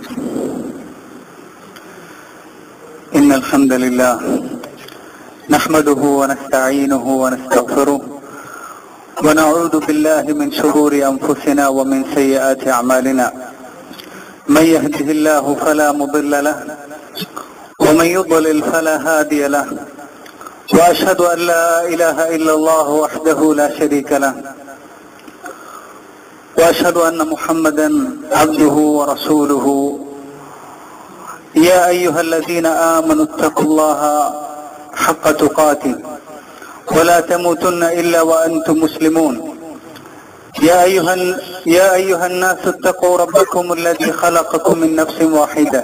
إن الحمد لله نحمده ونستعينه ونستغفره ونعوذ بالله من شرور أنفسنا ومن سيئات أعمالنا. من يهده الله فلا مضل له ومن يضلل فلا هادي له، وأشهد أن لا إله إلا الله وحده لا شريك له، وأشهد أن محمدا عبده ورسوله. يا أيها الذين آمنوا اتقوا الله حق تقاته ولا تموتن إلا وأنتم مسلمون. يا أيها الناس اتقوا ربكم الذي خلقكم من نفس واحدة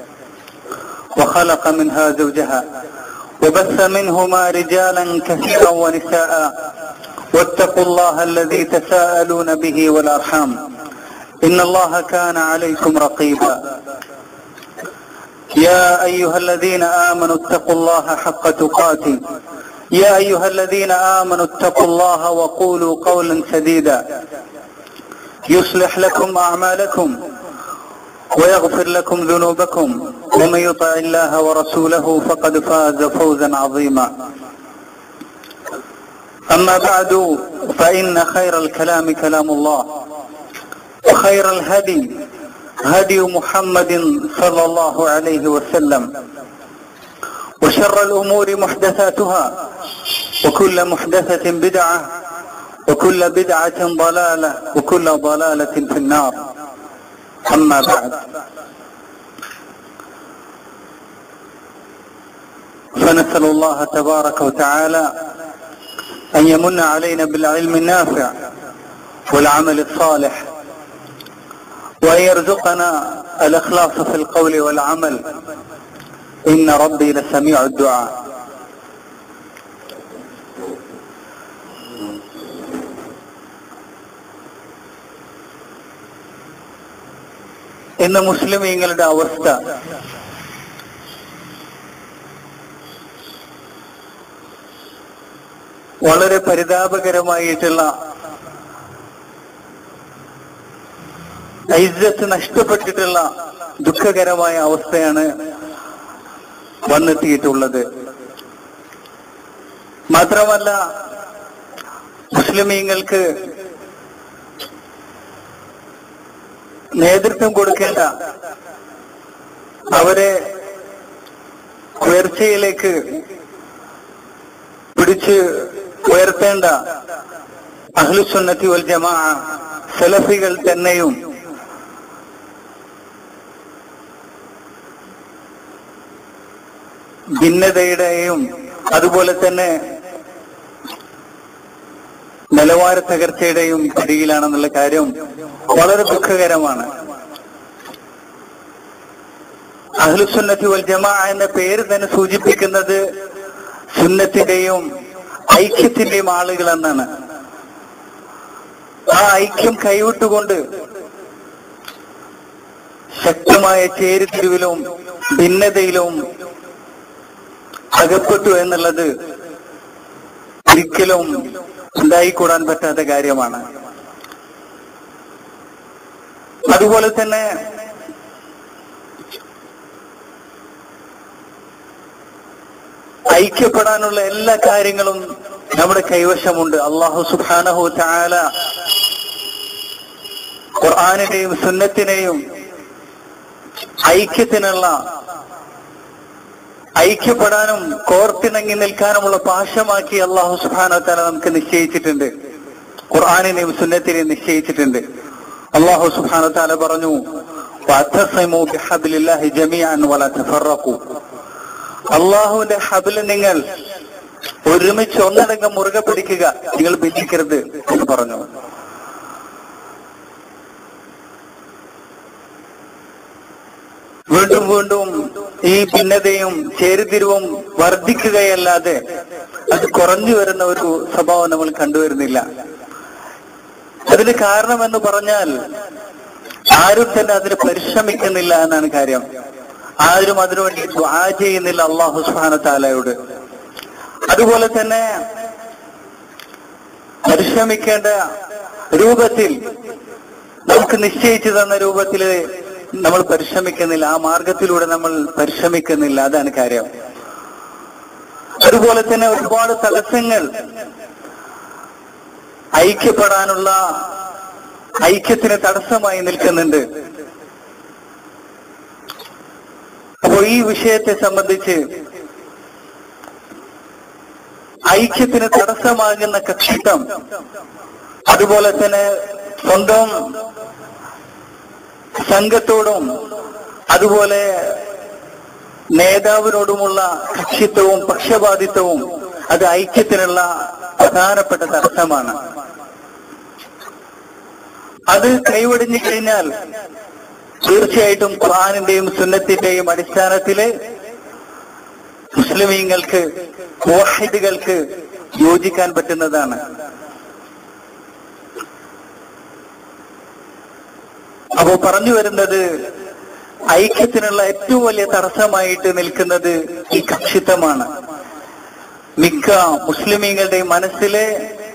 وخلق منها زوجها وبث منهما رجالا كثيرا ونساء، واتقوا الله الذي تساءلون به والأرحام إن الله كان عليكم رقيبا. يا أيها الذين آمنوا اتقوا الله حق تقاته يا أيها الذين آمنوا اتقوا الله وقولوا قولا سديدا يصلح لكم أعمالكم ويغفر لكم ذنوبكم، ومن يطع الله ورسوله فقد فاز فوزا عظيما. أما بعد، فإن خير الكلام كلام الله، وخير الهدي هدي محمد صلى الله عليه وسلم، وشر الأمور محدثاتها، وكل محدثة بدعة، وكل بدعة ضلالة، وكل ضلالة في النار. أما بعد، فنسأل الله تبارك وتعالى أن يمن علينا بالعلم النافع والعمل الصالح، وأن يرزقنا الإخلاص في القول والعمل، إن ربي لسميع الدعاء. ഇന്ന് മുസ്ലിമീങ്ങളുടെ അവസ്ഥ വളരെ പരിതാപകരമായിട്ടുള്ള, ഇജ്ജത്ത് നഷ്ടപ്പെട്ടിട്ടുള്ള ദുഃഖകരമായ അവസ്ഥയാണ് വന്നെത്തിയിട്ടുള്ളത്. മാത്രമല്ല, മുസ്ലിമീങ്ങൾക്ക് നേതൃത്വം കൊടുക്കേണ്ട, അവരെ ഉയർച്ചയിലേക്ക് പിടിച്ച് ഉയർത്തേണ്ട അഹ്ലുസുന്നത്തി വൽ ജമാഅ സലഫികൾ തന്നെയും ഭിന്നതയുടെയും അതുപോലെ തന്നെ നിലവാര തകർച്ചയുടെയും പിടിയിലാണെന്നുള്ള കാര്യം വളരെ ദുഃഖകരമാണ്. അഹ്ലുസുന്നത്തി വൽ ജമാഅ എന്ന പേര് തന്നെ സൂചിപ്പിക്കുന്നത് സുന്നത്തിന്റെയും ഐക്യത്തിന്റെയും ആളുകൾ എന്നാണ്. ആ ഐക്യം കൈവിട്ടുകൊണ്ട് ശക്തമായ ചേരിതിരിവിലും ഭിന്നതയിലും അകപ്പെട്ടു എന്നുള്ളത് ഒരിക്കലും ഉണ്ടായിക്കൂടാൻ പറ്റാത്ത കാര്യമാണ്. അതുപോലെ തന്നെ ഐക്യപ്പെടാനുള്ള എല്ലാ കാര്യങ്ങളും നമ്മുടെ കൈവശമുണ്ട്. അല്ലാഹു സുബ്ഹാനഹു വ തആല ഖുർആനിനെയും സുന്നത്തിനെയും ഐക്യപ്പെടാനും കോർത്തിണങ്ങി നിൽക്കാനുമുള്ള പാശമാക്കി അല്ലാഹു സുബ്ഹാനഹു വ തആല നമുക്ക് നിശ്ചയിച്ചിട്ടുണ്ട്. ഖുർആനിനെയും സുന്നത്തിനെയും നിശ്ചയിച്ചിട്ടുണ്ട്. അല്ലാഹു സുബ്ഹാനഹു വ തആല പറഞ്ഞു, വഅതസിമു ബിഹബ്ലില്ലാഹി ജമീഅൻ വലാ തഫറഖു. അല്ലാഹുവിന്റെ ഹബ്ൽ നിങ്ങൾ ഒരുമിച്ച് ഒന്നടങ്കം മുറുകെ പിടിക്കുക, നിങ്ങൾ ഭിന്നിക്കരുത് എന്ന് പറഞ്ഞു. വീണ്ടും വീണ്ടും ഈ ഭിന്നതയും ചേരിതിരിവും വർദ്ധിക്കുകയല്ലാതെ അത് കുറഞ്ഞു വരുന്ന ഒരു സ്വഭാവം നമ്മൾ കണ്ടുവരുന്നില്ല. അതിന് കാരണമെന്ന് പറഞ്ഞാൽ ആരും തന്നെ അതിന് പരിശ്രമിക്കുന്നില്ല എന്നാണ് കാര്യം. ആരും അതിനുവേണ്ടി ദുആ ചെയ്യുന്നില്ല അല്ലാഹു സുബ്ഹാനഹു വ തആലയോട്. അതുപോലെ തന്നെ പരിശ്രമിക്കേണ്ട രൂപത്തിൽ നമുക്ക് നിശ്ചയിച്ചു തന്ന രൂപത്തിൽ നമ്മൾ പരിശ്രമിക്കുന്നില്ല, ആ മാർഗത്തിലൂടെ നമ്മൾ പരിശ്രമിക്കുന്നില്ല. അതാണ് കാര്യം. അതുപോലെ തന്നെ ഒരുപാട് തടസ്സങ്ങൾ ഐക്യപ്പെടാനുള്ള ഐക്യത്തിന് തടസ്സമായി നിൽക്കുന്നുണ്ട്. അപ്പോൾ ഈ വിഷയത്തെ സംബന്ധിച്ച് ഐക്യത്തിന് തടസ്സമാകുന്ന കക്ഷിത്വം, അതുപോലെ തന്നെ സ്വന്തം സംഘത്തോടും അതുപോലെ നേതാവിനോടുമുള്ള കക്ഷിത്വവും പക്ഷപാതിത്വവും അത് ഐക്യത്തിനുള്ള പ്രധാനപ്പെട്ട തടസ്സമാണ്. അത് കൈവടിഞ്ഞു കഴിഞ്ഞാൽ തീർച്ചയായിട്ടും ഖുർആനിന്റെയും സുന്നത്തിന്റെയും അടിസ്ഥാനത്തില് മുസ്ലിമീങ്ങൾക്ക് മുവഹിദുകൾക്ക് യോജിക്കാൻ പറ്റുന്നതാണ്. അപ്പോ പറഞ്ഞു വരുന്നത്, ഐക്യത്തിനുള്ള ഏറ്റവും വലിയ തടസ്സമായിട്ട് നിൽക്കുന്നത് ഈ കക്ഷിത്വമാണ്. മിക്ക മുസ്ലിമീങ്ങളുടെ മനസ്സിലെ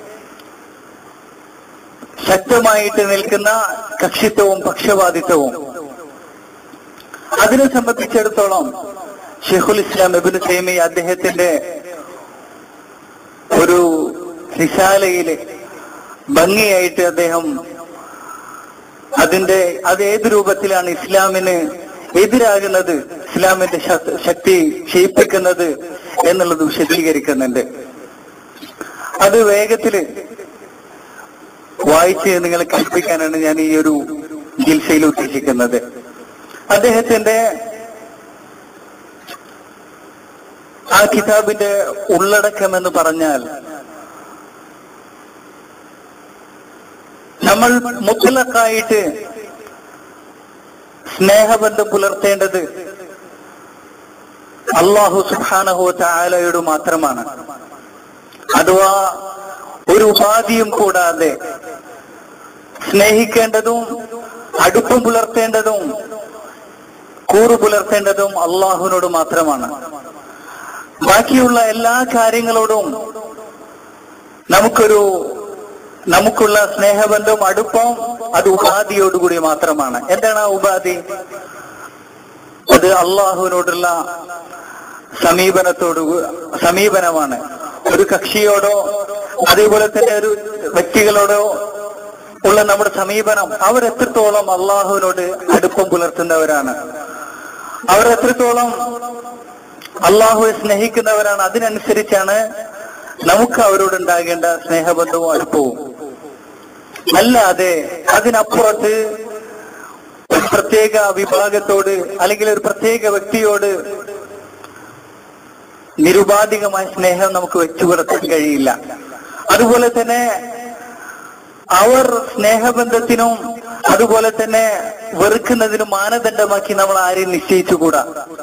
ശക്തമായിട്ട് നിൽക്കുന്ന കക്ഷിത്വവും പക്ഷപാതിത്വവും. അതിനെ സംബന്ധിച്ചിടത്തോളം ഷെയ്ഖുൽ ഇസ്ലാം ഇബ്നു തൈമിയ്യ അദ്ദേഹത്തിന്റെ ഒരു റിസാലയില് ഭംഗിയായിട്ട് അദ്ദേഹം അത് ഏത് രൂപത്തിലാണ് ഇസ്ലാമിന് എതിരാകുന്നത്, ഇസ്ലാമിന്റെ ശക്തി ക്ഷയിപ്പിക്കുന്നത് എന്നുള്ളത് വിശദീകരിക്കുന്നുണ്ട്. അത് വേഗത്തില് വായിച്ച് നിങ്ങളെ കേൾപ്പിക്കാനാണ് ഞാൻ ഈ ഒരു ജിൽസയിൽ ഉദ്ദേശിക്കുന്നത്. അദ്ദേഹത്തിന്റെ ആ കിതാബിന്റെ ഉള്ളടക്കം എന്ന് പറഞ്ഞാൽ, നമ്മൾ മുത്തലഖായിട്ട് സ്നേഹബന്ധം പുലർത്തേണ്ടത് അല്ലാഹു സുബ്ഹാനഹു വ തആലയോട് മാത്രമാണ്. അഥവാ ഒരു ഉപാധിയും കൂടാതെ സ്നേഹിക്കേണ്ടതും അടുപ്പം പുലർത്തേണ്ടതും കൂറു പുലർത്തേണ്ടതും അള്ളാഹുവിനോട് മാത്രമാണ്. ബാക്കിയുള്ള എല്ലാ കാര്യങ്ങളോടും നമുക്കുള്ള സ്നേഹബന്ധം, അടുപ്പം അത് ഉപാധിയോടുകൂടി മാത്രമാണ്. എന്താണ് ആ ഉപാധി? അത് അള്ളാഹുവിനോടുള്ള സമീപനമാണ്. ഒരു കക്ഷിയോടോ അതേപോലെ തന്നെ ഒരു വ്യക്തികളോടോ ഉള്ള നമ്മുടെ സമീപനം, അവരെത്രത്തോളം അള്ളാഹുവിനോട് അടുപ്പം പുലർത്തുന്നവരാണ്, അവരെത്രത്തോളം അള്ളാഹുവെ സ്നേഹിക്കുന്നവരാണ്, അതിനനുസരിച്ചാണ് നമുക്ക് അവരോടുണ്ടാകേണ്ട സ്നേഹബന്ധവും അടുപ്പവും. അല്ലാതെ അതിനപ്പുറത്ത് ഒരു പ്രത്യേക വിഭാഗത്തോട് അല്ലെങ്കിൽ ഒരു പ്രത്യേക വ്യക്തിയോട് നിരുപാധികമായ സ്നേഹം നമുക്ക് വെച്ചു പുലർത്താൻ കഴിയില്ല. അതുപോലെ തന്നെ അവർ സ്നേഹബന്ധത്തിനും അതുപോലെ തന്നെ വെറുക്കുന്നതിനും മാനദണ്ഡമാക്കി നമ്മൾ ആരെയും നിശ്ചയിച്ചുകൂടാ.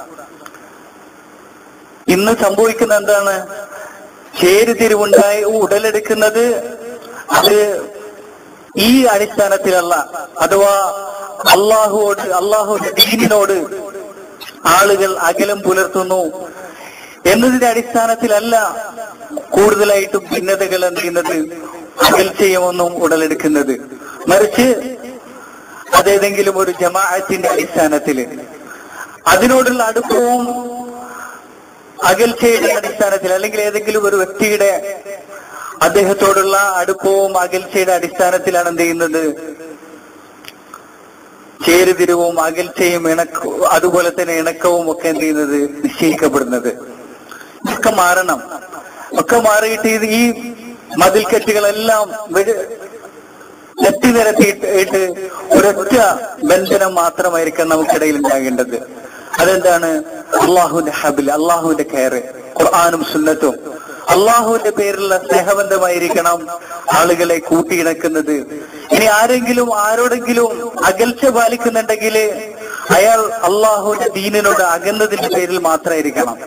ഇന്ന് സംഭവിക്കുന്ന എന്താണ്? ചേരിതിരിവുണ്ടായി ഉടലെടുക്കുന്നത് അത് ഈ അടിസ്ഥാനത്തിലല്ല. അഥവാ അള്ളാഹുവിന്റെ ദീനിനോട് ആളുകൾ അകലം പുലർത്തുന്നു എന്നതിന്റെ അടിസ്ഥാനത്തിലല്ല കൂടുതലായിട്ടും ഭിന്നതകൾ എന്ത് അകൽച്ചയൊന്നും ഉടലെടുക്കുന്നത്. മറിച്ച് അതേതെങ്കിലും ഒരു ജമാഅത്തിന്റെ അടിസ്ഥാനത്തില് അതിനോടുള്ള അടുപ്പവും അകൽച്ചയുടെ അടിസ്ഥാനത്തിൽ, അല്ലെങ്കിൽ ഏതെങ്കിലും ഒരു വ്യക്തിയുടെ അദ്ദേഹത്തോടുള്ള അടുപ്പവും അകൽച്ചയുടെ അടിസ്ഥാനത്തിലാണ് എന്ത് ചെയ്യുന്നത്? ചേരുതിരിവും അകൽച്ചയും അതുപോലെ തന്നെ ഇണക്കവും ഒക്കെ എന്ത് ചെയ്യുന്നത്? നിശ്ചയിക്കപ്പെടുന്നത്. ഒക്കെ മാറണം. ഒക്കെ മാറിയിട്ട് ഈ മതിൽക്കെട്ടുകളെല്ലാം നെറ്റിനിരത്തിയിട്ട് ഒരൊറ്റ ബന്ധനം മാത്രമായിരിക്കും നമുക്കിടയിൽ ഉണ്ടാകേണ്ടത്. അതെന്താണ്? അള്ളാഹുവിന്റെ ഹബിൽ, അള്ളാഹുവിന്റെ കെയർ, ഖുർആനും സുന്നത്തും. അള്ളാഹുവിന്റെ പേരിലുള്ള സ്നേഹബന്ധമായിരിക്കണം ആളുകളെ കൂട്ടിയിണക്കുന്നത്. ഇനി ആരോടെങ്കിലും അകൽച്ച പാലിക്കുന്നുണ്ടെങ്കിൽ അയാൾ അള്ളാഹുവിന്റെ ദീനിനോട് അകന്നതിന്റെ പേരിൽ മാത്രമായിരിക്കണം.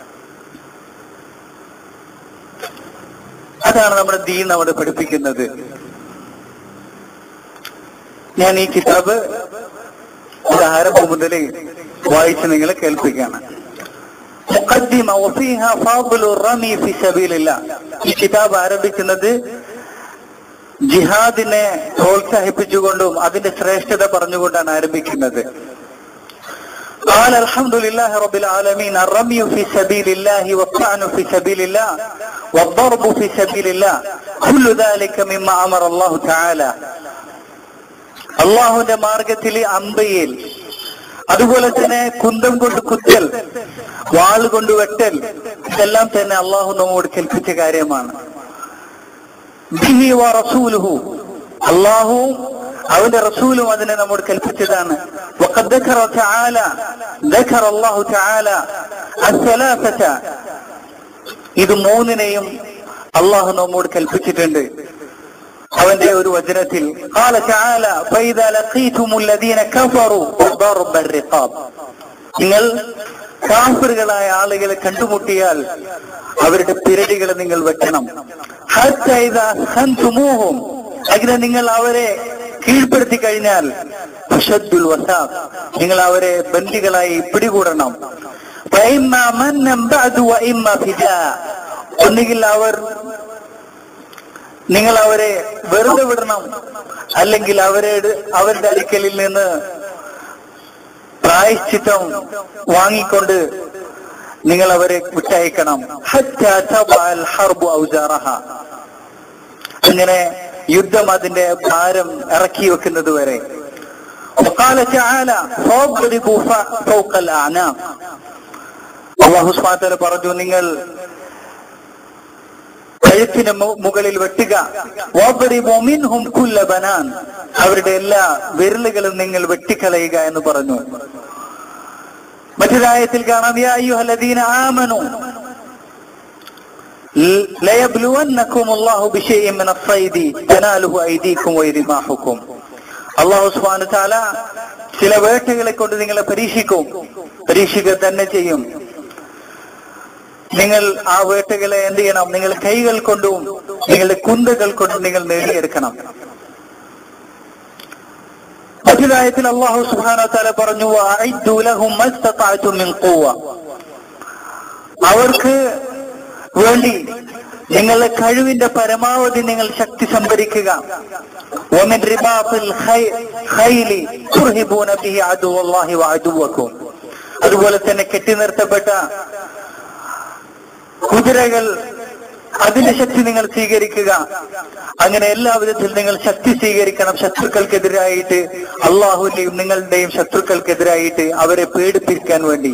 അതാണ് നമ്മുടെ ദീൻ നമ്മെ പഠിപ്പിക്കുന്നത്. ഞാൻ ഈ കിതാബ് ഒരു ആരംഭം മുതൽ വായിച്ച് നിങ്ങളെ കേൾപ്പിക്കുകയാണ്. ഈ കിതാബ് ആരംഭിക്കുന്നത് ജിഹാദിനെ പ്രോത്സാഹിപ്പിച്ചുകൊണ്ടും അതിന്റെ ശ്രേഷ്ഠത പറഞ്ഞുകൊണ്ടാണ് ആരംഭിക്കുന്നത്. قال الحمد لله رب العالمين الرمي في سبيل الله والطعن في سبيل الله والضرب في سبيل الله كل ذلك مما أمر الله تعالى. അള്ളാഹുവിന്റെ മാർഗത്തിലെ അമ്പയിൽ, അതുപോലെ തന്നെ കുന്തം കൊണ്ട് കുത്തൽ, വാൾ കൊണ്ട് വെട്ടൽ, ഇതെല്ലാം തന്നെ അള്ളാഹു നമ്മോട് കൽപ്പിച്ച കാര്യമാണ്. ബിഹി വ റസൂലുഹു, അള്ളാഹുവും അവന്റെ റസൂലും അതിനെ നമ്മോട് കൽപ്പിച്ചതാണ്. വഖദ് ദക്കറ തആല ദക്കറ അല്ലാഹു തആല അസ്സലാസത, ഇത് മൂന്നിനെയും അള്ളാഹു നമ്മോട് കൽപ്പിച്ചിട്ടുണ്ട് അവന്റെ ഒരു വചനത്തിൽ. ഖാല തആല ഫൈദാ ലഖീതുമുൽ ലദീന കഫറു ഫദർബ الرقاب, നിങ്ങൾ കാഫിറുകളായ ആളുകളെ കണ്ടുമുട്ടിയാൽ അവരുടെ പിരടികളെ നിങ്ങൾ വെട്ടണം. ഹത്താ ഇദാ ഖൻതുമൂഹും, അങ്ങനെ നിങ്ങൾ അവരെ കീഴ്പ്പെടുത്തി കഴിഞ്ഞാൽ ഫശദ്ദുൽ വസാഖ്, നിങ്ങൾ അവരെ ബന്ദികളായി പിടികൂടണം. ഫഇമ്മാ മന്നൻ ബഅദു വഇമ്മാ ഫിദാ, ഒന്നുകിൽ നിങ്ങൾ അവരെ വെറുതെ വിടണം, അല്ലെങ്കിൽ അവരുടെ അടുക്കലിൽ നിന്ന് പ്രായശ്ചിത്തം വാങ്ങിക്കൊണ്ട് നിങ്ങൾ അവരെ വിട്ടയക്കണം. ഹത്താ തബഅൽ ഹർബു ഔസാറഹ, അങ്ങനെ യുദ്ധം അതിന്റെ ഭാരം ഇറക്കി വെക്കുന്നത് വരെ. وقال تعالى فاضربوا فوق الأعناق, അല്ലാഹു സുബ്ഹാനഹു വ തആല പറഞ്ഞു, നിങ്ങൾ കഴുത്തിന് മുകളിൽ വെട്ടുക. വദ്രിബൂ മിൻഹും കുല്ല ബനാൻ, അവരുടെ എല്ലാ വിരലുകളും നിങ്ങൾ വെട്ടിക്കളയുക എന്ന് പറഞ്ഞു. മറ്റൊരായത്തിൽ കാണാം, യാ അയ്യുഹല്ലദീന ആമനൂ ലയബ്ലുവന്നകും അല്ലാഹു ബിശൈഇൻ മിനസ് സൈദി തനാലുഹു ഐദീകും വൈരിമാഹുക്കും. അല്ലാഹു സുബ്ഹാനഹു വ തആല ചില വേട്ടകളെ കൊണ്ട് നിങ്ങളെ പരീക്ഷിക്കുക തന്നെ ചെയ്യും. നിങ്ങൾ ആ വേട്ടകളെ എന്ത് ചെയ്യണം? നിങ്ങൾ കൈകൾ കൊണ്ടും നിങ്ങളുടെ കുന്തകൾ കൊണ്ടും നിങ്ങൾ നേടിയെടുക്കണം. മറ്റൊരായത്തിൽ അല്ലാഹു സുബ്ഹാനഹു വ തആല പറഞ്ഞു, വഅഇദ്ദു ലഹും മസ്തതഅതും മിൻ ഖുവ്വ, അവർക്ക് വേണ്ടി നിങ്ങളുടെ കഴിവിന്റെ പരമാവധി നിങ്ങൾ ശക്തി സംഭരിക്കുക. വമിൻ റിബാത്തിൽ ഖൈലി തുർഹിബൂന ബിഹി അദുവല്ലാഹി വഅദുവക്കും, അതുപോലെ തന്നെ കെട്ടി നിർത്തപ്പെട്ട കുതിരകൾ, അതിന്റെ ശക്തി നിങ്ങൾ സ്വീകരിക്കുക. അങ്ങനെ എല്ലാ വിധത്തിൽ നിങ്ങൾ ശക്തി സ്വീകരിക്കണം, ശത്രുക്കൾക്കെതിരായിട്ട്, അള്ളാഹുവിന്റെയും നിങ്ങളുടെയും ശത്രുക്കൾക്കെതിരായിട്ട് അവരെ പേടിപ്പിക്കാൻ വേണ്ടി.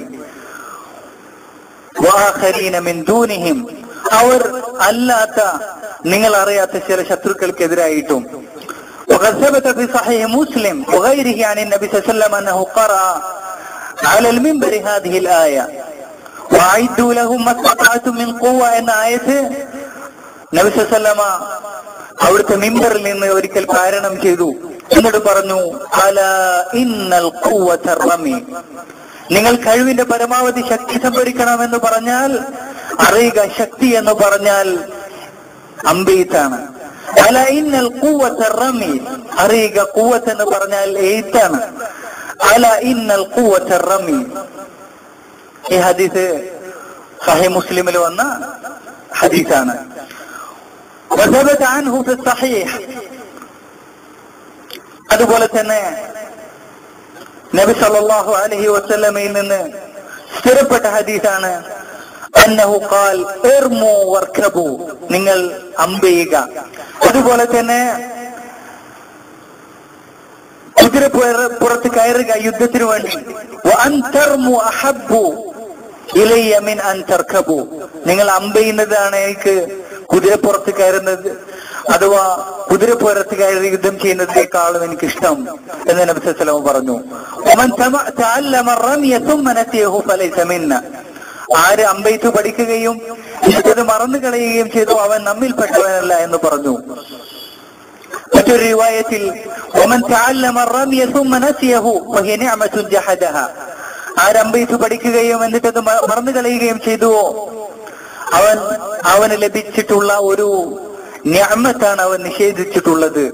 വആഖരീന മിൻ ദൂനിഹിം, അവർ അല്ലാത്ത നിങ്ങൾ അറിയാത്ത ചില ശത്രുക്കൾക്കെതിരായിട്ടും. وقد ثبت في صحيح مسلم وغيره عن النبي صلى الله عليه وسلم أنه قرأ على المنبر هذه الآية وأعدوا لهم ما استطعتم من قوة, എന്ന ആയത്ത് നബി സല്ലല്ലാഹു അലൈഹി വസല്ലമ അവിടുത്തെ മിമ്പറിൽ നിന്ന് ഒരിക്കൽ പാരായണം ചെയ്തു. എന്നിട്ട് പറഞ്ഞു, അലാ ഇന്നൽ ഖുവത റമി, നിങ്ങൾ കഴിവിന്റെ പരമാവധി ശക്തി സംഭരിക്കണമെന്ന് പറഞ്ഞാൽ അറിയുക, ശക്തി എന്ന് പറഞ്ഞാൽ അമ്പെയ്ത്താണ്. അല ഇന്നൽ ഖുവത റമി, അറിയുക, ഖുവത്ത് എന്ന് പറഞ്ഞാൽ എയ്ത്താണ്. അല ഇന്നൽ ഖുവത റമി. ഈ ഹദീസ് സഹീഹ് മുസ്ലിമിൽ വന്ന ഹദീസാണ്. വസബത അൻഹു ഫി സഹീഹ്, അതുപോലെ തന്നെ നബി സല്ലല്ലാഹു അലൈഹി വസല്ലമയിൽ നിന്ന് സ്ഥിരപ്പെട്ട ഹദീസാണ്, അന്നഹു ഖാൽ ഇർമു വർകബു, നിങ്ങൾ അമ്പെയ്യുക. അതുപോലെ തന്നെ കുതിരപ്പുറത്ത് കയറുക യുദ്ധത്തിന് വേണ്ടി. വഅൻ തർമു അഹബ്ബു ഇലയ്യ മിൻ അൻ തർകബു, നിങ്ങൾ അമ്പെയ്യുന്നതാണ് എനിക്ക് കുതിരപ്പുറത്ത് കയറുന്നത് അഥവാ കുതിരപ്പുറത്ത് കയറി യുദ്ധം ചെയ്യുന്നതിനേക്കാളും എനിക്കിഷ്ടം എന്ന് നബി സല്ലല്ലാഹു അലൈഹി വസല്ലം പറഞ്ഞു. വമൻ തഅല്ലമ റമിയ സുമ്മ നസിയഹു ഫലൈസ മിന്ന, ആര് അമ്പെയ്ത്ത് പഠിക്കുകയും ഇത് മറന്നു കളയുകയും ചെയ്തു അവൻ നമ്മിൽപ്പെട്ടവനല്ല എന്ന് പറഞ്ഞു. മറ്റൊരു റിവായത്തിൽ വമൻ തഅല്ലമ റമിയ സുമ്മ നസിയഹു ഫഹിയ നിഅമത്തുൻ ജഹദഹ, ആര് അമ്പെയ്ത്ത് പഠിക്കുകയും എന്നിട്ട് അത് മറന്നു കളയുകയും ചെയ്തുവോ അവന് ലഭിച്ചിട്ടുള്ള ഒരു നിഅമത്താണ് അവൻ നിഷേധിച്ചിട്ടുള്ളത്.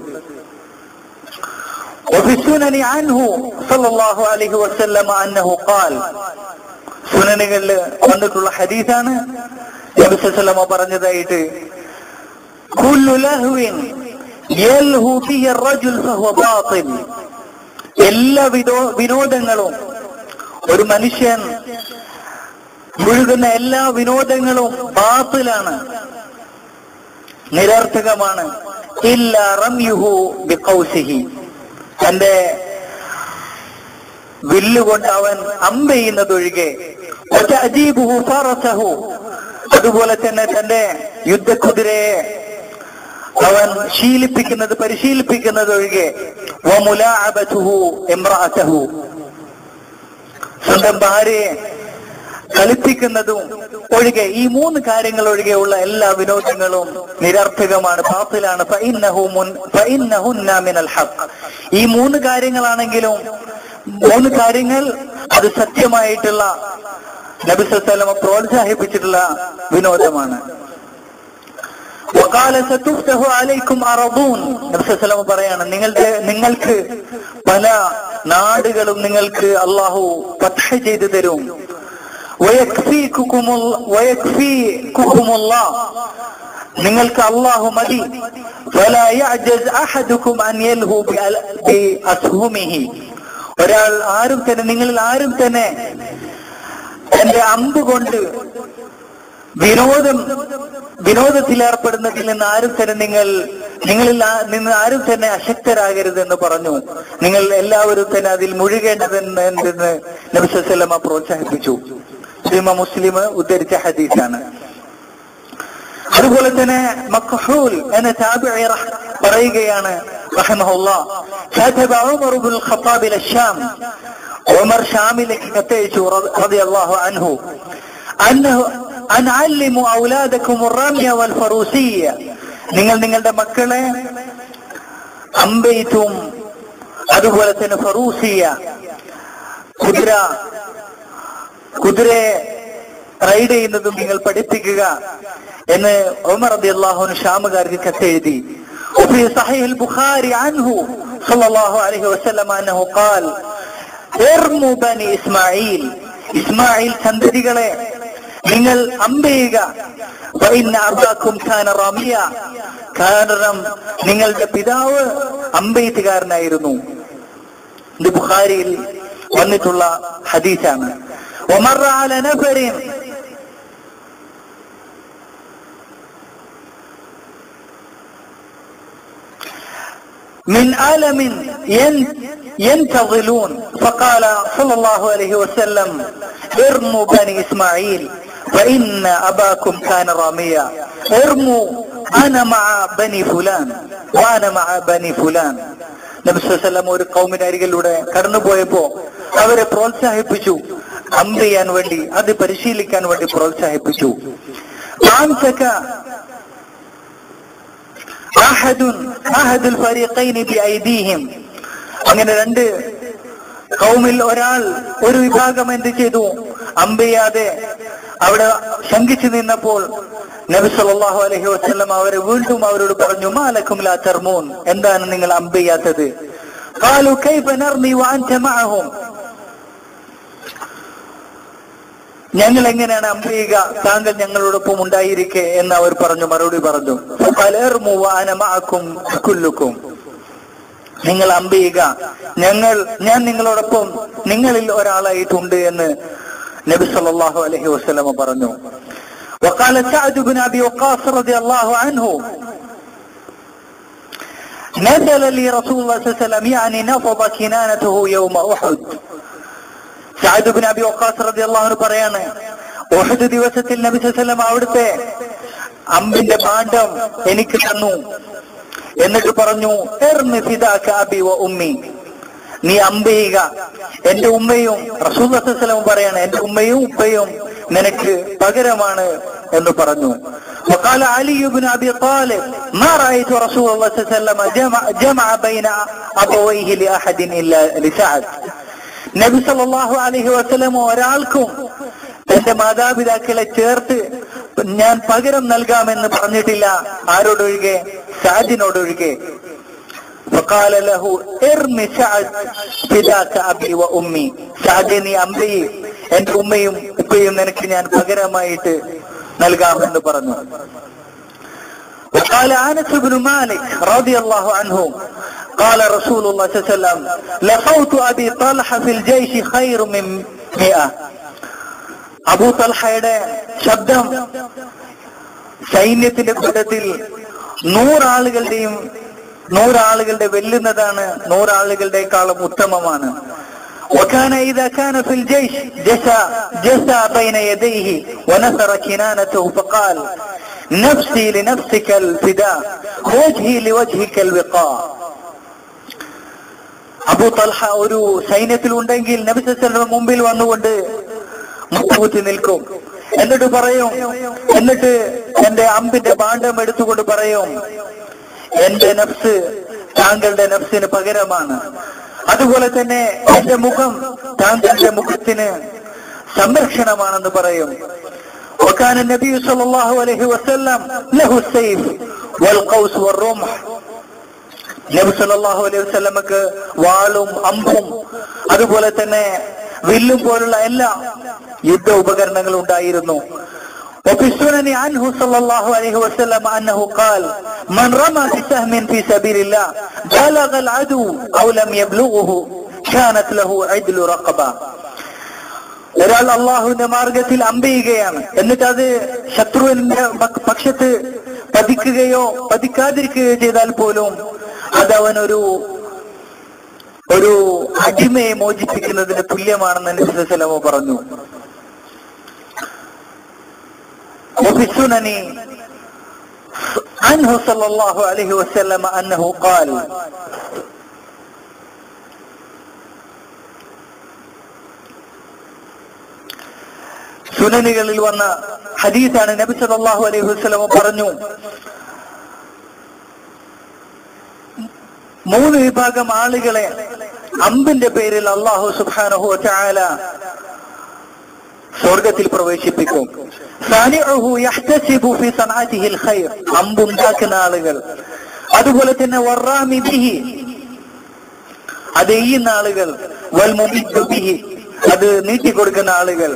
وفي السنن عنه صلى الله عليه وسلم أنه قال, സുനനുകളിൽ വന്നിട്ടുള്ള ഹദീസാണ്, നബി സല്ലല്ലാഹു അലൈഹി വസല്ലം പറഞ്ഞതായിട്ട്, കുല്ലു ലഹ്വിൻ യൽഹു ഫിഹി الرجل فهو باطل, എല്ലാ വിനോദങ്ങളും ഒരു മനുഷ്യൻ മുഴുകുന്ന എല്ലാ വിനോദങ്ങളും ബാത്തിലാണ്, നിരർത്ഥകമാണ്. ഇല്ല റംയുഹു ബിഖൗസിഹി, തന്റെ വില്ലുകൊണ്ട് അവൻ അമ്പെയ്യുന്നതൊഴികെ, വതഅദീബുഹു ഫറസഹു, അതുപോലെ തന്നെ തന്റെ യുദ്ധക്കുതിരയെ അവൻ പരിശീലിപ്പിക്കുന്നതൊഴികെ, വമുലാഅബതുഹു ഇംറഅതഹു, സ്വന്തം ഭാര്യയെ കളിപ്പിക്കുന്നതും ഒഴികെ, ഈ 3 കാര്യങ്ങൾ ഒഴികെയുള്ള എല്ലാ വിനോദങ്ങളും നിരർത്ഥകമാണ്, ബാത്തിലാണ്. ഫഇന്നഹുന്ന മിനൽ ഹഖ്, ഈ 3 കാര്യങ്ങളാണെങ്കിലും 3 കാര്യങ്ങൾ അത് സത്യമായിട്ടുള്ള നബി സല്ലല്ലാഹു അലൈഹി വസല്ലം പ്രോത്സാഹിപ്പിച്ചിട്ടുള്ള വിനോദമാണ്. വഖാല സതുഫ്തഹു അലൈക്കും അറദൂൻ, നബി സല്ലല്ലാഹു അലൈഹി വസല്ലം പറയാണ്, നിങ്ങൾക്ക് പല നാടുകളും നിങ്ങൾക്ക് അല്ലാഹു ഫത്ഹ് ചെയ്തു തരും. വയക്ഫീകുമുല്ലാഹ്, നിങ്ങൾക്ക് അല്ലാഹു മതി. ഫലാ യഅജസ് അഹദുകും അൻ യൽഹു ബിഅസ്ഹുമിഹി, നിങ്ങളിൽ ആരും തന്നെ എന്റെ അമ്പ് കൊണ്ട് വിനോദത്തിലേർപ്പെടുന്നതിൽ നിന്ന് നിങ്ങളിൽ ആരും തന്നെ അശക്തരാകരുതെന്ന് പറഞ്ഞു. നിങ്ങൾ എല്ലാവരും തന്നെ അതിൽ മുഴുകേണ്ടതെന്ന് നബി സല്ലല്ലാഹു അലൈഹി വസല്ലം പ്രോത്സാഹിപ്പിച്ചു. ഇമാം മുസ്ലിം ഉദ്ധരിച്ച ഹദീസാണ്. അതുപോലെ തന്നെ മക്ഹൂൽ എന്ന താബിഈ പറയുകയാണ് റഹിമഹുല്ലാഹ്, കതബ ഉമർ ഇബ്നുൽ ഖത്താബ് ഇല ശാം, ഉമർ ഷാമിലേക്ക് കത്തയച്ചു റളിയല്ലാഹു അൻഹു, അൻ അല്ലിമു ഔലാദകും റമ്യ വൽ ഫറൂസിയ്യ, നിങ്ങൾ നിങ്ങളുടെ മക്കളെ അമ്പെയ്ത്തും അതുപോലെ തന്നെ ഫറൂസിയ, കുതിരയെ റൈഡ് ചെയ്യുന്നതും നിങ്ങൾ പഠിപ്പിക്കുക എന്ന് ഉമർ റളിയല്ലാഹു അൻഹു ഷാമുകാർക്ക് കത്തെഴുതി. وفي صحيح البخاري عنه صلى الله عليه وسلم أنه قال ارموا بني إسماعيل, ഇസ്മായിൽ സന്തതികളെ നിങ്ങൾ അമ്പെയ്യുക. فإن أباكم كان راميا, കാരണം നിങ്ങളുടെ പിതാവ് അമ്പെയ്ത്തുകാരനായിരുന്നു. ഇത് ബുഖാരിയിൽ വന്നിട്ടുള്ള ഹദീസാണ്. ومر على نفر من عالم ينتظلون فقال صلى الله عليه وسلم ارموا بني إسماعيل فإن أباكم كان راميا ارموا أنا مع بني فلان وأنا مع بني فلان. നബി സല്ലല്ലാഹു അലൈഹി വസല്ലം ഒരു ഖൗമിന്റെ അരികിലൂടെ കടന്നുപോയപ്പോ അവരെ പ്രോത്സാഹിപ്പിച്ചു, അമ്പെയ്യാൻ വേണ്ടി, അത് പരിശീലിക്കാൻ വേണ്ടി പ്രോത്സാഹിപ്പിച്ചു. അങ്ങനെ 2 ഖൗമിൽ ഒരു വിഭാഗം എന്ത് ചെയ്തു, അമ്പെയ്യാതെ അവിടെ ശങ്കിച്ചു നിന്നപ്പോൾ നബി സല്ലല്ലാഹു അലൈഹി വസല്ലം വീണ്ടും അവരോട് പറഞ്ഞു, മാലക്കും ലാ തർമൂൻ, എന്താണ് നിങ്ങൾ അമ്പെയ്യാത്തത്? ഖാലു കൈഫ നർമി വഅൻത മഅഹും, ഞങ്ങൾ എങ്ങനെയാണ് അമ്പെയ്യുക താങ്കൾ ഞങ്ങളോടൊപ്പം ഉണ്ടായിരിക്കെ എന്ന് അവർ മറുപടി പറഞ്ഞു. ഫലർമു വഅന മഅകും കുല്ലുക്കും, നിങ്ങൾ അമ്പെയ്യുക, ഞാൻ നിങ്ങളോടൊപ്പം നിങ്ങളിൽ ഒരാളായിട്ടുണ്ട് എന്ന് നബി സല്ലല്ലാഹു അലൈഹി വസല്ലം പറഞ്ഞു. وقال سعد بن ابي وقاص رضي الله عنه نزل لي رسول الله صلى الله عليه وسلم يعني نفض كنانته يوم احد. സഅദ് ഇബ്നു അബി വഖാസ് റളിയല്ലാഹു അൻഹു പറയാണ്, ഉഹദ് ദിവസത്തിൽ നബി സല്ലല്ലാഹു അലൈഹി വസല്ലം അവിടുത്തെ അമ്പിന്റെ ഭാണ്ഡം എനിക്ക് തന്നു. എന്നിട്ട് പറഞ്ഞു, ഇർമി ഫിദാക അബി വ ഉമ്മി, നീ അമ്പെയ്യുക, എന്റെ ഉമ്മയും, റസൂലുള്ളാഹി സ്വല്ലല്ലാഹു അലൈഹി വസല്ലം പറയാണ്, എന്റെ ഉമ്മയും ഉപ്പയും നിനക്ക് പകരമാണ് എന്ന് പറഞ്ഞു. وقال علي بن ابي طالب ما رايت رسول الله صلى الله عليه وسلم جمع بين ابويه لاحد الا لسعد. നബി സല്ലല്ലാഹു അലൈഹി വസല്ലം ഒരാൾക്കും തന്റെ മാതാപിതാക്കളെ ചേർത്ത് ഞാൻ പകരം നൽകാമെന്ന് പറഞ്ഞിട്ടില്ല. ആരോടൊഴികെ? സഅദിനോടൊഴികെ. فقال له ارمي سعد فداك ابي وامي, സഅദ് നീ അമ്പെയ്യ്, എന്റെ ഉമ്മയും ഉപ്പയും നിനക്ക് ഞാൻ പകരമായിട്ട് നൽകാമെന്ന് പറഞ്ഞു. وقال انس بن مالك رضي الله عنه قال رسول الله صلى الله عليه وسلم لقوت ابي طلحه في الجيش خير അബൂ തൽഹയുടെ ശബ്ദം സൈന്യത്തിന്റെ കൂട്ടത്തിൽ 100 ആളുകളുടെ വെല്ലുന്നതാണ്, 100 ആളുകളുടെക്കാളും ഉത്തമമാണ്. وكان إذا كان في الجيش جسى بين يديه ونثر كنانته فقال نفسي لنفسك الفداء وجهي لوجهك الوقاء. അബൂ തൽഹ ഒരു സൈന്യത്തിൽ ഉണ്ടെങ്കിൽ നബി സല്ലല്ലാഹു അലൈഹി വസല്ലം മുമ്പിൽ വന്നുകൊണ്ട് മുട്ടുകുത്തി നിൽക്കും. എന്നിട്ട് എന്റെ അമ്പിന്റെ ഭാണ്ഡം എടുത്തുകൊണ്ട് പറയും, എന്റെ നഫ്സ് താങ്കളുടെ നഫ്സിന് പകരമാണ്, അതുപോലെ തന്നെ എന്റെ മുഖം താങ്കളുടെ മുഖത്തിന് സംരക്ഷണമാണെന്ന് പറയും. وكان النبي صلى الله عليه وسلم له السيف والقوس والرمح. നബി സല്ലല്ലാഹു അലൈഹി വസല്ലമക്ക് വാളും അമ്പും അതുപോലെ തന്നെ വില്ലും പോലുള്ള എല്ലാ യുദ്ധ ഉപകരണങ്ങളും ഉണ്ടായിരുന്നു. وفي السنن عنه صلى الله عليه وسلم أنه قال من رمى بسهم في سبيل الله بلغ العدو أو لم يبلغه كانت له عدل رقبة. ഒരാൾ അള്ളാഹുവിന്റെ മാർഗത്തിൽ അമ്പെയ്യുകയാണ്, എന്നിട്ട് അത് ശത്രുവിന്റെ പക്ഷത്ത് പതിക്കുകയോ പതിക്കാതിരിക്കുകയോ ചെയ്താൽ പോലും അത് അവനൊരു അടിമയെ മോചിപ്പിക്കുന്നതിന് തുല്യമാണെന്ന് നബി സല്ലല്ലാഹു അലൈഹി വസല്ലം പറഞ്ഞു. وفي السنن عنه صلى الله عليه وسلم أنه قال സുനനുകളിൽ വന്ന ഹദീസാണ്. നബി സല്ലല്ലാഹു അലൈഹി വസല്ലം പറഞ്ഞു, 3 വിഭാഗം ആളുകളെ അമ്പിന്റെ പേരിൽ അല്ലാഹു സുബ്ഹാനഹു വ തആല സ്വർഗത്തിൽ പ്രവേശിപ്പിക്കും. സാനിഉഹു യഹ്തസിബു ഫി സനഅതിഹി ഖൈർ, അമ്പുണ്ടാക്കുന്ന ആളുകൾ, അതുപോലെ തന്നെ വറാമി ബിഹി, അത് എയ്യുന്ന ആളുകൾ, വൽ മുമിദ്ദു ബിഹി, അത് നീട്ടിക്കൊടുക്കുന്ന ആളുകൾ.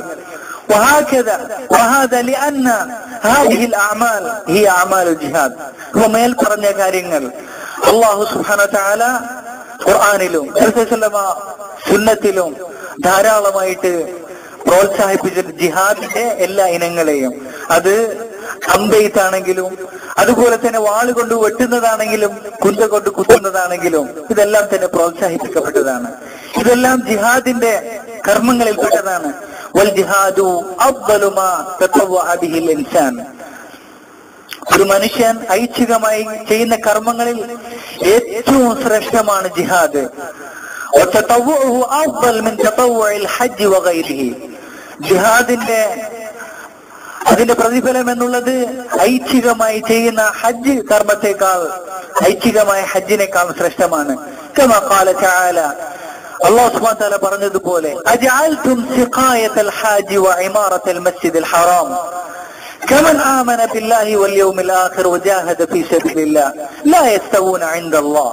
وهذا لأن هذه الأعمال هي أعمال الجهاد. ومേൽ പറഞ്ഞ കാര്യങ്ങൾ അല്ലാഹു സുബ്ഹാനഹു വ തആല ഖുർആനിലും സുന്നത്തിലും ധാരാളമായിട്ട് പ്രോത്സാഹിപ്പിച്ച ജിഹാദിന്റെ എല്ലാ ഇനങ്ങളെയും, അത് അമ്പെയ്ത്താണെങ്കിലും അതുപോലെ തന്നെ വാള് കൊണ്ട് വെട്ടുന്നതാണെങ്കിലും കുന്ത കൊണ്ട് കുത്തുന്നതാണെങ്കിലും ഇതെല്ലാം തന്നെ പ്രോത്സാഹിപ്പിക്കപ്പെട്ടതാണ്. ഇതെല്ലാം ജിഹാദിന്റെ കർമ്മങ്ങളിൽപ്പെട്ടതാണ്. വൽ ജിഹാദു അഫ്ദലു മാ തതവ്വഅ ബിഹിൽ ഇൻസാൻ. ഒരു മനുഷ്യൻ ഐച്ഛികമായി ചെയ്യുന്ന കർമ്മങ്ങളിൽ ഏറ്റവും ശ്രേഷ്ഠമാണ് ജിഹാദ്. വതതവ്വുഉഹു അഫ്ദൽ മിൻ തതവ്വുഇൽ ഹജ്ജ് വഗൈരിഹി. ജിഹാദിന്റെ അതിന്റെ പ്രതിഫലം എന്നുള്ളത് ഐച്ഛികമായി ചെയ്യുന്ന ഹജ്ജ് കർമ്മത്തെക്കാൾ, ഐച്ഛികമായ ഹജ്ജിനേക്കാൾ ശ്രേഷ്ഠമാണ്. കമാ ഖാല തആല, അല്ലാഹു സുബ്ഹാനഹു വ തആല പറഞ്ഞതുപോലെ, അജഅൽതും സിഖായത്തൽ ഹാജി വ ഇമാറത്തൽ മസ്ജിദിൽ ഹറാം കമൻ ആമന ബില്ലാഹി വൽ യൗമിൽ ആഖിർ വജാഹദ ഫീ സബീലില്ലാഹ് ലാ യസ്തവൂന ഇൻദല്ലാഹ്.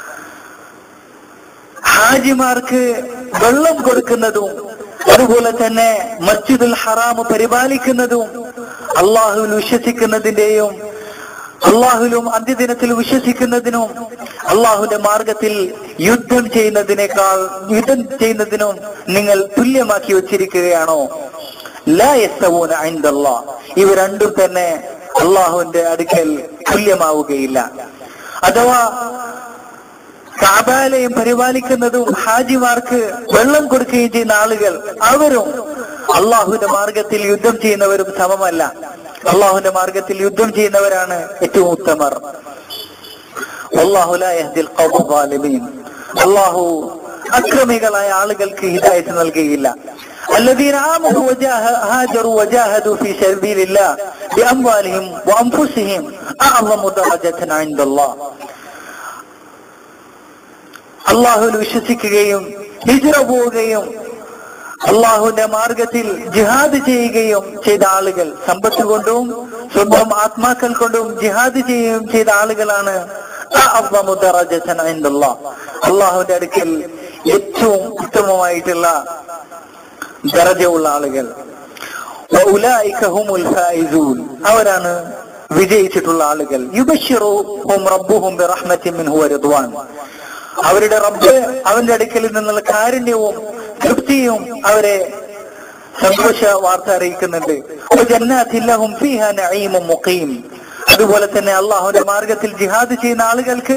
ഹാജിമാർക്ക് വെള്ളം കൊടുക്കുന്നതും അതുപോലെ തന്നെ മസ്ജിദുൽ ഹറാം പരിപാലിക്കുന്നതും അള്ളാഹുവിൽ വിശ്വസിക്കുന്നതിന്റെയും അള്ളാഹുലും അന്ത്യദിനത്തിൽ വിശ്വസിക്കുന്നതിനും അള്ളാഹുവിന്റെ മാർഗത്തിൽ യുദ്ധം ചെയ്യുന്നതിനും നിങ്ങൾ തുല്യമാക്കി വച്ചിരിക്കുകയാണോ? ലാ യസ്തവൂന ഇൻദല്ലാഹ്. ഇവ രണ്ടും തന്നെ അള്ളാഹുവിന്റെ അടുക്കൽ തുല്യമാവുകയില്ല. അഥവാ കഅബാലയം പരിപാലിക്കുന്നതും ഹാജിമാർക്ക് വെള്ളം കൊടുക്കുകയും ചെയ്യുന്ന ആളുകൾ, അവരും അള്ളാഹുവിന്റെ മാർഗത്തിൽ യുദ്ധം ചെയ്യുന്നവരും സമമല്ല. അള്ളാഹുവിന്റെ മാർഗത്തിൽ യുദ്ധം ചെയ്യുന്നവരാണ് ഏറ്റവും ഉത്തമർ. വല്ലാഹു ലാ യഹ്ദിൽ ഖൗമ ളാലിമീൻ. അള്ളാഹു അക്രമികളായ ആളുകൾക്ക് ഹിദായത്ത് നൽകുകയില്ല. الذين آمنوا وهاجروا وجاهدوا في سبيل الله بأموالهم وأنفسهم أعظم درجة عند الله. അള്ളാഹുവിൽ വിശ്വസിക്കുകയും ഹിജ്റ പോവുകയും അള്ളാഹുവിന്റെ മാർഗത്തിൽ ജിഹാദ് ചെയ്യുകയും ചെയ്ത ആളുകൾ, സമ്പത്ത് കൊണ്ടും സ്വന്തം ആത്മാക്കൾ കൊണ്ടും ജിഹാദ് ചെയ്യുകയും ചെയ്ത ആളുകളാണ് അള്ളാഹുവിന്റെ അടുക്കൽ ഏറ്റവും ഉത്തമമായിട്ടുള്ള ദറജയുള്ള ആളുകൾ. അവരാണ് വിജയിച്ചിട്ടുള്ള ആളുകൾ. യുബശ്ശിറുഹും റബ്ബുഹും ബിറഹ്മത്തിൻ മിൻഹു വറിദ്വാൻ. അവരുടെ റബ്ബ് അവന്റെ അടുക്കൽ നിന്നുള്ള കാരുണ്യവും തൃപ്തിയും അവരെ സന്തോഷ വാർത്ത അറിയിക്കുന്നുണ്ട്. അതുപോലെ തന്നെ അള്ളാഹുവിന്റെ മാർഗത്തിൽ ജിഹാദ് ചെയ്യുന്ന ആളുകൾക്ക്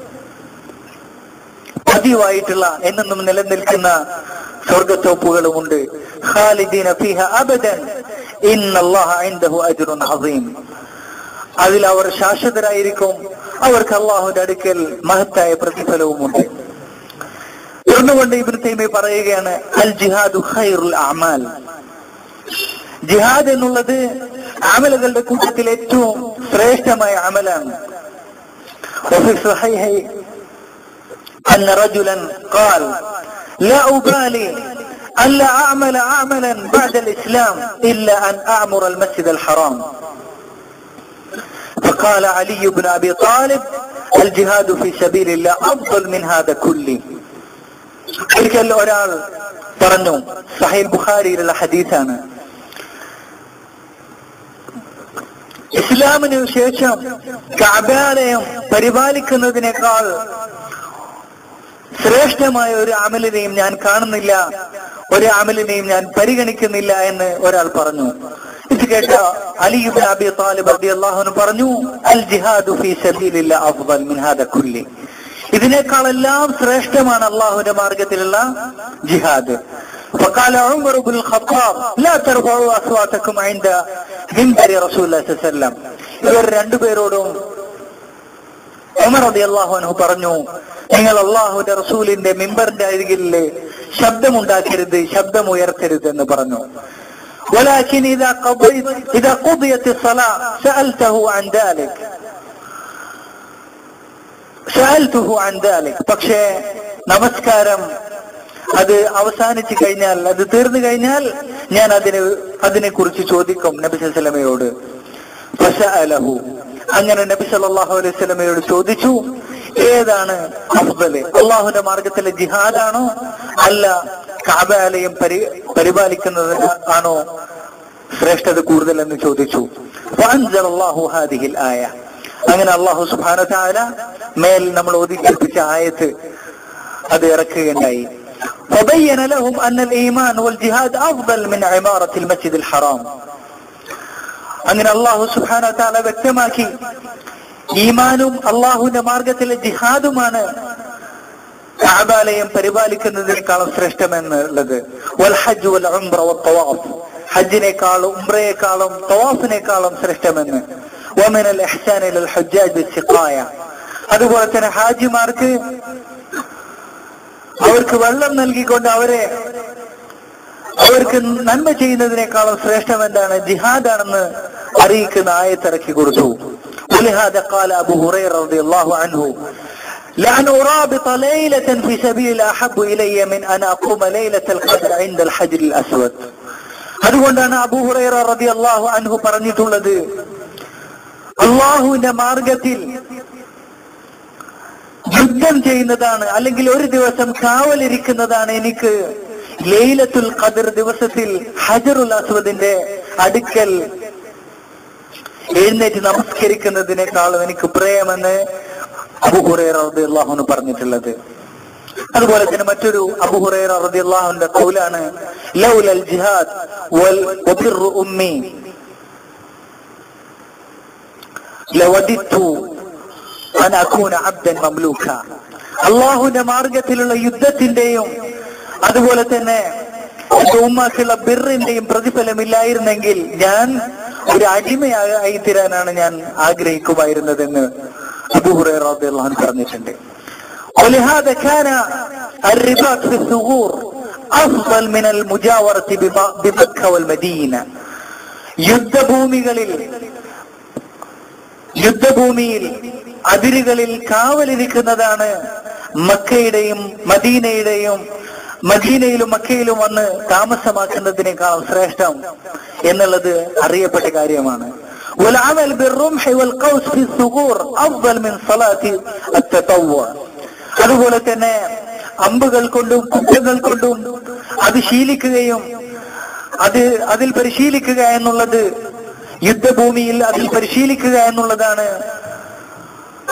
പതിവായിട്ടുള്ള എന്നും നിലനിൽക്കുന്ന സ്വർഗത്തോപ്പുകളുമുണ്ട്. ഖാലിദീന ഫീഹ അബദൻ ഇന്നല്ലാഹ ഇൻദഹു അജ്റുൻ അസീം. അതിൽ അവർ ശാശ്വതരായിരിക്കും. അവർക്ക് അള്ളാഹുവിന്റെ അടുക്കൽ മഹത്തായ പ്രതിഫലവുമുണ്ട്. തുടർന്നുകൊണ്ട് ഇബ്നു തൈമിയ്യ പറയുകയാണ്, അൽ ജിഹാദു ഖൈറുൽ അഅമാൽ. ജിഹാദ് എന്നുള്ളത് അമലുകളുടെ കൂട്ടത്തിൽ ഏറ്റവും ശ്രേഷ്ഠമായ അമലാണ്. വഫി സ്വഹീഹി അന്ന റജുലൻ ഖാൽ ലാ ഉബാലി അല്ലാ അഅമല അഅമലൻ ബഅദ الإسلام إلا أن أعمر المسجد الحرام. فقال علي بن أبي طالب الجهاد في سبيل الله أفضل من هذا كله. ഒരിക്കൽ ഒരാൾ പറഞ്ഞു, സഹീഹ് ബുഖാരിയിലുള്ള ഹദീസാണ്, ഇസ്ലാമിനു ശേഷം കഅബാലയം പരിപാലിക്കുന്നതിനേക്കാൾ ശ്രേഷ്ഠമായ ഒരു അമലിനെയും ഞാൻ കാണുന്നില്ല, ഒരു അമലിനെയും ഞാൻ പരിഗണിക്കുന്നില്ല എന്ന് ഒരാൾ പറഞ്ഞു. ഇത് കേട്ട അലി ഇബ്നു അബി ത്വാലിബ് റളിയല്ലാഹു അൻഹു പറഞ്ഞു, അൽ ജിഹാദു ഫീ സബീലില്ലാഹി അഫ്ദൽ മിൻ ഹാദാ കുല്ലി. ഇതിനേക്കാളെല്ലാം ശ്രേഷ്ഠമാണ് അള്ളാഹുവിന്റെ മാർഗത്തിലുള്ള ജിഹാദ്. فقال عمر بن الخطاب لا ترفعوا اصواتكم عند منبر رسول الله صلى الله عليه وسلم. ഇവർ രണ്ടുപേരോടും ഉമർ റളിയല്ലാഹു അൻഹു പറഞ്ഞു, നിങ്ങൾ അള്ളാഹുവിന്റെ റസൂലിന്റെ മിമ്പറിന്റെ അരികിൽ ശബ്ദമുണ്ടാക്കരുത്, ശബ്ദമുയർത്തരുത് എന്ന് പറഞ്ഞു. ولكن إذا قضيت الصلاة سألته عن ذلك. പക്ഷേ നമസ്കാരം അത് അവസാനിച്ചു കഴിഞ്ഞാൽ, അത് തീർന്നു കഴിഞ്ഞാൽ ഞാൻ അതിനെ കുറിച്ച് ചോദിക്കും നബി സല്ലല്ലാഹു അലൈഹി വസല്ലമയോട്. ഫസഅലഹു, അങ്ങനെ നബി സല്ലല്ലാഹു അലൈഹി വസല്ലമയോട് ചോദിച്ചു, ഏതാണ് അഫ്ദല്, അള്ളാഹുവിന്റെ മാർഗത്തിലെ ജിഹാദാണോ അല്ല കഅബാലയം പരിപാലിക്കുന്നതിന് ആണോ ശ്രേഷ്ഠത കൂടുതൽ എന്ന് ചോദിച്ചു. ഫഅൻസലല്ലാഹു ഹാദിഹിൽ ആയ, അങ്ങനെ അല്ലാഹു സുബ്ഹാനഹു വ തആല മേൽ നമ്മൾ ഓതി കേൾപ്പിച്ച ആയത്ത് അത് ഇറക്കുകയുണ്ടായി. فبين لهم أن الإيمان والجهاد أفضل من عمارة المسجد الحرام. അങ്ങനെ അല്ലാഹു സുബ്ഹാനഹു വ തആല വ്യക്തമാക്കി, ഈമാനും അല്ലാഹുവിന്റെ മാർഗത്തിലെ ജിഹാദുമാണ് കഅബാലയം പരിപാലിക്കുന്നതിനേക്കാളും ശ്രേഷ്ഠമെന്നുള്ളത്. വൽ ഹജ്ജ് വൽ ഉംറ വൽ തവാഫ്, ഹജ്ജിനേക്കാളും ഉംറയേക്കാളും തവാഫിനേക്കാളും ശ്രേഷ്ഠമെന്ന്. വമിൻ അൽ ഇഹ്സാൻ ഇലൽ ഹുജ്ജാജ് ബിസ്സിഖായ, അതുപോലെ തന്നെ ഹാജിമാർക്ക് അവർക്ക് വെള്ളം നൽകിക്കൊണ്ട് അവർക്ക് നന്മ ചെയ്യുന്നതിനേക്കാളും ശ്രേഷ്ഠം എന്താണ്, ജിഹാദാണെന്ന് അറിയിക്കുന്ന ആയത്തിറക്കി കൊടുത്തു. ولهذا قال أبو هريرة رضي الله عنه لأن أرابط ليلة في سبيل الله أحب إلي من أن أقوم ليلة القدر عند الحجر الأسود. അതുകൊണ്ടാണ് അബൂ ഹുറൈറ റളിയല്ലാഹു അൻഹു പറഞ്ഞിട്ടുള്ളത്, അള്ളാഹുവിന്റെ മാർഗത്തിൽ യുദ്ധം ചെയ്യുന്നതാണ്, അല്ലെങ്കിൽ ഒരു ദിവസം കാവലിരിക്കുന്നതാണ് എനിക്ക് ലൈലത്തുൽ ഖദർ ദിവസത്തിൽ ഹജറുൽ അസ്വദിന്റെ അടുക്കൽ എഴുന്നേറ്റ് നമസ്കരിക്കുന്നതിനേക്കാളും എനിക്ക് പ്രിയമെന്ന് അബൂ ഹുറൈറ റളിയല്ലാഹു അൻഹു പറഞ്ഞിട്ടുള്ളത്. അതുപോലെ തന്നെ മറ്റൊരു അബൂ ഹുറൈറ റളിയല്ലാഹു അൻഹുവിന്റെ ഖൗലാണ്, ലൗലൽ ജിഹാദ് വൽ ബിർറു ഉമ്മി ലവദിത്തു അൻ അകൂന അബ്ദൻ മംലൂക. അള്ളാഹുവിന്റെ മാർഗത്തിലുള്ള യുദ്ധത്തിന്റെയും അതുപോലെ തന്നെ ഉമ്മക്കുള്ള ബിറിന്റെയും പ്രതിഫലമില്ലായിരുന്നെങ്കിൽ ഞാൻ ഒരു അടിമയായി തീരാനാണ് ഞാൻ ആഗ്രഹിക്കുമായിരുന്നതെന്ന് അബൂ ഹുറൈറ റളിയല്ലാഹു അൻഹു പറഞ്ഞിട്ടുണ്ട്. ولهذا كان الرباط في الثغور أفضل من المجاورة بمكة والمدينة. യുദ്ധഭൂമിയിൽ അതിരുകളിൽ കാവലിരിക്കുന്നതാണ് മക്കയുടെയും മദീനയിലും മക്കയിലും വന്ന് താമസമാക്കുന്നതിനേക്കാളും ശ്രേഷ്ഠം എന്നുള്ളത് അറിയപ്പെട്ട കാര്യമാണ്. والعمل بالرمح والقوس في الثغور أفضل من صلاة التطوع. അതുപോലെ തന്നെ അമ്പുകൾ കൊണ്ടും കുറ്റങ്ങൾ കൊണ്ടും അത് ശീലിക്കുകയും അതിൽ പരിശീലിക്കുക എന്നുള്ളത്, യുദ്ധഭൂമിയിൽ അതിൽ പരിശീലിക്കുക എന്നുള്ളതാണ്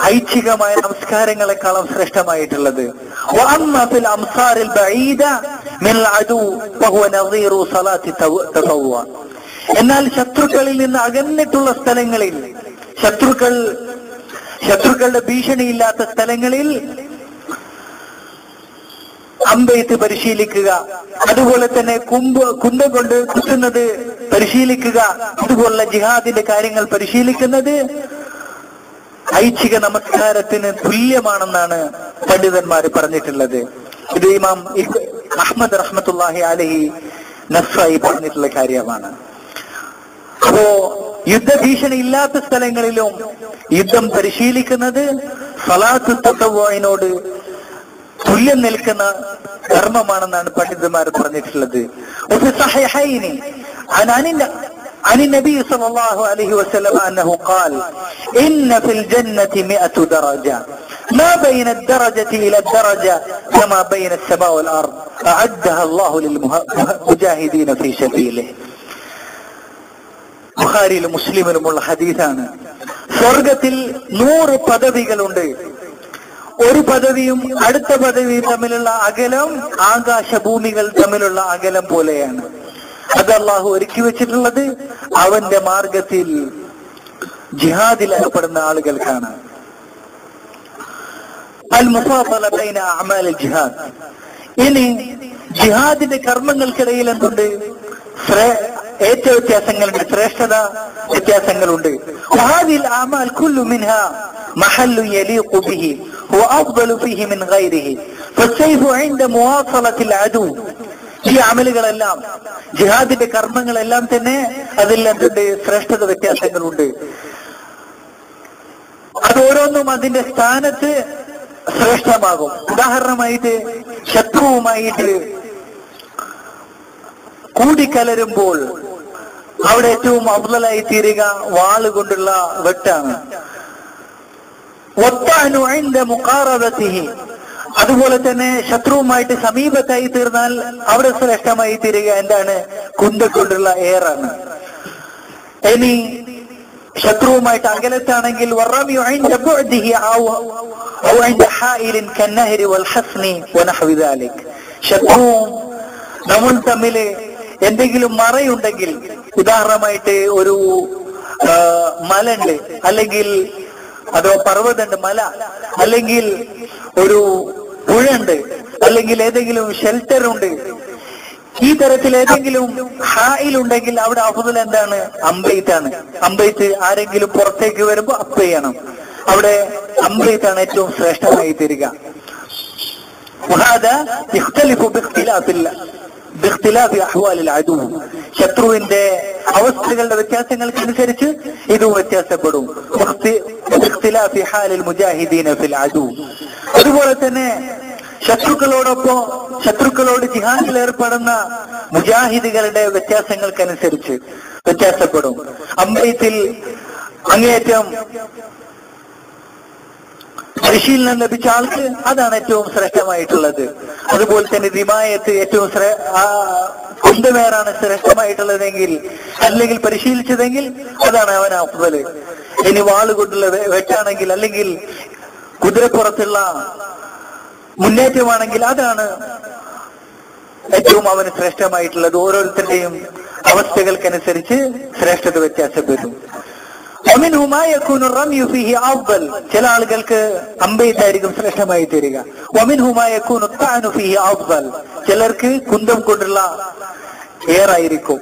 ഐച്ഛികമായ നമസ്കാരങ്ങളെക്കാളും ശ്രേഷ്ഠമായിട്ടുള്ളത്. وأما في الأمصار البعيدة മിനൽ അദു ഫഹുവ നദീറു സ്വലാത്തി തതവ്വ. എന്നാൽ ശത്രുക്കളിൽ നിന്ന് അകന്നിട്ടുള്ള സ്ഥലങ്ങളിൽ, ശത്രുക്കളുടെ ഭീഷണിയില്ലാത്ത സ്ഥലങ്ങളിൽ അമ്പെയ്ത്ത് പരിശീലിക്കുക, അതുപോലെ തന്നെ കുന്തം കൊണ്ട് കുത്തുന്നത് പരിശീലിക്കുക, ഇതുപോലുള്ള ജിഹാദിന്റെ കാര്യങ്ങൾ പരിശീലിക്കുന്നത് ഐച്ഛിക നമസ്കാരത്തിന് തുല്യമാണെന്നാണ് പണ്ഡിതന്മാർ പറഞ്ഞിട്ടുള്ളത്. ഇത് ഇമാം അഹ്മദ് റഹ്മത്തുള്ളാഹി അലൈഹി നസ്സായി പറഞ്ഞിട്ടുള്ള കാര്യമാണ്. അപ്പോ യുദ്ധഭീഷണി ഇല്ലാത്ത സ്ഥലങ്ങളിലും യുദ്ധം പരിശീലിക്കുന്നത് സ്വലാത്തു തതവ്വുഇനോട് തുല്യം നിൽക്കുന്ന കർമ്മമാണെന്നാണ് പണ്ഡിതന്മാർ പറഞ്ഞിട്ടുള്ളത്. عن النبي صلى الله عليه وسلم أنه قال إن في الجنة 100 درجة ما بين الدرجة إلى الدرجة كما بين السماء والأرض أعدها الله للمجاهدين في سبيله. ബുഖാരിയിലും മുസ്ലിമിലുമുള്ള ഹദീസാണ്. സ്വർഗത്തിൽ 100 പദവികളുണ്ട്. ഒരു പദവിയും അടുത്ത പദവിയും തമ്മിലുള്ള അകലം ആകാശഭൂമികൾ തമ്മിലുള്ള അകലം പോലെയാണ്. അത് അള്ളാഹു ഒരുക്കി വെച്ചിട്ടുള്ളത് അവന്റെ മാർഗത്തിൽ ജിഹാദിൽ ഏർപ്പെടുന്ന ആളുകൾക്കാണ്. അൽ മുഫാദല ബൈന അഅമാൽ ജിഹാദ്. ഇനി ജിഹാദിന്റെ കർമ്മങ്ങൾക്കിടയിൽ എന്തുണ്ട്? ഏറ്റവും വ്യത്യാസങ്ങളുണ്ട്, ശ്രേഷ്ഠത വ്യത്യാസങ്ങളുണ്ട്. വഹാദിൽ അഅമാൽ കുല്ലു മിൻഹാ മഹല്ലു യലീഖു ബിഹി വഅഫ്ദലു ഫീഹി മിൻ ഗൈരിഹി ഫസൈഫു ഇൻദ മുവാസലത്തിൽ അദു. ഈ അമലുകളെല്ലാം, ജിഹാദിന്റെ കർമ്മങ്ങളെല്ലാം തന്നെ അതിൽ എന്തുണ്ട്? ശ്രേഷ്ഠത വ്യത്യാസങ്ങളുണ്ട്. അത് ഓരോന്നും അതിന്റെ സ്ഥാനത്ത് ശ്രേഷ്ഠമാകും. ഉദാഹരണമായിട്ട് ശത്രുവുമായിട്ട് കൂടിക്കലരുമ്പോൾ അവിടെ ഏറ്റവും അഫ്ളലായി തീരുക വാളുകൊണ്ടുള്ള വെട്ടാണ്. അതുപോലെ തന്നെ ശത്രുവുമായിട്ട് സമീപത്തായി തീർന്നാൽ അവിടെ ശ്രേഷ്ഠമായി തീരുക എന്താണ്? കുന്തക്കൊണ്ടുള്ള ഏറാണ്. ഇനി ശത്രുവുമായിട്ട് അകലത്താണെങ്കിൽ ശത്രുവും നമ്മൾ തമ്മിൽ എന്തെങ്കിലും മറയുണ്ടെങ്കിൽ, ഉദാഹരണമായിട്ട് ഒരു മലണ്ട്, അല്ലെങ്കിൽ അതോ പർവ്വതമുണ്ട്, മല, അല്ലെങ്കിൽ ഒരു പുഴയുണ്ട്, അല്ലെങ്കിൽ ഏതെങ്കിലും ഷെൽട്ടർ ഉണ്ട്, ഈ തരത്തിൽ ഏതെങ്കിലും ഹായിലുണ്ടെങ്കിൽ അവിടെ അഫ്ദൽ എന്താണ്? അമ്പെയ്ത്താണ്. അമ്പെയ്ത്ത് ആരെങ്കിലും പുറത്തേക്ക് വരുമ്പോ അപ്പ് ചെയ്യണം. അവിടെ അമ്പെയ്ത്താണ് ഏറ്റവും ശ്രേഷ്ഠമായി തീരുക. ശത്രുവിന്റെ അവസ്ഥകളുടെ വ്യത്യാസങ്ങൾക്കനുസരിച്ച് ഇതും വ്യത്യാസപ്പെടും. അതുപോലെ തന്നെ ശത്രുക്കളോട് ജിഹാദിൽ ഏർപ്പെടുന്ന മുജാഹിദുകളുടെ വ്യത്യാസങ്ങൾക്കനുസരിച്ച് വ്യത്യാസപ്പെടും. അമ്പെയ്ത്തിൽ അങ്ങേയറ്റം പരിശീലനം ലഭിച്ച ആൾക്ക് അതാണ് ഏറ്റവും ശ്രേഷ്ഠമായിട്ടുള്ളത്. അതുപോലെ തന്നെ റിമായത്ത് ഏറ്റവും കുന്തമേറാണ് ശ്രേഷ്ഠമായിട്ടുള്ളതെങ്കിൽ, അല്ലെങ്കിൽ പരിശീലിച്ചതെങ്കിൽ അതാണ് അവൻ അഫ്ദല്. ഇനി വാളുകൊണ്ടുള്ള വെട്ടാണെങ്കിൽ, അല്ലെങ്കിൽ കുതിരപ്പുറത്തുള്ള മുന്നേറ്റമാണെങ്കിൽ അതാണ് ഏറ്റവും അവന് ശ്രേഷ്ഠമായിട്ടുള്ളത്. ഓരോരുത്തരുടെയും അവസ്ഥകൾക്കനുസരിച്ച് ശ്രേഷ്ഠത വ്യത്യാസപ്പെടും. ചില ആളുകൾക്ക് അമ്പെയ്ത്തായിരിക്കും ശ്രേഷ്ഠമായി തീരുക. ചിലർക്ക് കുന്തം കൊണ്ടുള്ള ഏറായിരിക്കും.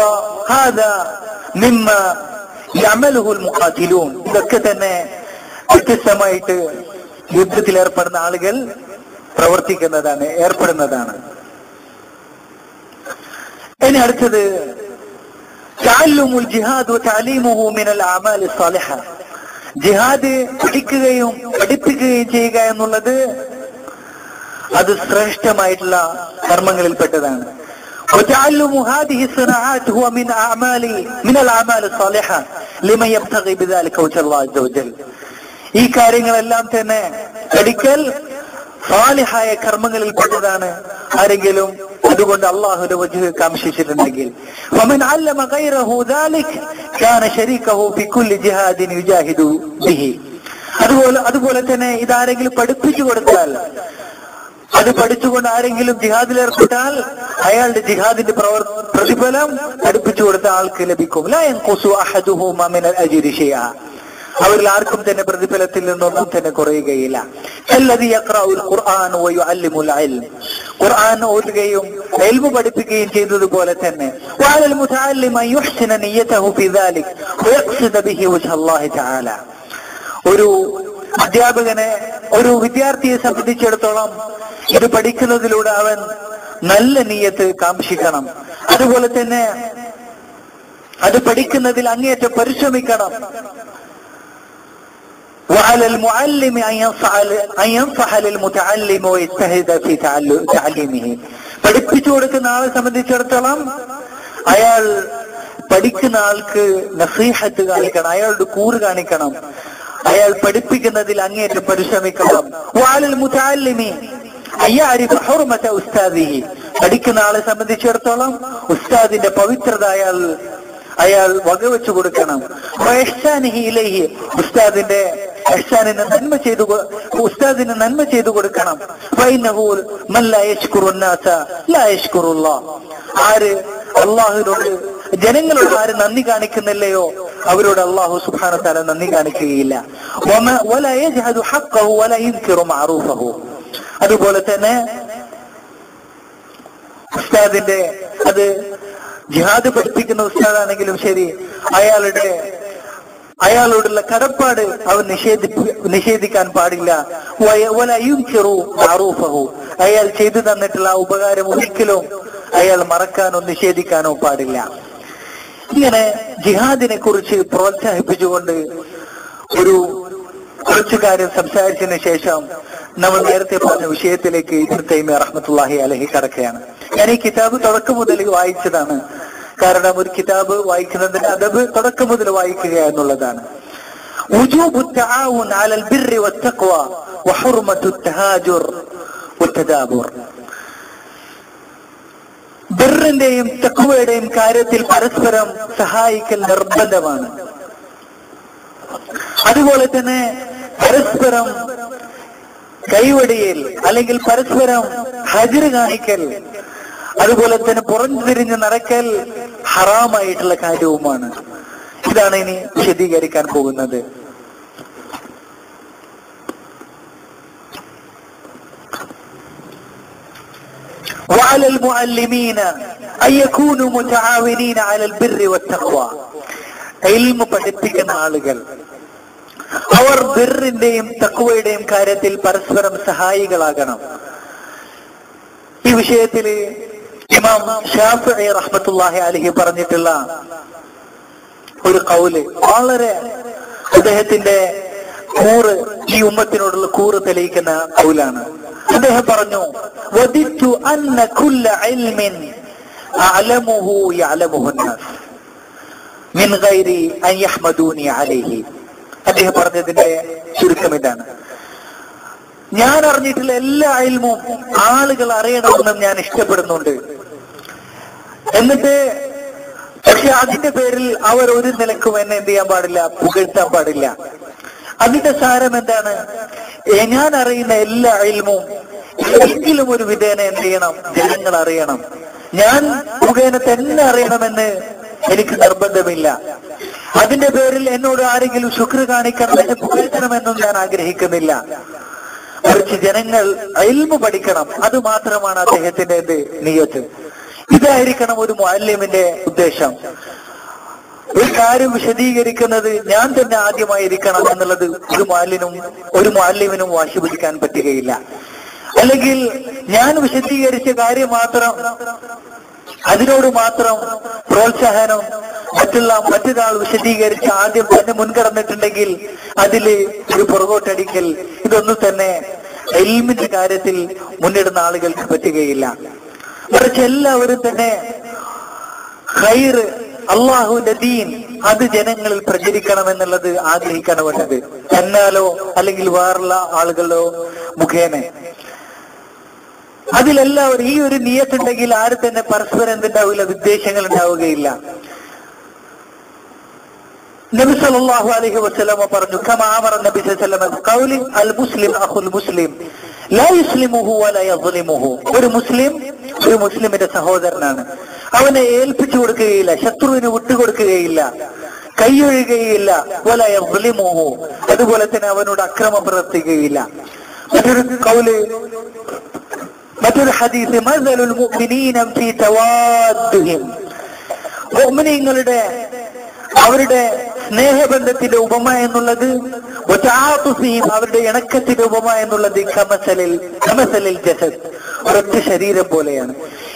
ഇതൊക്കെ തന്നെ വ്യത്യസ്തമായിട്ട് യുദ്ധത്തിൽ ഏർപ്പെടുന്ന ആളുകൾ പ്രവർത്തിക്കുന്നതാണ്, ഏർപ്പെടുന്നതാണ്. ഇനി അടുത്തത് ജിഹാദ് പഠിക്കുകയും പഠിപ്പിക്കുകയും ചെയ്യുക എന്നുള്ളത് അത് ശ്രേഷ്ഠമായിട്ടുള്ള കർമ്മങ്ങളിൽപ്പെട്ടതാണ്. ഈ കാര്യങ്ങളെല്ലാം തന്നെ പഠിക്കൽ സാലിഹായ കർമ്മങ്ങളിൽപ്പെട്ടതാണ്. ആരെങ്കിലും അതുകൊണ്ട് അള്ളാഹുവിന്റെ വജ്ഹ് കാംക്ഷിച്ചിട്ടുണ്ടെങ്കിൽ അതുപോലെ തന്നെ ഇതാരെങ്കിലും പഠിപ്പിച്ചു കൊടുത്താൽ അത് പഠിച്ചുകൊണ്ട് ആരെങ്കിലും ജിഹാദിൽ ഏർപ്പെട്ടാൽ അയാളുടെ ജിഹാദിന്റെ പ്രതിഫലം പഠിപ്പിച്ചു കൊടുത്ത ആൾക്ക് ലഭിക്കും. ലാ യൻഖുസു അഹദുഹുമാ മിനൽ അജ്രി ശൈഅ. അവരിൽ ആർക്കും തന്നെ പ്രതിഫലത്തിൽ നിന്നൊന്നും തന്നെ കുറയുകയില്ല. അല്ലദീ യഖറഉൽ ഖുർആൻ വയുഅല്ലിമുൽ ഇൽം. ഖുർആൻ ഓതുകയും ഇൽമു പഠിപ്പിക്കുകയും ചെയ്തതുപോലെ തന്നെ വഅലൽ മുതഅല്ലിമ യുഹ്സിന നിയ്യതഹു ഫീ ദാലിക് വയഖ്സിദ ബിഹി വജ്ഹല്ലാഹി തആല. ഒരു അധ്യാപകനെ, ഒരു വിദ്യാർത്ഥിയെ സംബന്ധിച്ചിടത്തോളം ഇത് പഠിക്കുന്നതിലൂടെ അവൻ നല്ല നിയ്യത്ത് കാംക്ഷിക്കണം. അതുപോലെ തന്നെ അത് പഠിക്കുന്നതിൽ അങ്ങേയറ്റം പരിശ്രമിക്കണം. وعلى المعلم أن ينصح للمتعلم ويجتهد في تعليمه. പഠിപ്പിച്ചു കൊടുക്കുന്ന ആളെ സംബന്ധിച്ചിടത്തോളം അയാൾ പഠിക്കുന്ന ആൾക്ക് നസീഹത്ത് കാണിക്കണം, അയാളുടെ കൂറ് കാണിക്കണം, അയാൾ പഠിപ്പിക്കുന്നതിൽ അങ്ങേയറ്റം പരിശ്രമിക്കണം. وعلى المتعلم أن يعرف حرمة أستاذه. പഠിക്കുന്ന ആളെ സംബന്ധിച്ചിടത്തോളം ഉസ്താദിന്റെ പവിത്രത അയാൾ വകവെച്ചു കൊടുക്കണം. ഉസ്താദിന്റെ ഇഹ്സാനിനെ ഉസ്താദിന് നന്മ ചെയ്തു കൊടുക്കണം. ആര് അള്ളാഹുവിനോട്, ജനങ്ങളോട് ആര് നന്ദി കാണിക്കുന്നില്ലയോ അവരോട് അള്ളാഹു സുബ്ഹാനഹു വതആല നന്ദി കാണിക്കുകയില്ല. അതുപോലെ തന്നെ ഉസ്താദിന്റെ, അത് ജിഹാദ് പഠിപ്പിക്കുന്ന ഉസ്താദാണെങ്കിലും ശരി, അയാളോടുള്ള കടപ്പാട് അവൻ നിഷേധിക്കാൻ പാടില്ല. അയാൾ ചെയ്തു തന്നിട്ടുള്ള ആ ഉപകാരം ഒരിക്കലും അയാൾ മറക്കാനോ നിഷേധിക്കാനോ പാടില്ല. ഇങ്ങനെ ജിഹാദിനെ കുറിച്ച് പ്രോത്സാഹിപ്പിച്ചുകൊണ്ട് കുറച്ചു കാര്യം സംസാരിച്ചതിന് ശേഷം നമ്മൾ നേരത്തെ പറഞ്ഞ വിഷയത്തിലേക്ക് ഇബ്നു തൈമിയ്യ റഹ്മത്തുള്ളാഹി അലൈഹി കടക്കുകയാണ്. ഞാൻ ഈ കിതാബ് തുടക്കം മുതൽ വായിച്ചതാണ്. കാരണം ഒരു കിതാബ് വായിക്കുന്നതിന്റെ അദബ് തുടക്കം മുതൽ വായിക്കുക എന്നുള്ളതാണ്. വുജൂബു തആവുൻ അലൽ ബിർരി വത്തഖ്വ വഹുർമത്തു തഹാജുർ വതദാബുർ. ബിർറിന്റെയും തഖ്വയുടെയും കാര്യത്തിൽ പരസ്പരം സഹായിക്കൽ നിർബന്ധമാണ്. അതുപോലെ തന്നെ പരസ്പരം കൈവടിയൽ അല്ലെങ്കിൽ പരസ്പരം ഹജ്റ് കാണിക്കൽ, അതുപോലെ തന്നെ പുറംതിരിഞ്ഞ് നടക്കൽ ഹറാമായിട്ടുള്ള കാര്യവുമാണ്. ഇതാണ് ഇനി വിശദീകരിക്കാൻ പോകുന്നത്. وعلى المعلمين أن يكونوا متعاونين على البر والتقوى. ഇൽമു പഠിപ്പിക്കുന്ന ആളുകൾ അവർ ബിറിന്റെയും തഖ്വയുടെയും കാര്യത്തിൽ പരസ്പരം സഹായികളാകണം. ഈ വിഷയത്തിൽ ഇമാം ശാഫിഈ റഹ്മത്തുള്ളാഹി അലൈഹി പറഞ്ഞിട്ടുള്ള ഒരു ഖൗല് വളരെ അദ്ദേഹത്തിന്റെ കൂറ്, ഈ ഉമ്മത്തിനോടുള്ള കൂറ് തെളിയിക്കുന്ന ഖൗലാണ്. അദ്ദേഹം പറഞ്ഞു, വദിത്തു അന്ന കുല്ല ഇൽമിൻ അഅലമുഹു യഅലമുഹു അന്നാസ് മിൻ ഗൈരി അൻ യഹ്മദൂനി അലൈഹി. അദ്ദേഹം പറഞ്ഞതിന്റെ ചുരുക്കം ഇതാണ്: ഞാൻ അറിഞ്ഞിട്ടുള്ള എല്ലാ ഇൽമും ആളുകൾ അറിയണമെന്നും ഞാൻ ഇഷ്ടപ്പെടുന്നുണ്ട്. എന്നിട്ട് പക്ഷെ അതിന്റെ പേരിൽ അവർ ഒരു നിലക്കും എന്നെ എന്ത് ചെയ്യാൻ പാടില്ല, പുകഴ്ത്താൻ പാടില്ല. അതിന്റെ സാരം എന്താണ്? ഞാൻ അറിയുന്ന എല്ലാ ഇൽമും എങ്കിലും ഒരു വിധേന എന്ത് ചെയ്യണം, ജനങ്ങൾ അറിയണം. ഞാൻ മുഖേന തന്നെ അറിയണമെന്ന് എനിക്ക് നിർബന്ധമില്ല. അതിന്റെ പേരിൽ എന്നോട് ആരെങ്കിലും ശുക്ർ കാണിക്കണം, എന്നെ പുകഴ്ത്തണമെന്നും ഞാൻ ആഗ്രഹിക്കുന്നില്ല. മറിച്ച് ജനങ്ങൾ ഇൽമു പഠിക്കണം, അത് മാത്രമാണ് അദ്ദേഹത്തിന്റെ നിയ്യത്ത്. ഇതായിരിക്കണം ഒരു മുഅല്ലിമിന്റെ ഉദ്ദേശം. ഒരു കാര്യം വിശദീകരിക്കുന്നത് ഞാൻ തന്നെ ആദ്യമായിരിക്കണം എന്നുള്ളത് ഒരു മുഅല്ലിമിനും വാശി പിടിക്കാൻ പറ്റുകയില്ല. അല്ലെങ്കിൽ ഞാൻ വിശദീകരിച്ച കാര്യം മാത്രം, അതിനോട് മാത്രം പ്രോത്സാഹനം മറ്റൊരാൾ വിശദീകരിച്ച് ആദ്യം തന്നെ മുൻകടന്നിട്ടുണ്ടെങ്കിൽ അതില് ഒരു പുറകോട്ടടിക്കൽ, ഇതൊന്നും തന്നെ ഇൽമിന്റെ കാര്യത്തിൽ മുന്നിടുന്ന ആളുകൾക്ക് പറ്റുകയില്ല. മറിച്ച് എല്ലാവരും തന്നെ ഖൈർ, അള്ളാഹുവിന്റെ ദീൻ, അത് ജനങ്ങളിൽ പ്രചരിക്കണമെന്നുള്ളത് ആഗ്രഹിക്കണം വേണ്ടത്, എന്നാലോ അല്ലെങ്കിൽ വേറുള്ള ആളുകളോ മുഖേന. അതിലെല്ലാവരും ഈ ഒരു നിയത്തുണ്ടെങ്കിൽ ആരും തന്നെ പരസ്പരം എന്തുണ്ടാവില്ല, വിദ്വേഷങ്ങൾ ഉണ്ടാവുകയില്ല. നബി സല്ലല്ലാഹു അലൈഹി വസല്ലം പറഞ്ഞു, കമാ അമറ നബി സല്ലല്ലാഹു അലൈഹി വസല്ലം ഖൗലി അൽ മുസ്ലിം അഖുൽ മുസ്ലിം, ലാ യുസ്ലിമുഹു വലാ യസ്ലിമുഹു. ഒരു മുസ്ലിമിന്റെ സഹോദരനാണ്. അവനെ ഏൽപ്പിച്ചു കൊടുക്കുകയില്ല, ശത്രുവിന് വിട്ടുകൊടുക്കുകയില്ല, കൈയൊഴുകയില്ല. വലാ യസ്ലിമുഹു, അതുപോലെ തന്നെ അവനോട് അക്രമം പ്രവർത്തിക്കുകയില്ല. മറ്റൊരു ഹദീസ്, മസലുൽ മുഅ്മിനീന ഫീ തവാദ്ദുഹിം, മുഅ്മിനീങ്ങളുടെ അവരുടെ സ്നേഹബന്ധത്തിന്റെ ഉപമ എന്നുള്ളത്, അവരുടെ ഇണക്കത്തിന്റെ ഉപമ എന്നുള്ളത് കമസലിൽ ജസദ്, ഒരൊറ്റ ശരീരം പോലെയാണ്.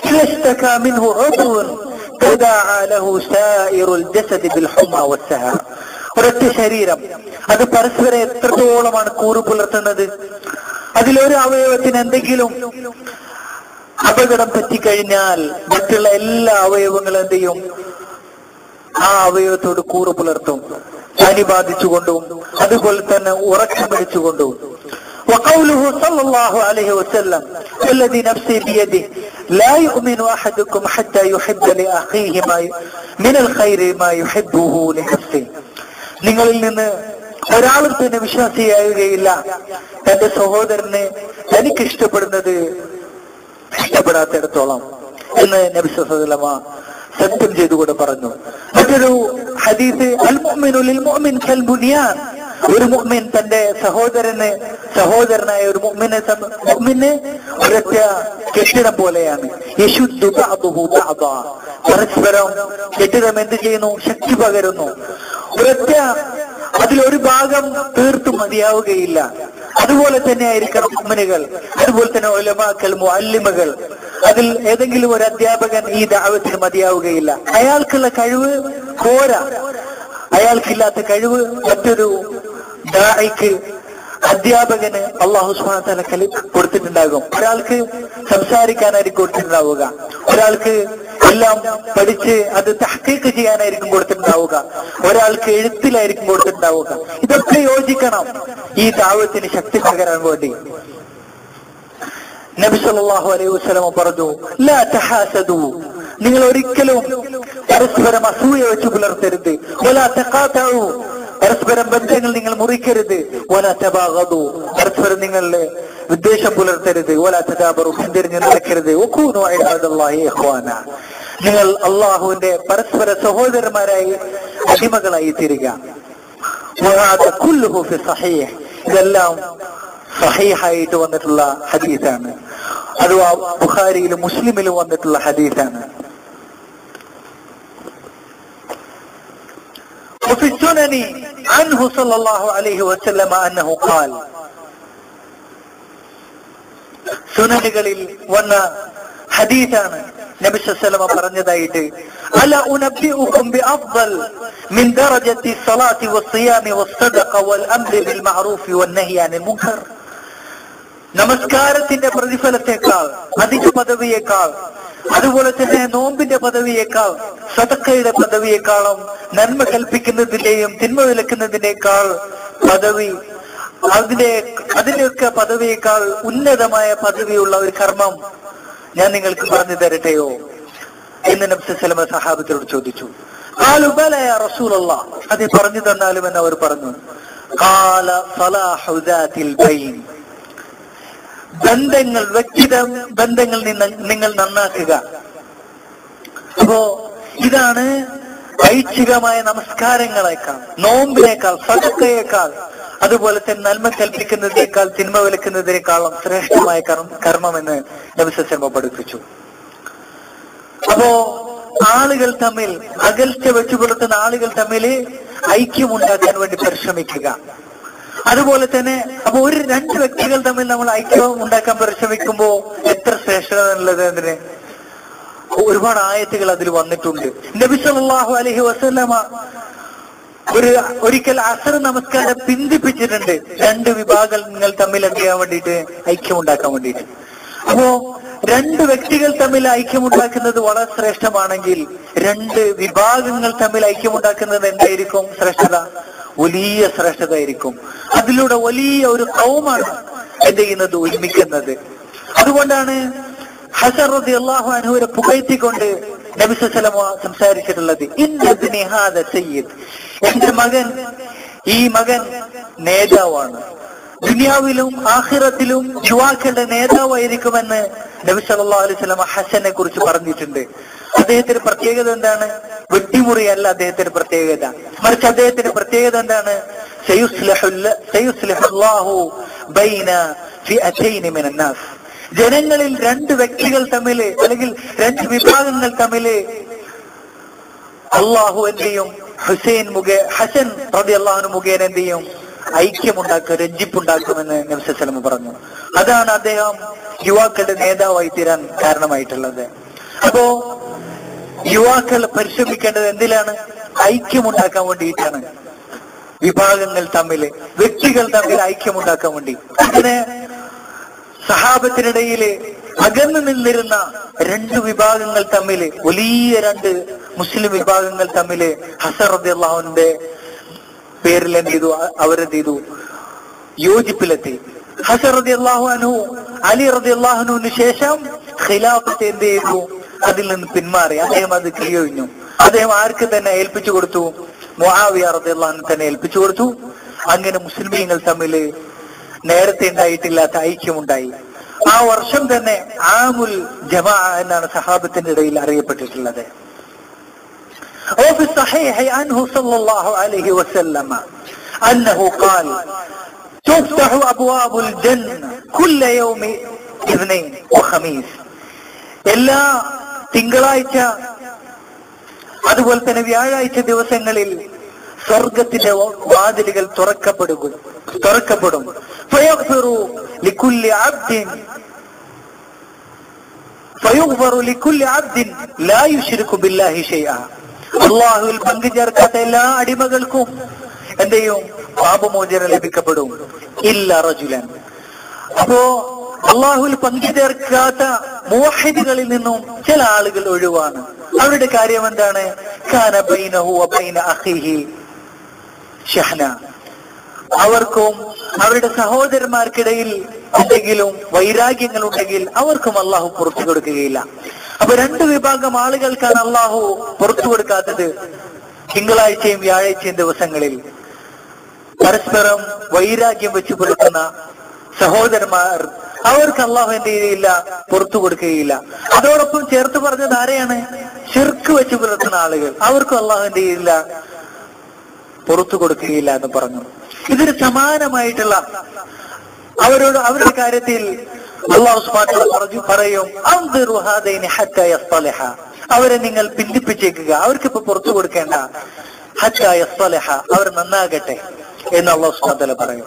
ഒരൊറ്റ ശരീരം, അത് പരസ്പരം എത്രത്തോളമാണ് കൂറു പുലർത്തുന്നത്. അതിലൊരു അവയവത്തിന് എന്തെങ്കിലും അപകടം പറ്റിക്കഴിഞ്ഞാൽ മറ്റുള്ള എല്ലാ അവയവങ്ങളും എന്ത് ചെയ്യും? ആ അവയവത്തോട് കൂറു പുലർത്തും, പനി ബാധിച്ചുകൊണ്ടും അതുപോലെ തന്നെ ഉറക്കം പിടിച്ചുകൊണ്ടും. وقوله صلى الله عليه وسلم الذي نفسي بيده لا يؤمن أحدكم حتى يحب لأخيه من الخير ما يحبه لنفسه. നിങ്ങളിൽ നിന്ന് ഒരാളും തന്നെ വിശ്വാസിയാവുകയില്ല തന്റെ സഹോദരനെ തനിക്ക് ഇഷ്ടപ്പെടാത്തിടത്തോളം എന്ന് നബി സല്ലല്ലാഹു അലൈഹി വസല്ലം സത്യം ചെയ്തുകൊണ്ട് പറഞ്ഞു. മറ്റൊരു ഹദീസ്, അൽ മുഅ്മിനു ലിൽ മുഅ്മിൻ കൽ ബുനിയാൻ, ഒരു മുഅ്മിൻ തന്റെ സഹോദരനായ ഒരു മുഅ്മിനെ ഒരൊറ്റ കെട്ടിടം പോലെയാണ്. യശുദ്ദു ബഅദുഹു ബഅദാ, പരസ്പരം കെട്ടിടം എന്ത് ചെയ്യുന്നു? ശക്തി പകരുന്നു. ഒരൊറ്റ അതിലൊരു ഭാഗം തീർത്തും മതിയാവുകയില്ല. അതുപോലെ തന്നെ ആയിരിക്കണം മുഅ്മിനുകൾ. അതുപോലെ തന്നെ ഉലമാക്കൾ, മുഅല്ലിമുകൾ, അതിൽ ഏതെങ്കിലും ഒരു അധ്യാപകൻ ഈ ദഅവത്തിന് മതിയാവുകയില്ല. അയാൾക്കുള്ള കഴിവ് പോരാ. അയാൾക്കില്ലാത്ത കഴിവ് മറ്റൊരു ദാഇക്ക്, അധ്യാപകന് അല്ലാഹു സുബ്ഹാനഹു വ തആല കൊടുത്തിട്ടുണ്ടാകും. ഒരാൾക്ക് സംസാരിക്കാനായിരിക്കും കൊടുത്തിട്ടുണ്ടാവുക, ഒരാൾക്ക് എല്ലാം പഠിച്ച് അത് തഹ്ഖീഖ് ചെയ്യാനായിരിക്കും കൊടുത്തിട്ടുണ്ടാവുക, ഒരാൾക്ക് എഴുത്തിലായിരിക്കും കൊടുത്തിട്ടുണ്ടാവുക. ഇതൊക്കെ യോജിക്കണം ഈ ദഅവത്തിന് ശക്തി പകരാൻ വേണ്ടി. നബി സല്ലല്ലാഹു അലൈഹി വസല്ലം പറഞ്ഞു, ലാ തഹാസദു, നിങ്ങൾ ഒരിക്കലും പരസ്പരം അസൂയ വെച്ച് പുലർത്തരുത്. വലാ തഖാതഉ, പരസ്പരം ബന്ധങ്ങൾ നിങ്ങൾ മുറിക്കരുത്. വലാ തബാഗദു, പരസ്പരം നിങ്ങളുടെ വിദ്വേഷം പുലർത്തരുത്. വലാ തദാബറു, പിന്തിരിഞ്ഞ് നടക്കരുത്. വകൂനു ഇബാദല്ലാഹി ഇഖ്വാന, നിങ്ങൾ അള്ളാഹുവിന്റെ പരസ്പര സഹോദരന്മാരായി അടിമകളായി തീരുക. വഹാദ കുല്ലുഹു ഫി സഹീഹ്, ഇതെല്ലാം സഹീഹായിട്ട് വന്നിട്ടുള്ള ഹദീസാണ്. അഥവാ ബുഖാരിയിലും മുസ്ലിമിലും വന്നിട്ടുള്ള ഹദീസാണ്. وفي السنن عنه صلى الله عليه وسلم أنه قال, സുനനുകളിൽ വന്ന ഹദീസാണ്. നബി സല്ലല്ലാഹു അലൈഹി വസല്ലം പറഞ്ഞതായിട്ട്, അല ഉനബ്ബിഉകും ബിഅഫ്ദൽ മിൻ ദറജത്തി സ്വലാത്തി വസ്സിയാമി വസ്സദഖ വൽ അംരി ബിൽ മഅറൂഫി വന്നഹി അനിൽ മുൻകർ, നമസ്കാരത്തിന്റെ പ്രതിഫലത്തെക്കാൾ, അധിക പദവിയേക്കാൾ, അതുപോലെ തന്നെ നോമ്പിന്റെ പദവിയേക്കാൾ, സദഖയുടെ പദവിയേക്കാളും, നന്മ കൽപ്പിക്കുന്നതിന്റെയും തിന്മ വിലക്കുന്നതിനേക്കാൾ പദവി, അതിന്റെയൊക്കെ പദവിയേക്കാൾ ഉന്നതമായ പദവിയുള്ള ഒരു കർമ്മം ഞാൻ നിങ്ങൾക്ക് പറഞ്ഞു തരട്ടെയോ എന്ന് നബി സല്ലല്ലാഹു അലൈഹി വസല്ലം സഹാബത്തോട് ചോദിച്ചു. ഖാലു ബല യാ റസൂലല്ലാഹ്, അത് പറഞ്ഞു തന്നാലും എന്ന് അവർ പറഞ്ഞു. ഖാല സലാഹു ദാതിൽ ബൈൻ, ബന്ധങ്ങൾ, വ്യക്തിഗത ബന്ധങ്ങൾ നിങ്ങൾ നന്നാക്കുക. അപ്പോ ഇതാണ് ഐച്ഛികമായ നമസ്കാരങ്ങളെക്കാൾ, നോമ്പിനേക്കാൾ, സദഖയേക്കാൾ, അതുപോലെ തന്നെ നന്മ കൽപ്പിക്കുന്നതിനേക്കാൾ തിന്മ വിലക്കുന്നതിനേക്കാളും ശ്രേഷ്ഠമായ കർമ്മമെന്ന് നബി സല്ലല്ലാഹു അലൈഹി വസല്ലം പഠിപ്പിച്ചു. അപ്പോ ആളുകൾ തമ്മിൽ അകൽച്ച വെച്ചു പുലർത്തുന്ന ആളുകൾ തമ്മിൽ ഐക്യമുണ്ടാക്കാൻ വേണ്ടി പരിശ്രമിക്കുക. അതുപോലെ തന്നെ അപ്പൊ രണ്ട് വ്യക്തികൾ തമ്മിൽ നമ്മൾ ഐക്യം ഉണ്ടാക്കാൻ പരിശ്രമിക്കുമ്പോ എത്ര ശ്രേഷ്ഠതയുള്ളത് എന്നതിന് ഒരുപാട് ആയത്തുകൾ അതിൽ വന്നിട്ടുണ്ട്. നബി സല്ലല്ലാഹു അലൈഹി വസല്ലമ ഒരിക്കൽ അസർ നമസ്കാരം പിന്തിപ്പിച്ചിട്ടുണ്ട്, രണ്ട് വിഭാഗങ്ങൾ തമ്മിൽ എന്ത് ചെയ്യാൻ വേണ്ടിയിട്ട്, ഐക്യമുണ്ടാക്കാൻ വേണ്ടിയിട്ട്. അപ്പോ രണ്ട് വ്യക്തികൾ തമ്മിൽ ഐക്യമുണ്ടാക്കുന്നത് വളരെ ശ്രേഷ്ഠമാണെങ്കിൽ രണ്ട് വിഭാഗങ്ങൾ തമ്മിൽ ഐക്യമുണ്ടാക്കുന്നത് എന്തായിരിക്കും ശ്രേഷ്ഠത? വലിയ ശ്രേഷ്ഠതയായിരിക്കും. അതിലൂടെ വലിയ ഒരു ഖൗമാണ് എന്ത് ചെയ്യുന്നത്, ഒരുമിക്കുന്നത്. അതുകൊണ്ടാണ് ഹസൻ റളിയല്ലാഹു അൻഹുവിനെ പുകഴ്ത്തിക്കൊണ്ട് നബി സല്ലല്ലാഹു അലൈഹി വസല്ലം സംസാരിച്ചിട്ടുള്ളത്, ഇന്ന ഇബ്നി ഹാദ സയ്യിദ്, എന്റെ മകൻ, ഈ മകൻ നേതാവാണ്. ദുനിയാവിലും ആഖിറത്തിലും യുവാക്കളുടെ നേതാവായിരിക്കുമെന്ന് നബി സല്ലല്ലാഹു അലൈഹി വസല്ലം ഹസനെ കുറിച്ച് പറഞ്ഞിട്ടുണ്ട്. അദ്ദേഹത്തിന്റെ പ്രത്യേകത എന്താണ്? വെട്ടിമുറിയല്ല അദ്ദേഹത്തിന്റെ പ്രത്യേകത, മറിച്ച് അദ്ദേഹത്തിന്റെ പ്രത്യേകത എന്താണ്? സയുസ്ലിഹുല്ലാഹു ബൈന ഫിഅതൈനി മിനൻ നാസ്. ജനങ്ങളിൽ രണ്ട് വ്യക്തികൾ തമ്മില് അല്ലെങ്കിൽ രണ്ട് വിഭാഗങ്ങൾ തമ്മില് അള്ളാഹു എന്ത് ചെയ്യും? ഹസൻ റളിയല്ലാഹു അൻഹു മുഖേന എന്ത് ചെയ്യും? ഐക്യമുണ്ടാക്കുക, രഞ്ജിപ്പുണ്ടാക്കുമെന്ന് നബി സല്ലല്ലാഹു അലൈഹി വസല്ലം പറഞ്ഞു. അതാണ് അദ്ദേഹം യുവാക്കളുടെ നേതാവായി തീരാൻ കാരണമായിട്ടുള്ളത്. അപ്പോ യുവാക്കൾ പരിശ്രമിക്കേണ്ടത് എന്തിലാണ്? ഐക്യമുണ്ടാക്കാൻ വേണ്ടിയിട്ടാണ്. വിഭാഗങ്ങൾ തമ്മിൽ, വ്യക്തികൾ തമ്മിൽ ഐക്യമുണ്ടാക്കാൻ വേണ്ടി. അങ്ങനെ സഹാബത്തിനിടയിൽ അകന്നു നിന്നിരുന്ന രണ്ട് വിഭാഗങ്ങൾ തമ്മിൽ, വലിയ രണ്ട് മുസ്ലിം വിഭാഗങ്ങൾ തമ്മിൽ ഹസൻ റളിയല്ലാഹു അൻഹുവിന്റെ പേരിൽ എന്ത് ചെയ്തു? അവരെന്ത് ചെയ്തു? യോജിപ്പിലെത്തി. ഹസൻ റളിയല്ലാഹു അൻഹു അലി റളിയല്ലാഹു അൻഹുവിന് ശേഷം ഖിലാഫത്ത് എന്ത് ചെയ്തു? അതിൽ നിന്ന് പിന്മാറി. അദ്ദേഹം അത് കൈയൊഴിഞ്ഞു. അദ്ദേഹം ആർക്ക് തന്നെ ഏൽപ്പിച്ചു കൊടുത്തു? മുആവിയ റളിയല്ലാഹു അൻഹു തന്നെ ഏൽപ്പിച്ചു കൊടുത്തു. അങ്ങനെ മുസ്ലിമീങ്ങൾ തമ്മിൽ നേരത്തെ ഉണ്ടായിട്ടില്ലാത്ത ഐക്യമുണ്ടായി. ആ വർഷം തന്നെ ആമുൽ ജമാഅ എന്നാണ് സഹാബത്തിന്റെ ഇടയിൽ അറിയപ്പെട്ടിട്ടുള്ളത്. وفي الصحيح عنه صلى الله عليه وسلم أنه قال تفتح أبواب الجنة كل يوم اثنين وخميس. എല്ലാ തിങ്കളാഴ്ച അതുപോലെ തന്നെ വ്യാഴാഴ്ച ദിവസങ്ങളിൽ സ്വർഗത്തിന്റെ വാതിലുകൾ തുറക്കപ്പെടും. ഫയഗ്ഫിറു ലികുല്ലി അബ്ദിൻ ലാ യുശ്രികു ബില്ലാഹി ശൈഅ. അല്ലാഹുവിൽ പങ്കു ചേർക്കാത്ത എല്ലാ അടിമകൾക്കും എന്ത് ചെയ്യും? പാപമോചനം ലഭിക്കപ്പെടും. ഇല്ല റജുലൻ. അപ്പോ അള്ളാഹുവിൽ പങ്കു ചേർക്കാത്ത മുവഹിദുകളിൽ നിന്നും ചില ആളുകൾ ഒഴിവാണ്. അവരുടെ കാര്യം എന്താണ്? കാന ബൈനഹു വ ബൈന അഖീഹി ഷഹ്ന. അവർക്കും അവരുടെ സഹോദരന്മാർക്കിടയിൽ എന്തെങ്കിലും വൈരാഗ്യങ്ങൾ ഉണ്ടെങ്കിൽ അവർക്കും അള്ളാഹു പുറത്തു കൊടുക്കുകയില്ല. അപ്പൊ രണ്ട് വിഭാഗം ആളുകൾക്കാണ് അള്ളാഹു പുറത്തു കൊടുക്കാത്തത്. തിങ്കളാഴ്ചയും വ്യാഴാഴ്ചയും ദിവസങ്ങളിൽ പരസ്പരം വൈരാഗ്യം വെച്ച് പുലർത്തുന്ന സഹോദരന്മാർ, അവർക്ക് അള്ളാഹു എന്ത് ചെയ്യില്ല? പുറത്തു കൊടുക്കുകയില്ല. അതോടൊപ്പം ചേർത്ത് പറഞ്ഞത് ആരെയാണ്? ശിർക്ക് വെച്ച് പുലർത്തുന്ന ആളുകൾ, അവർക്കും അള്ളാഹു എന്ത് ചെയ്യില്ല? പുറത്തു കൊടുക്കുകയില്ല എന്ന് പറഞ്ഞു. ഇതിന് സമാനമായിട്ടുള്ള അവരുടെ കാര്യത്തിൽ അല്ലാഹു സുബ്ഹാനഹു വ തആല പറയും, അൻദിറു ഹാദൈനി ഹത്താ യസ്തലിഹ. അവരെ നിങ്ങൾ പിന്തിപ്പിച്ചേക്കുക, അവർക്കിപ്പോ പുറത്തു കൊടുക്കേണ്ട. ഹത്താ യസ്തലിഹ, അവർ നന്നാകട്ടെ എന്ന് അല്ലാഹു സുബ്ഹാനഹു വ തആല പറയും.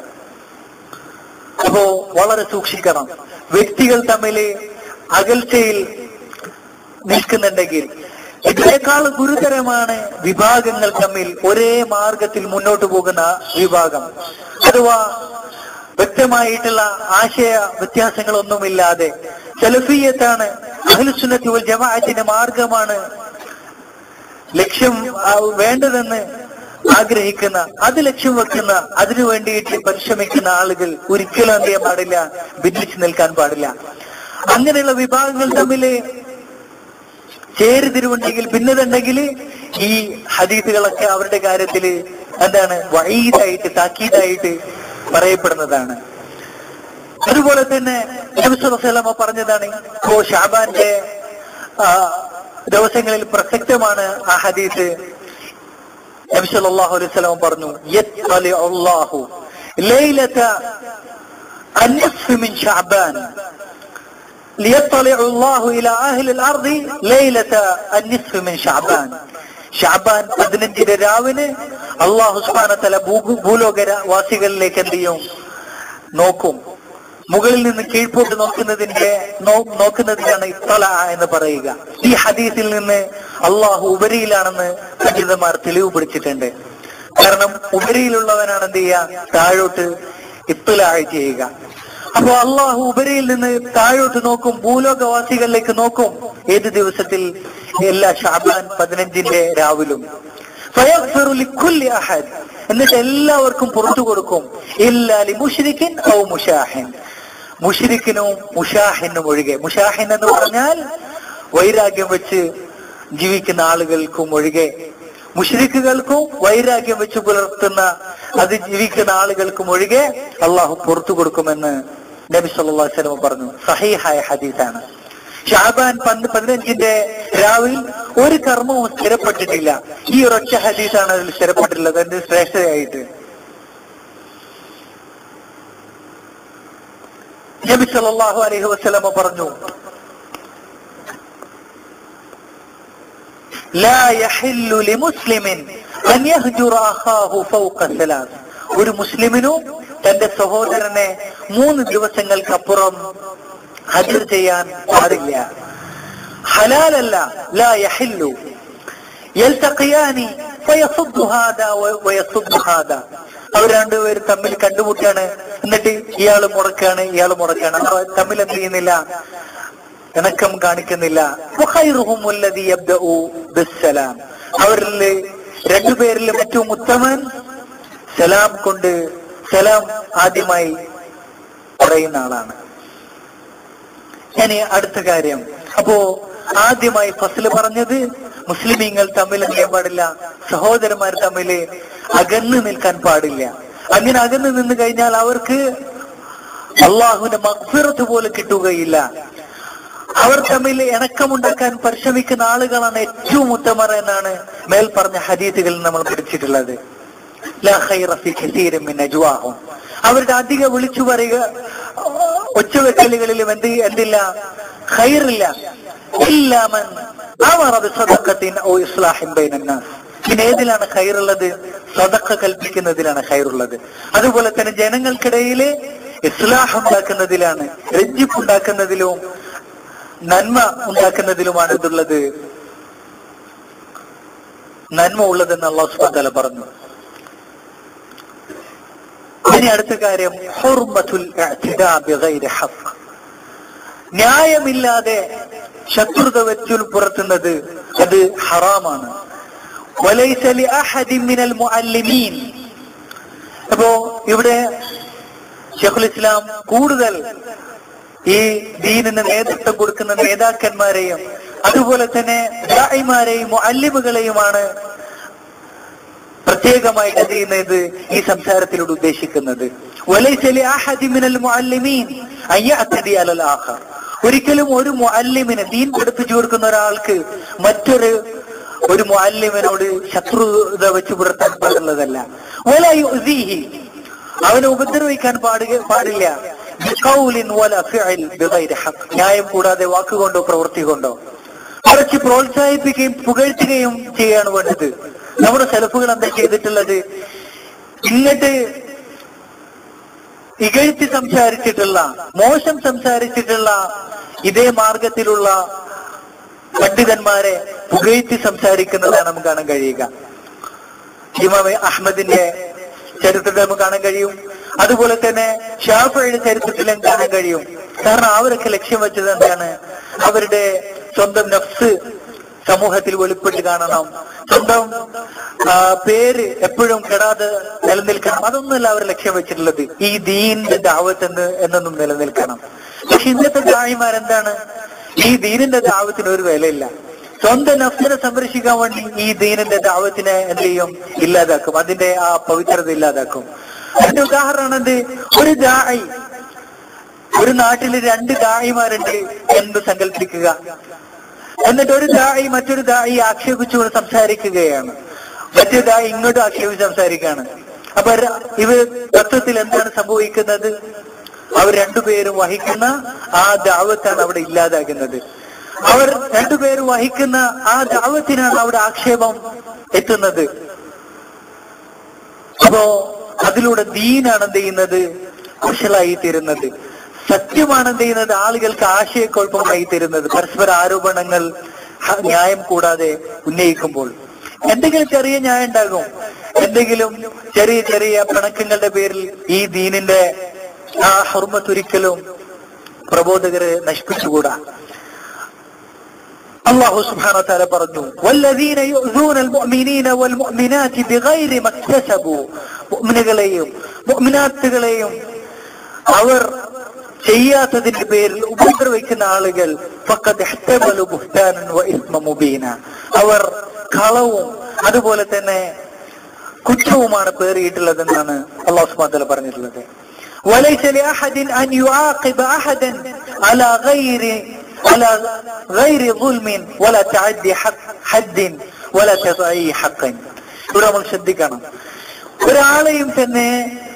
അപ്പോ വളരെ സൂക്ഷിക്കണം. വ്യക്തികൾ തമ്മിൽ അകൽച്ചയിൽ നിൽക്കുന്നുണ്ടെങ്കിൽ ഇതിനേക്കാൾ ഗുരുതരമാണ് വിഭാഗങ്ങൾ തമ്മിൽ ഒരേ മാർഗത്തിൽ മുന്നോട്ട് പോകുന്ന വിഭാഗം. അഥവാ വ്യക്തമായിട്ടുള്ള ആശയ വ്യത്യാസങ്ങളൊന്നുമില്ലാതെ സലഫിയ്യത്താണ്, അഹ്ലുസുന്നത്തി വൽ ജമാഅത്തിന്റെ മാർഗമാണ് ലക്ഷ്യം വേണ്ടതെന്ന് ആഗ്രഹിക്കുന്ന, അത് ലക്ഷ്യം വെക്കുന്ന, അതിനു വേണ്ടിയിട്ട് പരിശ്രമിക്കുന്ന ആളുകൾ ഒരിക്കലും എന്ത് ചെയ്യാൻ പാടില്ല? ഭിന്നിച്ചു നിൽക്കാൻ പാടില്ല. അങ്ങനെയുള്ള വിഭാഗങ്ങൾ തമ്മിൽ ചേരിതിരിവുണ്ടെങ്കിൽ, ഭിന്നതുണ്ടെങ്കിൽ ഈ ഹദീസുകളൊക്കെ അവരുടെ കാര്യത്തിൽ എന്താണ്? വഈദായിട്ട്, താക്കീതായിട്ട് പറയപ്പെടുന്നതാണ്. അതുപോലെ തന്നെ നബി സല്ലല്ലാഹു അലൈഹി വസല്ലം പറഞ്ഞതാണ്, ഷഅബാന്റെ ദിവസങ്ങളിൽ പ്രസക്തമാണ് ആ ഹദീസ്. നബി സല്ലല്ലാഹു അലൈഹി വസല്ലം പറഞ്ഞു, യത്ഖലിഉ അല്ലാഹു ലൈലത അൻ-നിസ്ഫ് മിൻ ശഅബാൻ ലിയത്ലിഉ അല്ലാഹു ഇലാ അഹ്ലിൽ അർദി ലൈലത അൻ-നിസ്ഫ് മിൻ ശഅബാൻ. ശഅബാൻ 15 രാവിന് അല്ലാഹു സുബ്ഹാനഹു വ തആല ഭൂലോകവാസികളിലേക്ക് എന്ത് ചെയ്യും? നോക്കും. മുകളിൽ നിന്ന് കീഴ്പോട്ട് നോക്കുന്നതിനാണ് ഇത്തല എന്ന് പറയുക. ഈ ഹദീസിൽ നിന്ന് അള്ളാഹു ഉപരിയിലാണെന്ന് പണ്ഡിതന്മാർ തെളിവ് പിടിച്ചിട്ടുണ്ട്. കാരണം ഉപരിയിലുള്ളവനാണ് എന്ത് ചെയ്യുക? താഴോട്ട് ഇത്തല ചെയ്യുക. അപ്പൊ അള്ളാഹു ഉപരിയിൽ നിന്ന് താഴോട്ട് നോക്കും, ഭൂലോകവാസികളിലേക്ക് നോക്കും. ഏത് ദിവസത്തിൽ? എല്ലാ ശഅബാൻ 15 രാവിലും. ഫയഗ്ഫിറു ലികുല്ലി അഹദ്, എന്നിട്ട് എല്ലാവർക്കും പുറത്തു കൊടുക്കും. ഇല്ലാ ലിമുശ്രികിൻ ഔ മുശാഹിൻ, മുശ്രിക്കിനും മുഷാഹിനും ഒഴികെ. മുഷാഹിൻ എന്ന് പറഞ്ഞാൽ വൈരാഗ്യം വെച്ച് ജീവിക്കുന്ന ആളുകൾക്കും ഒഴികെ, മുശ്രിക്കുകൾക്കും വൈരാഗ്യം വെച്ച് പുലർത്തുന്ന അത് ജീവിക്കുന്ന ആളുകൾക്കും ഒഴികെ അള്ളാഹു പുറത്തു കൊടുക്കുമെന്ന് നബി സല്ലല്ലാഹു അലൈഹി വസല്ലം പറഞ്ഞു. സഹീഹായ ഹദീസാണ്. ഷഅബാൻ 15 രാവിൽ ഒരു കർമ്മവും സ്ഥിരപ്പെട്ടിട്ടില്ല. ഈ ഒരൊറ്റ ഹദീസാണ് അതിൽ സ്ഥിരപ്പെട്ടിട്ടുള്ളത് അതിന്റെ ശ്രേഷ്ഠതയായിട്ട്. നബി സല്ലല്ലാഹു അലൈഹി വസല്ലം പറഞ്ഞു, ലാ യഹില്ലു ലിമുസ്ലിമിൻ അൻ യഹ്ജുറ അഖാഹു ഫൗഖ സലാസ്. ഒരു മുസ്ലിമിനും തന്റെ സഹോദരനെ 3 ദിവസങ്ങൾക്കപ്പുറം ഹജ്ർ ചെയ്യാൻ പാടില്ല. ഹലാലല്ല. ലാ യഹില്ലു യൽതഖിയാനി ഫയസുദ്ദു ഹാദാ വയസുദ്ദു ഹാദാ. അവർ രണ്ടുപേരും തമ്മിൽ കണ്ടുമുട്ടാണ്. എന്നിട്ട് ഇയാള് മുടക്കാണ് ഇയാള് മുടക്കാണ്. അവർ തമ്മിൽ എന്ത് ചെയ്യുന്നില്ല? ഇണക്കം കാണിക്കുന്നില്ല. അവരിൽ രണ്ടുപേരിലും ഏറ്റവും ഉത്തമൻ സലാം കൊണ്ട് സലാം ആദ്യമായി പറയുന്ന ആളാണ്. ഇനി അടുത്ത കാര്യം, അപ്പോ ആദ്യമായി ഫസ്ല് പറഞ്ഞത് മുസ്ലിമീങ്ങൾ തമ്മിൽ എന്ത് ചെയ്യാൻ പാടില്ല? സഹോദരന്മാർ തമ്മിൽ അകന്നു നിൽക്കാൻ പാടില്ല. അങ്ങനെ അകന്നു നിന്ന് കഴിഞ്ഞാൽ അവർക്ക് അള്ളാഹുവിന്റെ മഗ്ഫിറത്ത് പോലും കിട്ടുകയില്ല. അവർ തമ്മിൽ ഇണക്കമുണ്ടാക്കാൻ പരിശ്രമിക്കുന്ന ആളുകളാണ് ഏറ്റവും ഉത്തമർ എന്നാണ് മേൽ പറഞ്ഞ ഹദീസുകളിൽ നമ്മൾ പഠിച്ചിട്ടുള്ളത്. ലാ ഖൈറ ഫീ കസീരിൻ മിൻ നജ്വാഹും. അവരുടെ അധിക വിളിച്ചു പറയുക ഒച്ചവെക്കലുകളിലും എന്തില്ല? ഖൈറില്ല. ഇല്ലാ മൻ അമറ ബിസദഖത്തിൻ ഔ ഇസ്ലാഹിൻ ബൈനന്നാസ്. പിന്നെ ഏതിലാണ് ഖൈറുള്ളത്? സദഖ കൽപ്പിക്കുന്നതിലാണ് ഖൈറുള്ളത്. അതുപോലെ തന്നെ ജനങ്ങൾക്കിടയിൽ ഇസ്ലാഹ് ഉണ്ടാക്കുന്നതിലാണ്, രഞ്ജിപ്പ് ഉണ്ടാക്കുന്നതിലും നന്മ ഉണ്ടാക്കുന്നതിലുമാണ് ഇതുള്ളത്, നന്മ ഉള്ളതെന്ന് അല്ലാഹു സുബ്ഹാനഹു വ തആല പറഞ്ഞു. ഇനി അടുത്ത കാര്യം, ഹുർമത്തുൽ ഇഅ്തിദാ ബിഗൈരി ഹഖ്. ന്യായമില്ലാതെ ശത്രുത വെച്ചു പുറത്തുന്നത് അത് ഹറാമാണ്. വലൈസ ലിഅഹദിൻ മിനൽ മുഅല്ലിമീൻ. അപ്പോ ഇവിടെ ശൈഖുൽ ഇസ്ലാം കൂടുതൽ ഈ ദീനിന് നേതൃത്വം കൊടുക്കുന്ന നേതാക്കന്മാരെയും അതുപോലെ തന്നെ ദാഇമാരെയും മുഅല്ലിമുകളെയുമാണ് പ്രത്യേകമായിട്ട് എന്ത് ചെയ്യുന്നത് ഈ സംസാരത്തിലൂടെ ഉദ്ദേശിക്കുന്നത്. വലൈസ ലിഅഹദിൻ മിനൽ മുഅല്ലിമീൻ അൻ യഅ്തദി അലൽ ആഖർ. ഒരിക്കലും ഒരു മുഅല്ലിമിനെ, ദീൻ പഠിപ്പിച്ചു കൊടുക്കുന്ന ഒരാൾക്ക് ഒരു മുഅല്ലിമിനോട് ശത്രുത വെച്ച് പുലർത്താൻ പാടുള്ളതല്ല. വലാ യുഅ്ദീഹി, അവനെ ഉപദ്രവിക്കാൻ പാടില്ല. ബിഖൗലിൻ വലാ ഫിഅൽ ബിഗൈരി ഹഖ്, ന്യായം കൂടാതെ വാക്കുകൊണ്ടോ പ്രവൃത്തി കൊണ്ടോ. കുറച്ച് പ്രോത്സാഹിപ്പിക്കുകയും പുകഴ്ത്തുകയും ചെയ്യാണ് വേണ്ടത്. നമ്മുടെ സലഫുകൾ എന്താ ചെയ്തിട്ടുള്ളത്? ഇങ്ങോട്ട് ഇകഴ്ത്തി സംസാരിച്ചിട്ടുള്ള, മോശം സംസാരിച്ചിട്ടുള്ള ഇതേ മാർഗത്തിലുള്ള പണ്ഡിതന്മാരെ പുകഴ്ത്തി സംസാരിക്കുന്നതാണ് നമുക്ക് കാണാൻ കഴിയുക. ഇമാം അഹ്മദിന്റെ ചരിത്രത്തിൽ നമുക്ക് കാണാൻ കഴിയും. അതുപോലെ തന്നെ ഷാഫിഈയുടെ ചരിത്രത്തിലും കാണാൻ കഴിയും. കാരണം അവരൊക്കെ ലക്ഷ്യം വെച്ചത് എന്താണ്? അവരുടെ സ്വന്തം നഫ്സ് സമൂഹത്തിൽ വെളിപ്പെട്ട് കാണണം, സ്വന്തം പേര് എപ്പോഴും കെടാതെ നിലനിൽക്കണം. അതൊന്നുമല്ല അവർ ലക്ഷ്യം വെച്ചിട്ടുള്ളത്. ഈ ദീനിന്റെ ദഅവത്ത് എന്നൊന്നും നിലനിൽക്കണം. പക്ഷെ ഇന്നത്തെ ദാഇമാരെന്താണ്? ഈ ദീനിന്റെ ദഅവത്തിന് ഒരു വിലയില്ല. സ്വന്തം നഫ്സിനെ സംരക്ഷിക്കാൻ വേണ്ടി ഈ ദീനിന്റെ ദഅവത്തിനെ എന്ത് ചെയ്യും? ഇല്ലാതാക്കും. അതിന്റെ ആ പവിത്രത ഇല്ലാതാക്കും. അതിന്റെ ഉദാഹരണം എന്ത്? ഒരു ദാഇ, ഒരു നാട്ടില് 2 ദാഇമാരുണ്ട് എന്ന് സങ്കല്പിക്കുക. എന്നിട്ട് ഒരു ദാഇ മറ്റൊരു ദാഇ ആക്ഷേപിച്ചുകൊണ്ട് സംസാരിക്കുകയാണ്. മറ്റേ ദാഇ ഇങ്ങോട്ട് ആക്ഷേപിച്ച് സംസാരിക്കുകയാണ്. അപ്പൊ ഇവർ തത്വത്തിൽ എന്താണ് സംഭവിക്കുന്നത്? അവർ രണ്ടുപേരും വഹിക്കുന്ന ആ ദഅവത്താണ് അവിടെ ഇല്ലാതാകുന്നത്. അവർ രണ്ടുപേരും വഹിക്കുന്ന ആ ദഅവത്തിനാണ് അവിടെ ആക്ഷേപം എത്തുന്നത്. അപ്പോ അതിലൂടെ ദീനാണ് എന്ത് ചെയ്യുന്നത്? കുശലായി തീരുന്നത്. സത്യമാണ് എന്ത് ചെയ്യുന്നത്? ആളുകൾക്ക് ആശയക്കുഴപ്പമായി തീരുന്നത്. പരസ്പര ആരോപണങ്ങൾ ന്യായം കൂടാതെ ഉന്നയിക്കുമ്പോൾ എന്തെങ്കിലും ചെറിയ ന്യായം ഉണ്ടാകും. എന്തെങ്കിലും ചെറിയ ചെറിയ പിണക്കങ്ങളുടെ പേരിൽ ഈ ദീനിന്റെ ആ ഹുർമത്ത് ഒരിക്കലും പ്രബോധകരെ നശിപ്പിച്ചുകൂടാ. അല്ലാഹു സുബ്ഹാനഹു വ തആല പറഞ്ഞു, വല്ലദീന യുഅ്സൂനൽ മുഅ്മിനീന വൽ മുഅ്മിനാതി ബിഗൈരി മക്തസബു. മുഅ്മിനുകളെയും മുഅ്മിനാത്തുകളെയും അവർ ചെയ്യാത്തതിന്റെ പേരിൽ ഉപദ്രവിക്കുന്ന ആളുകൾ ഫഖദ് ഇഹ്തമലു ബുഹ്താനൻ വ ഇസ്മ മുബീന. അവർ കളവും അതുപോലെ തന്നെ കുറ്റവുമാണ് പേറിയിട്ടുള്ളതെന്നാണ് അല്ലാഹു സുബ്ഹാനഹു വ തആല പറഞ്ഞിട്ടുള്ളത്. وليس لأحد أن يعاقب أحدا على غير ظلم ولا تعدي حد ولا تضييع حق. ഇവിടെ നമ്മൾ ശ്രദ്ധിക്കണം, ഒരാളെയും തന്നെ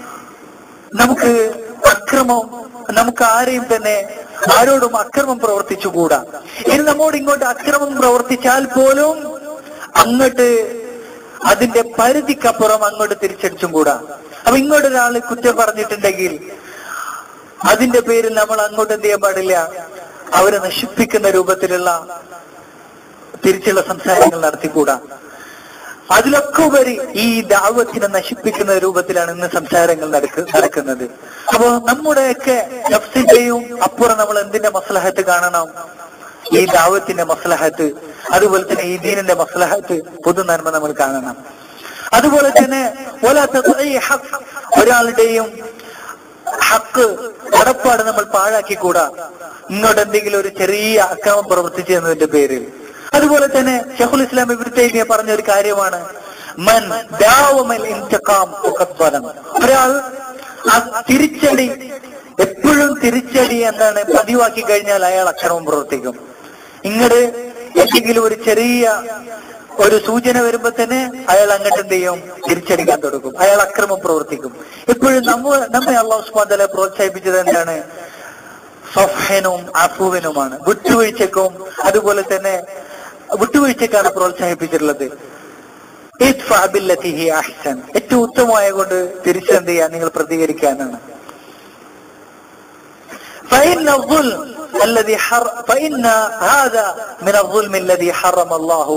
നമുക്ക് ആരെയും തന്നെ ആരോടും അക്രമം പ്രവർത്തിച്ചുകൂടാ. ഇനി നമ്മോട് ഇങ്ങോട്ട് അക്രമം പ്രവർത്തിച്ചാൽ പോലും അങ്ങോട്ട് അതിന്റെ പരിധിക്കപ്പുറം അങ്ങോട്ട് തിരിച്ചടിച്ചും കൂടാ. അപ്പൊ ഇങ്ങോട്ടൊരാള് കുറ്റം പറഞ്ഞിട്ടുണ്ടെങ്കിൽ അതിന്റെ പേരിൽ നമ്മൾ അങ്ങോട്ട് എന്ത് ചെയ്യാൻ പാടില്ല, അവരെ നശിപ്പിക്കുന്ന രൂപത്തിലുള്ള തിരിച്ചുള്ള സംസാരങ്ങൾ നടത്തിക്കൂടാ. അതിലൊക്കെ ഉപരി ഈ ദഅവത്തിനെ നശിപ്പിക്കുന്ന രൂപത്തിലാണ് ഇന്ന് സംസാരങ്ങൾ നടക്കുന്നത്. അപ്പോ നമ്മുടെയൊക്കെ നഫ്സിന്റെയും അപ്പുറം നമ്മൾ എന്തിന്റെ മസ്ലഹത്ത് കാണണം? ഈ ദഅവത്തിന്റെ മസ്ലഹത്ത്, അതുപോലെ തന്നെ ഈ ദീനിന്റെ മസ്ലഹത്ത്, പൊതു നന്മ നമ്മൾ കാണണം. അതുപോലെ തന്നെ ഒരാളുടെയും ഹക്ക്, കടപ്പാട് നമ്മൾ പാഴാക്കിക്കൂടാ ഇങ്ങോട്ട് എന്തെങ്കിലും ഒരു ചെറിയ അക്രമം പ്രവർത്തിച്ചു എന്നതിന്റെ പേരിൽ. അതുപോലെ തന്നെ ശൈഖുൽ ഇസ്ലാം ഇബ്നു തൈമിയ്യ പറഞ്ഞ ഒരു കാര്യമാണ്, മൻ ദാവമൽ ഇൻതിഖാം ഫഖദ് സലം. ഒരാൾ തിരിച്ചടി, എപ്പോഴും തിരിച്ചടി എന്താണ് പതിവാക്കി കഴിഞ്ഞാൽ അയാൾ അക്രമം പ്രവർത്തിക്കും. ഇങ്ങോട്ട് എന്തെങ്കിലും ഒരു ചെറിയ ഒരു സൂചന വരുമ്പോ തന്നെ അയാൾ അങ്ങോട്ട് എന്ത് ചെയ്യും, തിരിച്ചടിക്കാൻ തുടങ്ങും, അയാൾ അക്രമം പ്രവർത്തിക്കും. എപ്പോഴും നമ്മെ അല്ലാഹു സുബ്ഹാനഹു വ തആല പ്രോത്സാഹിപ്പിച്ചത് എന്താണ്? സഫ്ഹനും അഫുവിനുമാണ്, വിട്ടുവീഴ്ചക്കും അതുപോലെ തന്നെ വിട്ടുവീഴ്ചക്കാണ് പ്രോത്സാഹിപ്പിച്ചിട്ടുള്ളത്. ഇദ്ഫഅ ബില്ലതി ഹിയ അഹ്സൻ, ഏറ്റവും ഉത്തമമായ കൊണ്ട് തിരിച്ചെന്ത് ചെയ്യാൻ, നിങ്ങൾ പ്രതികരിക്കാനാണ്. فإن هذا من الظلم الذي حرم الله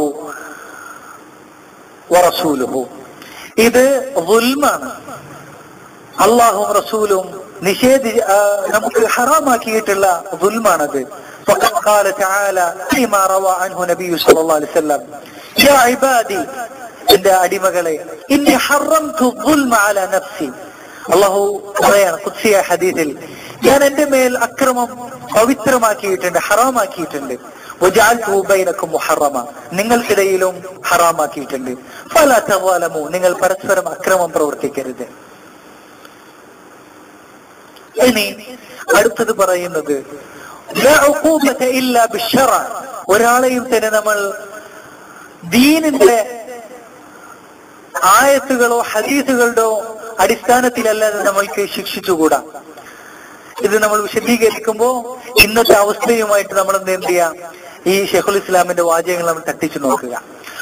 ورسوله. ഇത് ദുൽമാണ്, അല്ലാഹുവും റസൂലും നമുക്ക് ഹറാമാക്കിയിട്ടുള്ള ദുൽമാണത്. فقد قال تعالى فيما روى عنه النبي صلى الله عليه وسلم يا عبادي, എന്റെ അടിമകളെ, ഇന്നി ഹറംതു الظلم على نفسي. അല്ലാഹു പറയാണ് ഖുദ്സിയ ഹദീസിൽ, ഞാൻ എന്റെ മേൽ അക്രമം പവിത്രമാക്കിയിട്ടുണ്ട്, ഹറാമാക്കിയിട്ടുണ്ട്. വജഅൽതു ബൈനക്കും മുഹറമ, നിങ്ങൾക്കിടയിലും ഹറാമാക്കിയിട്ടുണ്ട്. ഫലാ തവാലമു, നിങ്ങൾ പരസ്പരം അക്രമം പ്രവർത്തിക്കരുത്. ഇനി അടുത്തത് പറയുന്നത് ലാ ഉഖൂബത ഇല്ലാ ബിശ്ശറ, ഒരാളെയും തന്നെ നമ്മൾ ദീനിന്റെ ആയത്തുകളോ ഹദീസുകളുടെ അടിസ്ഥാനത്തിലല്ലാതെ നമ്മൾക്ക് ശിക്ഷിച്ചുകൂടാ. ഇത് നമ്മൾ വിശദീകരിക്കുമ്പോ ഇന്നത്തെ അവസ്ഥയുമായിട്ട് നമ്മൾ എന്ത് ചെയ്യാം, ഈ ശൈഖുൽ ഇസ്ലാമിന്റെ വാചകങ്ങൾ നമ്മൾ തട്ടിച്ചു നോക്കുക.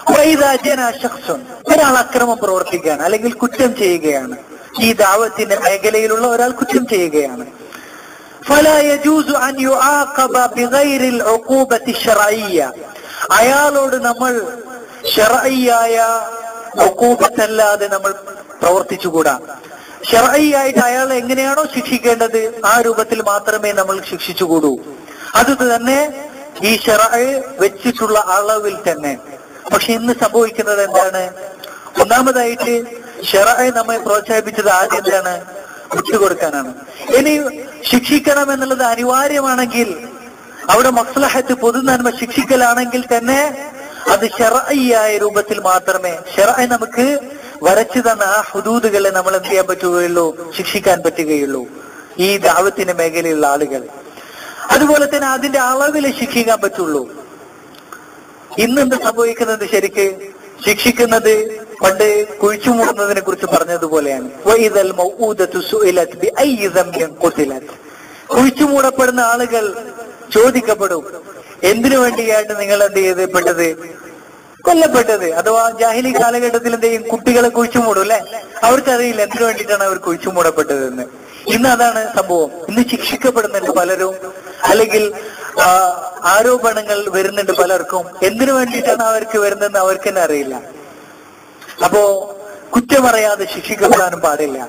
ഒരാൾ അക്രമം പ്രവർത്തിക്കുകയാണ്, അല്ലെങ്കിൽ കുറ്റം ചെയ്യുകയാണ്, ഈ ദഅവത്തിന്റെ മേഖലയിലുള്ള ഒരാൾ കുറ്റം ചെയ്യുകയാണ്. فلا يجوز أن يعاقب بغير العقوبة الشرعية, അയാളോട് നമ്മൾ ശർഈയായ ഉഖൂബത്തല്ലാതെ നമ്മൾ പ്രവർത്തിച്ചുകൂടാ. ശർഈയായിട്ട് അയാളെ എങ്ങനെയാണോ ശിക്ഷിക്കേണ്ടത് ആ രൂപത്തിൽ മാത്രമേ നമ്മൾ ശിക്ഷിച്ചുകൂടൂ. അത് തന്നെ ഈ ശർഈ വെച്ചിട്ടുള്ള അളവിൽ തന്നെ. പക്ഷെ ഇന്ന് സംഭവിക്കുന്നത് എന്താണ്? ഒന്നാമതായിട്ട് ശർഈ നമ്മെ പ്രോത്സാഹിപ്പിച്ചത് ആദ്യം എന്താണ്? വിട്ടുകൊടുക്കാനാണ്. ഇനി ശിക്ഷിക്കണം എന്നുള്ളത് അനിവാര്യമാണെങ്കിൽ, അവിടെ മസ്ലഹത്ത് പൊതുനന്മ ശിക്ഷിക്കലാണെങ്കിൽ തന്നെ അത് ശർഈയായ രൂപത്തിൽ മാത്രമേ, ശർഈ നമുക്ക് വരച്ചു തന്ന ആ ഹുദൂദുകളെ നമ്മൾ എന്ത് ചെയ്യാൻ പറ്റുകയുള്ളൂ, ശിക്ഷിക്കാൻ പറ്റുകയുള്ളൂ ഈ ദഅവത്തിന്റെ മേഖലയിലുള്ള ആളുകൾ. അതുപോലെ തന്നെ അതിന്റെ അളവില് ശിക്ഷിക്കാൻ പറ്റുള്ളൂ. ഇന്നെന്ത് സംഭവിക്കുന്നത്? ശരിക്ക് ശിക്ഷിക്കുന്നത് പണ്ട് കുഴിച്ചു മൂടുന്നതിനെ കുറിച്ച് പറഞ്ഞതുപോലെയാണ്. വഇദൽ മൗഊദതു സുഇലത് ബിഅയ്യി ദംബിൻ ഖുതിലത്, കുഴിച്ചു മൂടപ്പെടുന്ന ആളുകൾ ചോദിക്കപ്പെടും, എന്തിനു വേണ്ടിയാണ് നിങ്ങൾ എന്ത് ചെയ്യപ്പെട്ടത്, കൊല്ലപ്പെട്ടത്? അഥവാ ജാഹിലി കാലഘട്ടത്തിൽ എന്ത് ചെയ്യും, കുട്ടികളെ കുഴിച്ചു മൂടും അല്ലെ? അവർക്കറിയില്ല എന്തിനു വേണ്ടിയിട്ടാണ് അവർ കുഴിച്ചു മൂടപ്പെട്ടതെന്ന്. ഇന്ന് അതാണ് സംഭവം. ഇന്ന് ശിക്ഷിക്കപ്പെടുന്നുണ്ട് പലരും, അല്ലെങ്കിൽ ആരോപണങ്ങൾ വരുന്നുണ്ട് പലർക്കും. എന്തിനു വേണ്ടിയിട്ടാണ് അവർക്ക് വരുന്നതെന്ന് അവർക്ക് തന്നെ അറിയില്ല. അപ്പോ കുറ്റമറിയാതെ ശിക്ഷിക്കപ്പെടാനും പാടില്ല.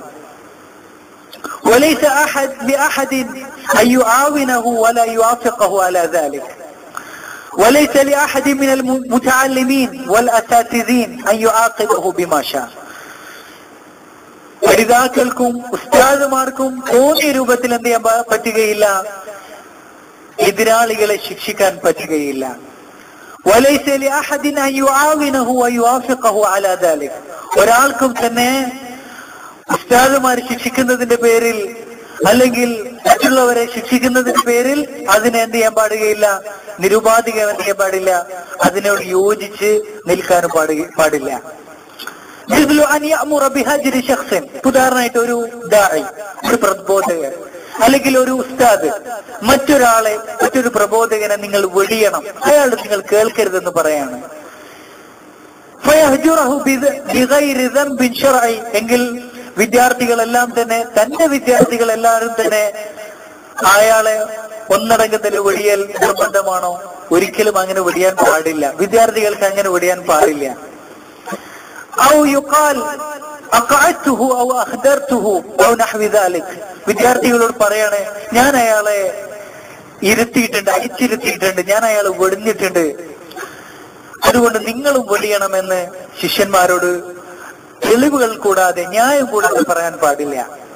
وليس لأحد أن يعاونه ولا يوافقه على ذلك. وليس لأحد من المتعلمين والأساتذين أن يعاقبه بما شاء. പഠിതാക്കൾക്കും ഉസ്താദുമാർക്കും തോന്നിയ രൂപത്തിൽ എന്ത് ചെയ്യാൻ പറ്റുകയില്ല, എതിരാളികളെ ശിക്ഷിക്കാൻ പറ്റുകയില്ല. വലൈസ ലിഅഹദിൻ അൻ യുആവിനഹു വയുവാഫിഖഹു അലാ ദാലിക്. ഒരാൾക്കും തന്നെ ഉസ്താദുമാർ ശിക്ഷിക്കുന്നതിന്റെ പേരിൽ അല്ലെങ്കിൽ മറ്റുള്ളവരെ ശിക്ഷിക്കുന്നതിന്റെ പേരിൽ അതിനെ എന്ത് ചെയ്യാൻ പാടുകയില്ല, നിരുപാധികം എന്ത് ചെയ്യാൻ പാടില്ല, അതിനോട് യോജിച്ച് നിൽക്കാനും പാടില്ല. ഉദാഹരണമായിട്ട് ഒരു ദാഇ, ഒരു പ്രബോധകൻ അല്ലെങ്കിൽ ഒരു ഉസ്താദ് മറ്റൊരു പ്രബോധകനെ നിങ്ങൾ വെടിയണം, അയാൾ നിങ്ങൾ കേൾക്കരുതെന്ന് പറയാണ്. എങ്കിൽ വിദ്യാർത്ഥികളെല്ലാം തന്നെ, തന്റെ വിദ്യാർത്ഥികളെല്ലാവരും തന്നെ അയാളെ ഒന്നടങ്കത്തിൽ വെടിയൽ നിർബന്ധമാണോ? ഒരിക്കലും അങ്ങനെ വെടിയാൻ പാടില്ല. വിദ്യാർത്ഥികൾക്ക് അങ്ങനെ വെടിയാൻ പാടില്ല. വിദ്യാർത്ഥികളോട് പറയാണ്, ഞാൻ അയാളെ ഇരുത്തിയിട്ടുണ്ട്, അയച്ചിരുത്തിയിട്ടുണ്ട്, ഞാൻ അയാളെ വെടിഞ്ഞിട്ടുണ്ട്, അതുകൊണ്ട് നിങ്ങളും വെടിയണമെന്ന് ശിഷ്യന്മാരോട് തെളിവുകൾ കൂടാതെ, ന്യായം കൂടാതെ പറയാൻ പാടില്ല.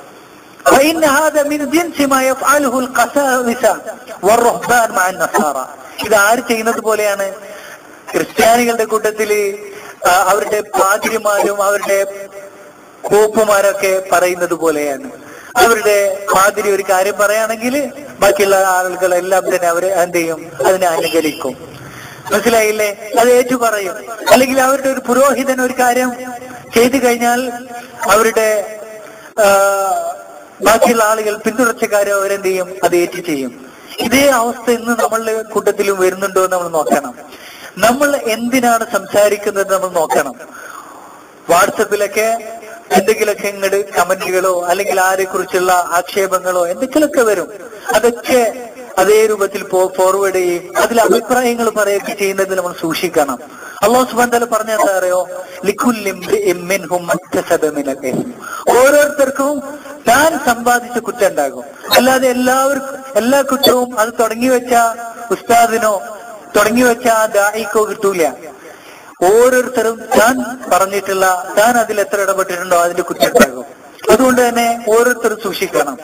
ഇത് ആര് ചെയ്യുന്നത് പോലെയാണ്? ക്രിസ്ത്യാനികളുടെ കൂട്ടത്തില് അവരുടെ പാതിരിമാരും അവരുടെ കോപ്പുമാരൊക്കെ പറയുന്നത് പോലെയാണ്. അവരുടെ പാതിരി ഒരു കാര്യം പറയുകയാണെങ്കിൽ ബാക്കിയുള്ള ആളുകളെല്ലാം തന്നെ അവരെ എന്ത് ചെയ്യും, അതിനെ അനുകരിക്കും. മനസ്സിലായില്ലേ? അത് ഏറ്റു പറയും. അല്ലെങ്കിൽ അവരുടെ ഒരു പുരോഹിതൻ ഒരു കാര്യം ചെയ്തു കഴിഞ്ഞാൽ അവരുടെ ബാക്കിയുള്ള ആളുകൾ, പിന്തുടർച്ചക്കാരും അവരെന്ത് ചെയ്യും, അത് ഏറ്റു ചെയ്യും. ഇതേ അവസ്ഥ ഇന്ന് നമ്മളുടെ കൂട്ടത്തിലും വരുന്നുണ്ടോ എന്ന് നമ്മൾ നോക്കണം. നമ്മൾ എന്തിനാണ് സംസാരിക്കുന്നത് നമ്മൾ നോക്കണം. വാട്സപ്പിലൊക്കെ എന്തെങ്കിലുമൊക്കെ ഇങ്ങോട്ട് കമന്റുകളോ അല്ലെങ്കിൽ ആരെ കുറിച്ചുള്ള ആക്ഷേപങ്ങളോ എന്തെങ്കിലുമൊക്കെ വരും. അതൊക്കെ അതേ രൂപത്തിൽ ഫോർവേഡ് ചെയ്യും, അതിൽ അഭിപ്രായങ്ങൾ പറയുകയൊക്കെ ചെയ്യുന്നതിൽ നമ്മൾ സൂക്ഷിക്കണം. അല്ലാഹു സുബ്ഹാനഹു വ തആല പറഞ്ഞ എന്താ അറിയോ? ലികുല്ലി ഇംറിഇൻ മിൻഹും മക്തസബ മിനൽ ഇസ്ം. ഓരോരുത്തർക്കും താൻ സമ്പാദിച്ച കുറ്റം ഉണ്ടാകും. അല്ലാതെ എല്ലാ കുറ്റവും അത് തുടങ്ങി വെച്ച ഉസ്താദിനോ തുടങ്ങി വെച്ച ആ ദാഇക്കോ കിട്ടൂല. ഓരോരുത്തരും താൻ പറഞ്ഞിട്ടുള്ള, താൻ അതിൽ എത്ര ഇടപെട്ടിട്ടുണ്ടോ അതിന്റെ കുറ്റം ഉണ്ടാകും. അതുകൊണ്ട് തന്നെ ഓരോരുത്തരും സൂക്ഷിക്കണം.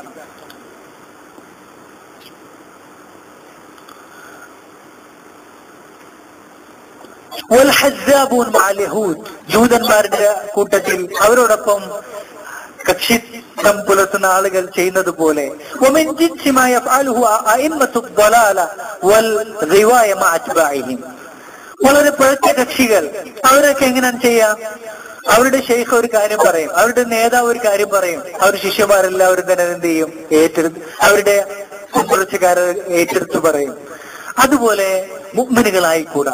ജൂതന്മാരുടെ കൂട്ടത്തിൽ അവരോടൊപ്പം കക്ഷിത്വം പുലർത്തുന്ന ആളുകൾ ചെയ്യുന്നത് പോലെ വളരെ പിഴച്ച കക്ഷികൾ അവരൊക്കെ എങ്ങനെയാണ് ചെയ്യാം? അവരുടെ ഷെയ്ഖ് ഒരു കാര്യം പറയും, അവരുടെ നേതാവ് ഒരു കാര്യം പറയും, അവർ ശിഷ്യന്മാരെല്ലാവരും തന്നെ എന്ത് ചെയ്യും, അവരുടെ പിന്തുടർച്ചക്കാരെ ഏറ്റെടുത്ത് പറയും. അതുപോലെ മുഅ്മിനുകളായിക്കൂടാ.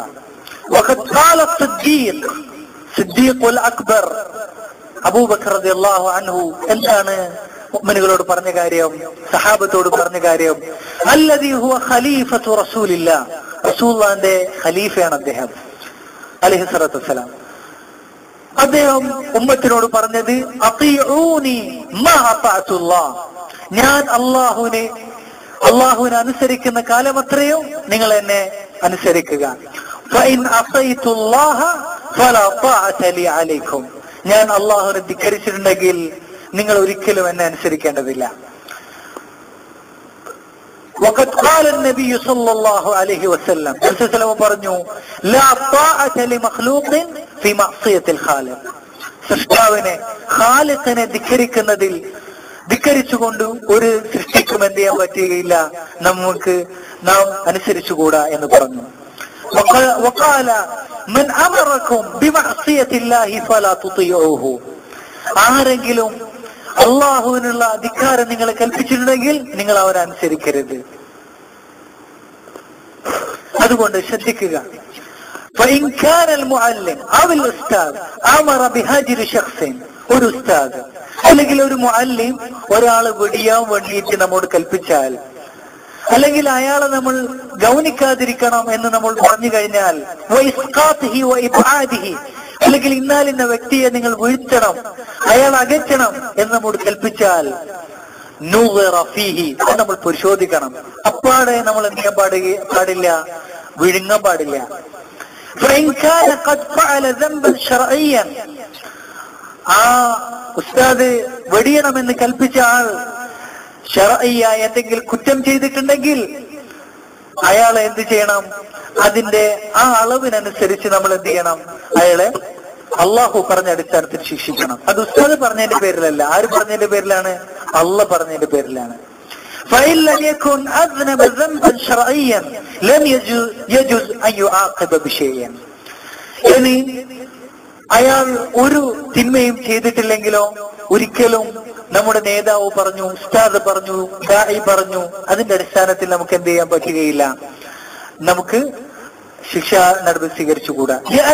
അബൂബക്കർ റളിയല്ലാഹു അൻഹു എന്താണ് മുഅ്മിനുകളോട് പറഞ്ഞ കാര്യം, സഹാബത്തോട് പറഞ്ഞ കാര്യം? അല്ലദീ ഹുവ ഖലീഫത്തു റസൂലില്ലാഹ്, റസൂലുള്ളാഹിന്റെ ഖലീഫയാണ് അദ്ദേഹം അലൈഹിസ്സലാത്തു വസ്സലാം. അദ്ദേഹം ഉമ്മത്തിനോട് പറഞ്ഞത് അത്തീഊനി മാ അതഅതുല്ലാഹ്, ഞാൻ അല്ലാഹുവിനെ അനുസരിക്കുന്ന കാലമത്രയും നിങ്ങൾ എന്നെ അനുസരിക്കുക. ഫഇൻ അസൈതുല്ലാഹ ഫലാ ത്വാഅത ലി അലൈക്കും, ഞാൻ അല്ലാഹുവിനെ ധിക്കരിച്ചിട്ടുണ്ടെങ്കിൽ നിങ്ങൾ ഒരിക്കലും എന്നെ അനുസരിക്കേണ്ടതില്ല. وقد قال النبي صلى الله عليه وسلم പറഞ്ഞു لا طاعة لمخلوق في معصية الخالق, സൃഷ്ടാവിനെ ഖാലിഖിനെ ധിക്കരിച്ചുകൊണ്ട് ഒരു സൃഷ്ടിക്കും എന്ത് ചെയ്യാൻ പറ്റുകയില്ല, നാം അനുസരിച്ചുകൂടാ എന്ന് പറഞ്ഞു. وقال من أمركم بمعصية الله فلا تطيعوه, ആരെങ്കിലും അള്ളാഹുവിനുള്ള ധിക്കാരം നിങ്ങളെ കൽപ്പിച്ചിട്ടുണ്ടെങ്കിൽ നിങ്ങൾ അവരെ അനുസരിക്കരുത്. അതുകൊണ്ട് ശ്രദ്ധിക്കുക. فإن كان المعلم أو الأستاذ أمر بهجر شخص, ഒരു ഉസ്താദ് അല്ലെങ്കിൽ ഒരു മുഅല്ലിം ഒരാള് വെടിയാൻ വേണ്ടിയിട്ട് നമ്മോട് കൽപ്പിച്ചാൽ, അല്ലെങ്കിൽ അയാളെ നമ്മൾ ഗൗനിക്കാതിരിക്കണം എന്ന് നമ്മൾ പറഞ്ഞു കഴിഞ്ഞാൽ, അല്ലെങ്കിൽ ഇന്നാലിന്ന വ്യക്തിയെ നിങ്ങൾ വീഴ്ത്തണം, അയാൾ അകറ്റണം എന്ന് നമ്മോട് കൽപ്പിച്ചാൽ അത് നമ്മൾ പരിശോധിക്കണം. അപ്പാടെ നമ്മൾ എന്ത് ചെയ്യാൻ പാടില്ല, വിഴുങ്ങാൻ പാടില്ല. ആ ഉസ്താദ് വെടിയണമെന്ന് കൽപ്പിച്ച ആൾ ശർഈയായ എന്തെങ്കിലും കുറ്റം ചെയ്തിട്ടുണ്ടെങ്കിൽ അയാളെ എന്ത് ചെയ്യണം? അതിന്റെ ആ അളവിനനുസരിച്ച് നമ്മൾ എന്ത് ചെയ്യണം? അയാളെ അള്ളാഹു പറഞ്ഞ അടിസ്ഥാനത്തിൽ ശിക്ഷിക്കണം. അത് ഉസ്താദ് പറഞ്ഞതിന്റെ പേരിലല്ല. ആര് പറഞ്ഞതിന്റെ പേരിലാണ്? അള്ളാഹ് പറഞ്ഞതിന്റെ പേരിലാണ്. فإن لم يكن أذنب ذنبا شرعيا لم يجوز أن يعاقب بشيء. ഇനി അയാൾ ഒരു തിന്മയും ചെയ്തിട്ടില്ലെങ്കിലോ ഒരിക്കലും നമ്മുടെ നേതാവ് പറഞ്ഞു, ഉസ്താദ് പറഞ്ഞു, ദാഇ പറഞ്ഞു, അതിന്റെ അടിസ്ഥാനത്തിൽ നമുക്ക് എന്ത് ചെയ്യാൻ പറ്റുകയില്ല, നമുക്ക് ശിക്ഷാ നടപടി സ്വീകരിച്ചുകൂടാ.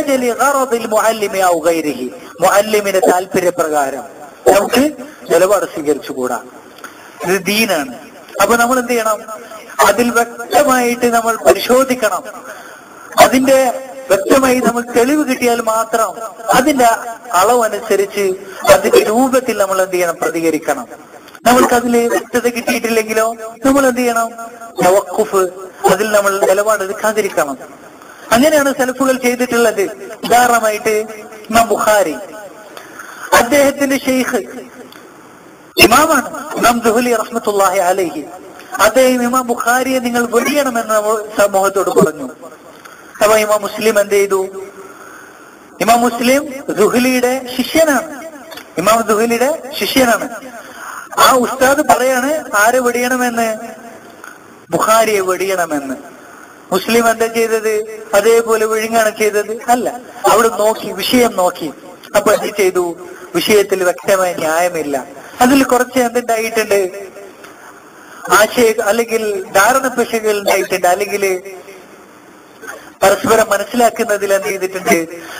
മുഅല്ലിമിന്റെ താല്പര്യപ്രകാരം നമുക്ക് നിലപാട് സ്വീകരിച്ചുകൂടാ. ഇത് ദീനാണ്. അപ്പൊ നമ്മൾ എന്ത് ചെയ്യണം? അതിൽ വ്യക്തമായിട്ട് നമ്മൾ പരിശോധിക്കണം. അതിന്റെ വ്യക്തമായി നമുക്ക് തെളിവ് കിട്ടിയാൽ മാത്രം അതിന്റെ അളവനുസരിച്ച് അതിന്റെ രൂപത്തിൽ നമ്മൾ എന്ത് ചെയ്യണം? പ്രതികരിക്കണം. നമ്മൾക്ക് അതിൽ വ്യക്തത കിട്ടിയിട്ടില്ലെങ്കിലോ നമ്മൾ എന്ത് ചെയ്യണം? തവഖുഫ്, അതിൽ നമ്മൾ നിലപാടെടുക്കാതിരിക്കണം. അങ്ങനെയാണ് സലഫുകൾ ചെയ്തിട്ടുള്ളത്. ഉദാഹരണമായിട്ട് ഇമാം ബുഖാരി, അദ്ദേഹത്തിന്റെ ഷെയ്ഖ് ഇമാമാണ് ഇമാം ദുഹലി റഹ്മത്തുള്ളാഹി അലൈഹി. അദ്ദേഹം ഇമാം ബുഖാരിയെ നിങ്ങൾ വെടിയണമെന്ന് സമൂഹത്തോട് പറഞ്ഞു. അപ്പൊ ഇമാം മുസ്ലിം എന്ത് ചെയ്തു? ഇമാം മുസ്ലിം ദുഹലിയുടെ ശിഷ്യനാണ്. ഇമാം ദുഹലിയുടെ ശിഷ്യനാണ്. ആ ഉസ്താദ് പറയാണ് ആരെ വെടിയണമെന്ന്? ബുഖാരിയെ വെടിയണമെന്ന്. മുസ്ലിം എന്താ ചെയ്തത്? അതേപോലെ വിഴുങ്ങാണ് ചെയ്തത്? അല്ല, അവിടെ നോക്കി, വിഷയം നോക്കി. അപ്പൊ എന്ത് ചെയ്തു? വിഷയത്തിൽ വ്യക്തമായ ന്യായമില്ല. അതിൽ കുറച്ച് എന്തുണ്ടായിട്ടുണ്ട്? അല്ലെങ്കിൽ ധാരണ പിശകുകൾ ഉണ്ടായിട്ടുണ്ട്, അല്ലെങ്കിൽ പരസ്പരം മനസ്സിലാക്കുന്നതിൽ എന്ത് ചെയ്തിട്ടുണ്ട്?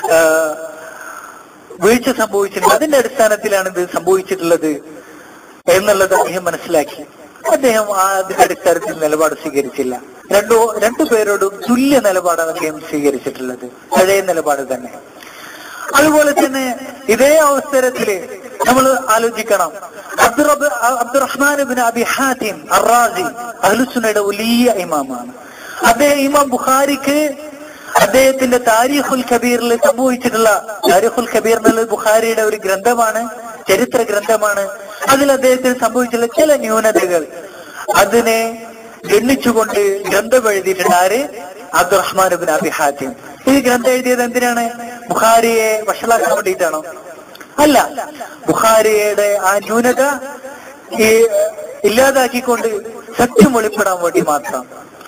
വീഴ്ച സംഭവിച്ചിട്ടുണ്ട്. അതിന്റെ അടിസ്ഥാനത്തിലാണ് ഇത് സംഭവിച്ചിട്ടുള്ളത് എന്നുള്ളത് അദ്ദേഹം മനസ്സിലാക്കി. അദ്ദേഹം അതിന്റെ അടിസ്ഥാനത്തിൽ നിലപാട് സ്വീകരിച്ചില്ല. രണ്ടുപേരോടും തുല്യ നിലപാടാണ് അദ്ദേഹം സ്വീകരിച്ചിട്ടുള്ളത്, പഴയ നിലപാട് തന്നെ. അതുപോലെ തന്നെ ഇതേ അവസരത്തില് നമ്മൾ ആലോചിക്കണം. അബ്ദുറഹ്മാൻ ഇബ്നു അബി ഹാത്തിം അർ-റാസി അഹ്ലുസുന്നയുടെ വലിയ ഇമാമാണ്. അദ്ദേഹം ഇമാം ബുഖാരിക്ക് അദ്ദേഹത്തിന്റെ താരീഖുൽ കബീറിൽ സംഭവിച്ചിട്ടുള്ള, താരീഖുൽ കബീർ എന്നുള്ളത് ബുഖാരിയുടെ ഒരു ഗ്രന്ഥമാണ്, ചരിത്ര ഗ്രന്ഥമാണ്. അതിൽ അദ്ദേഹത്തിന് സംഭവിച്ചിട്ടുള്ള ചില ന്യൂനതകൾ അതിനെ ഗണ്ണിച്ചുകൊണ്ട് ഗ്രന്ഥം എഴുതിയിട്ടുണ്ട്. ആര്? അബ്ദുറഹ്മാൻ ഇബ്നു അബി ഹാത്തിം. ഈ ഗ്രന്ഥം എഴുതിയത് എന്തിനാണ്? ബുഖാരിയെ വഷളാക്കാൻ വേണ്ടിയിട്ടാണോ? അല്ല, ബുഖാരിയുടെ ആ ന്യൂനത ഇല്ലാതാക്കിക്കൊണ്ട് സത്യം വെളിപ്പെടാൻ വേണ്ടി മാത്രം.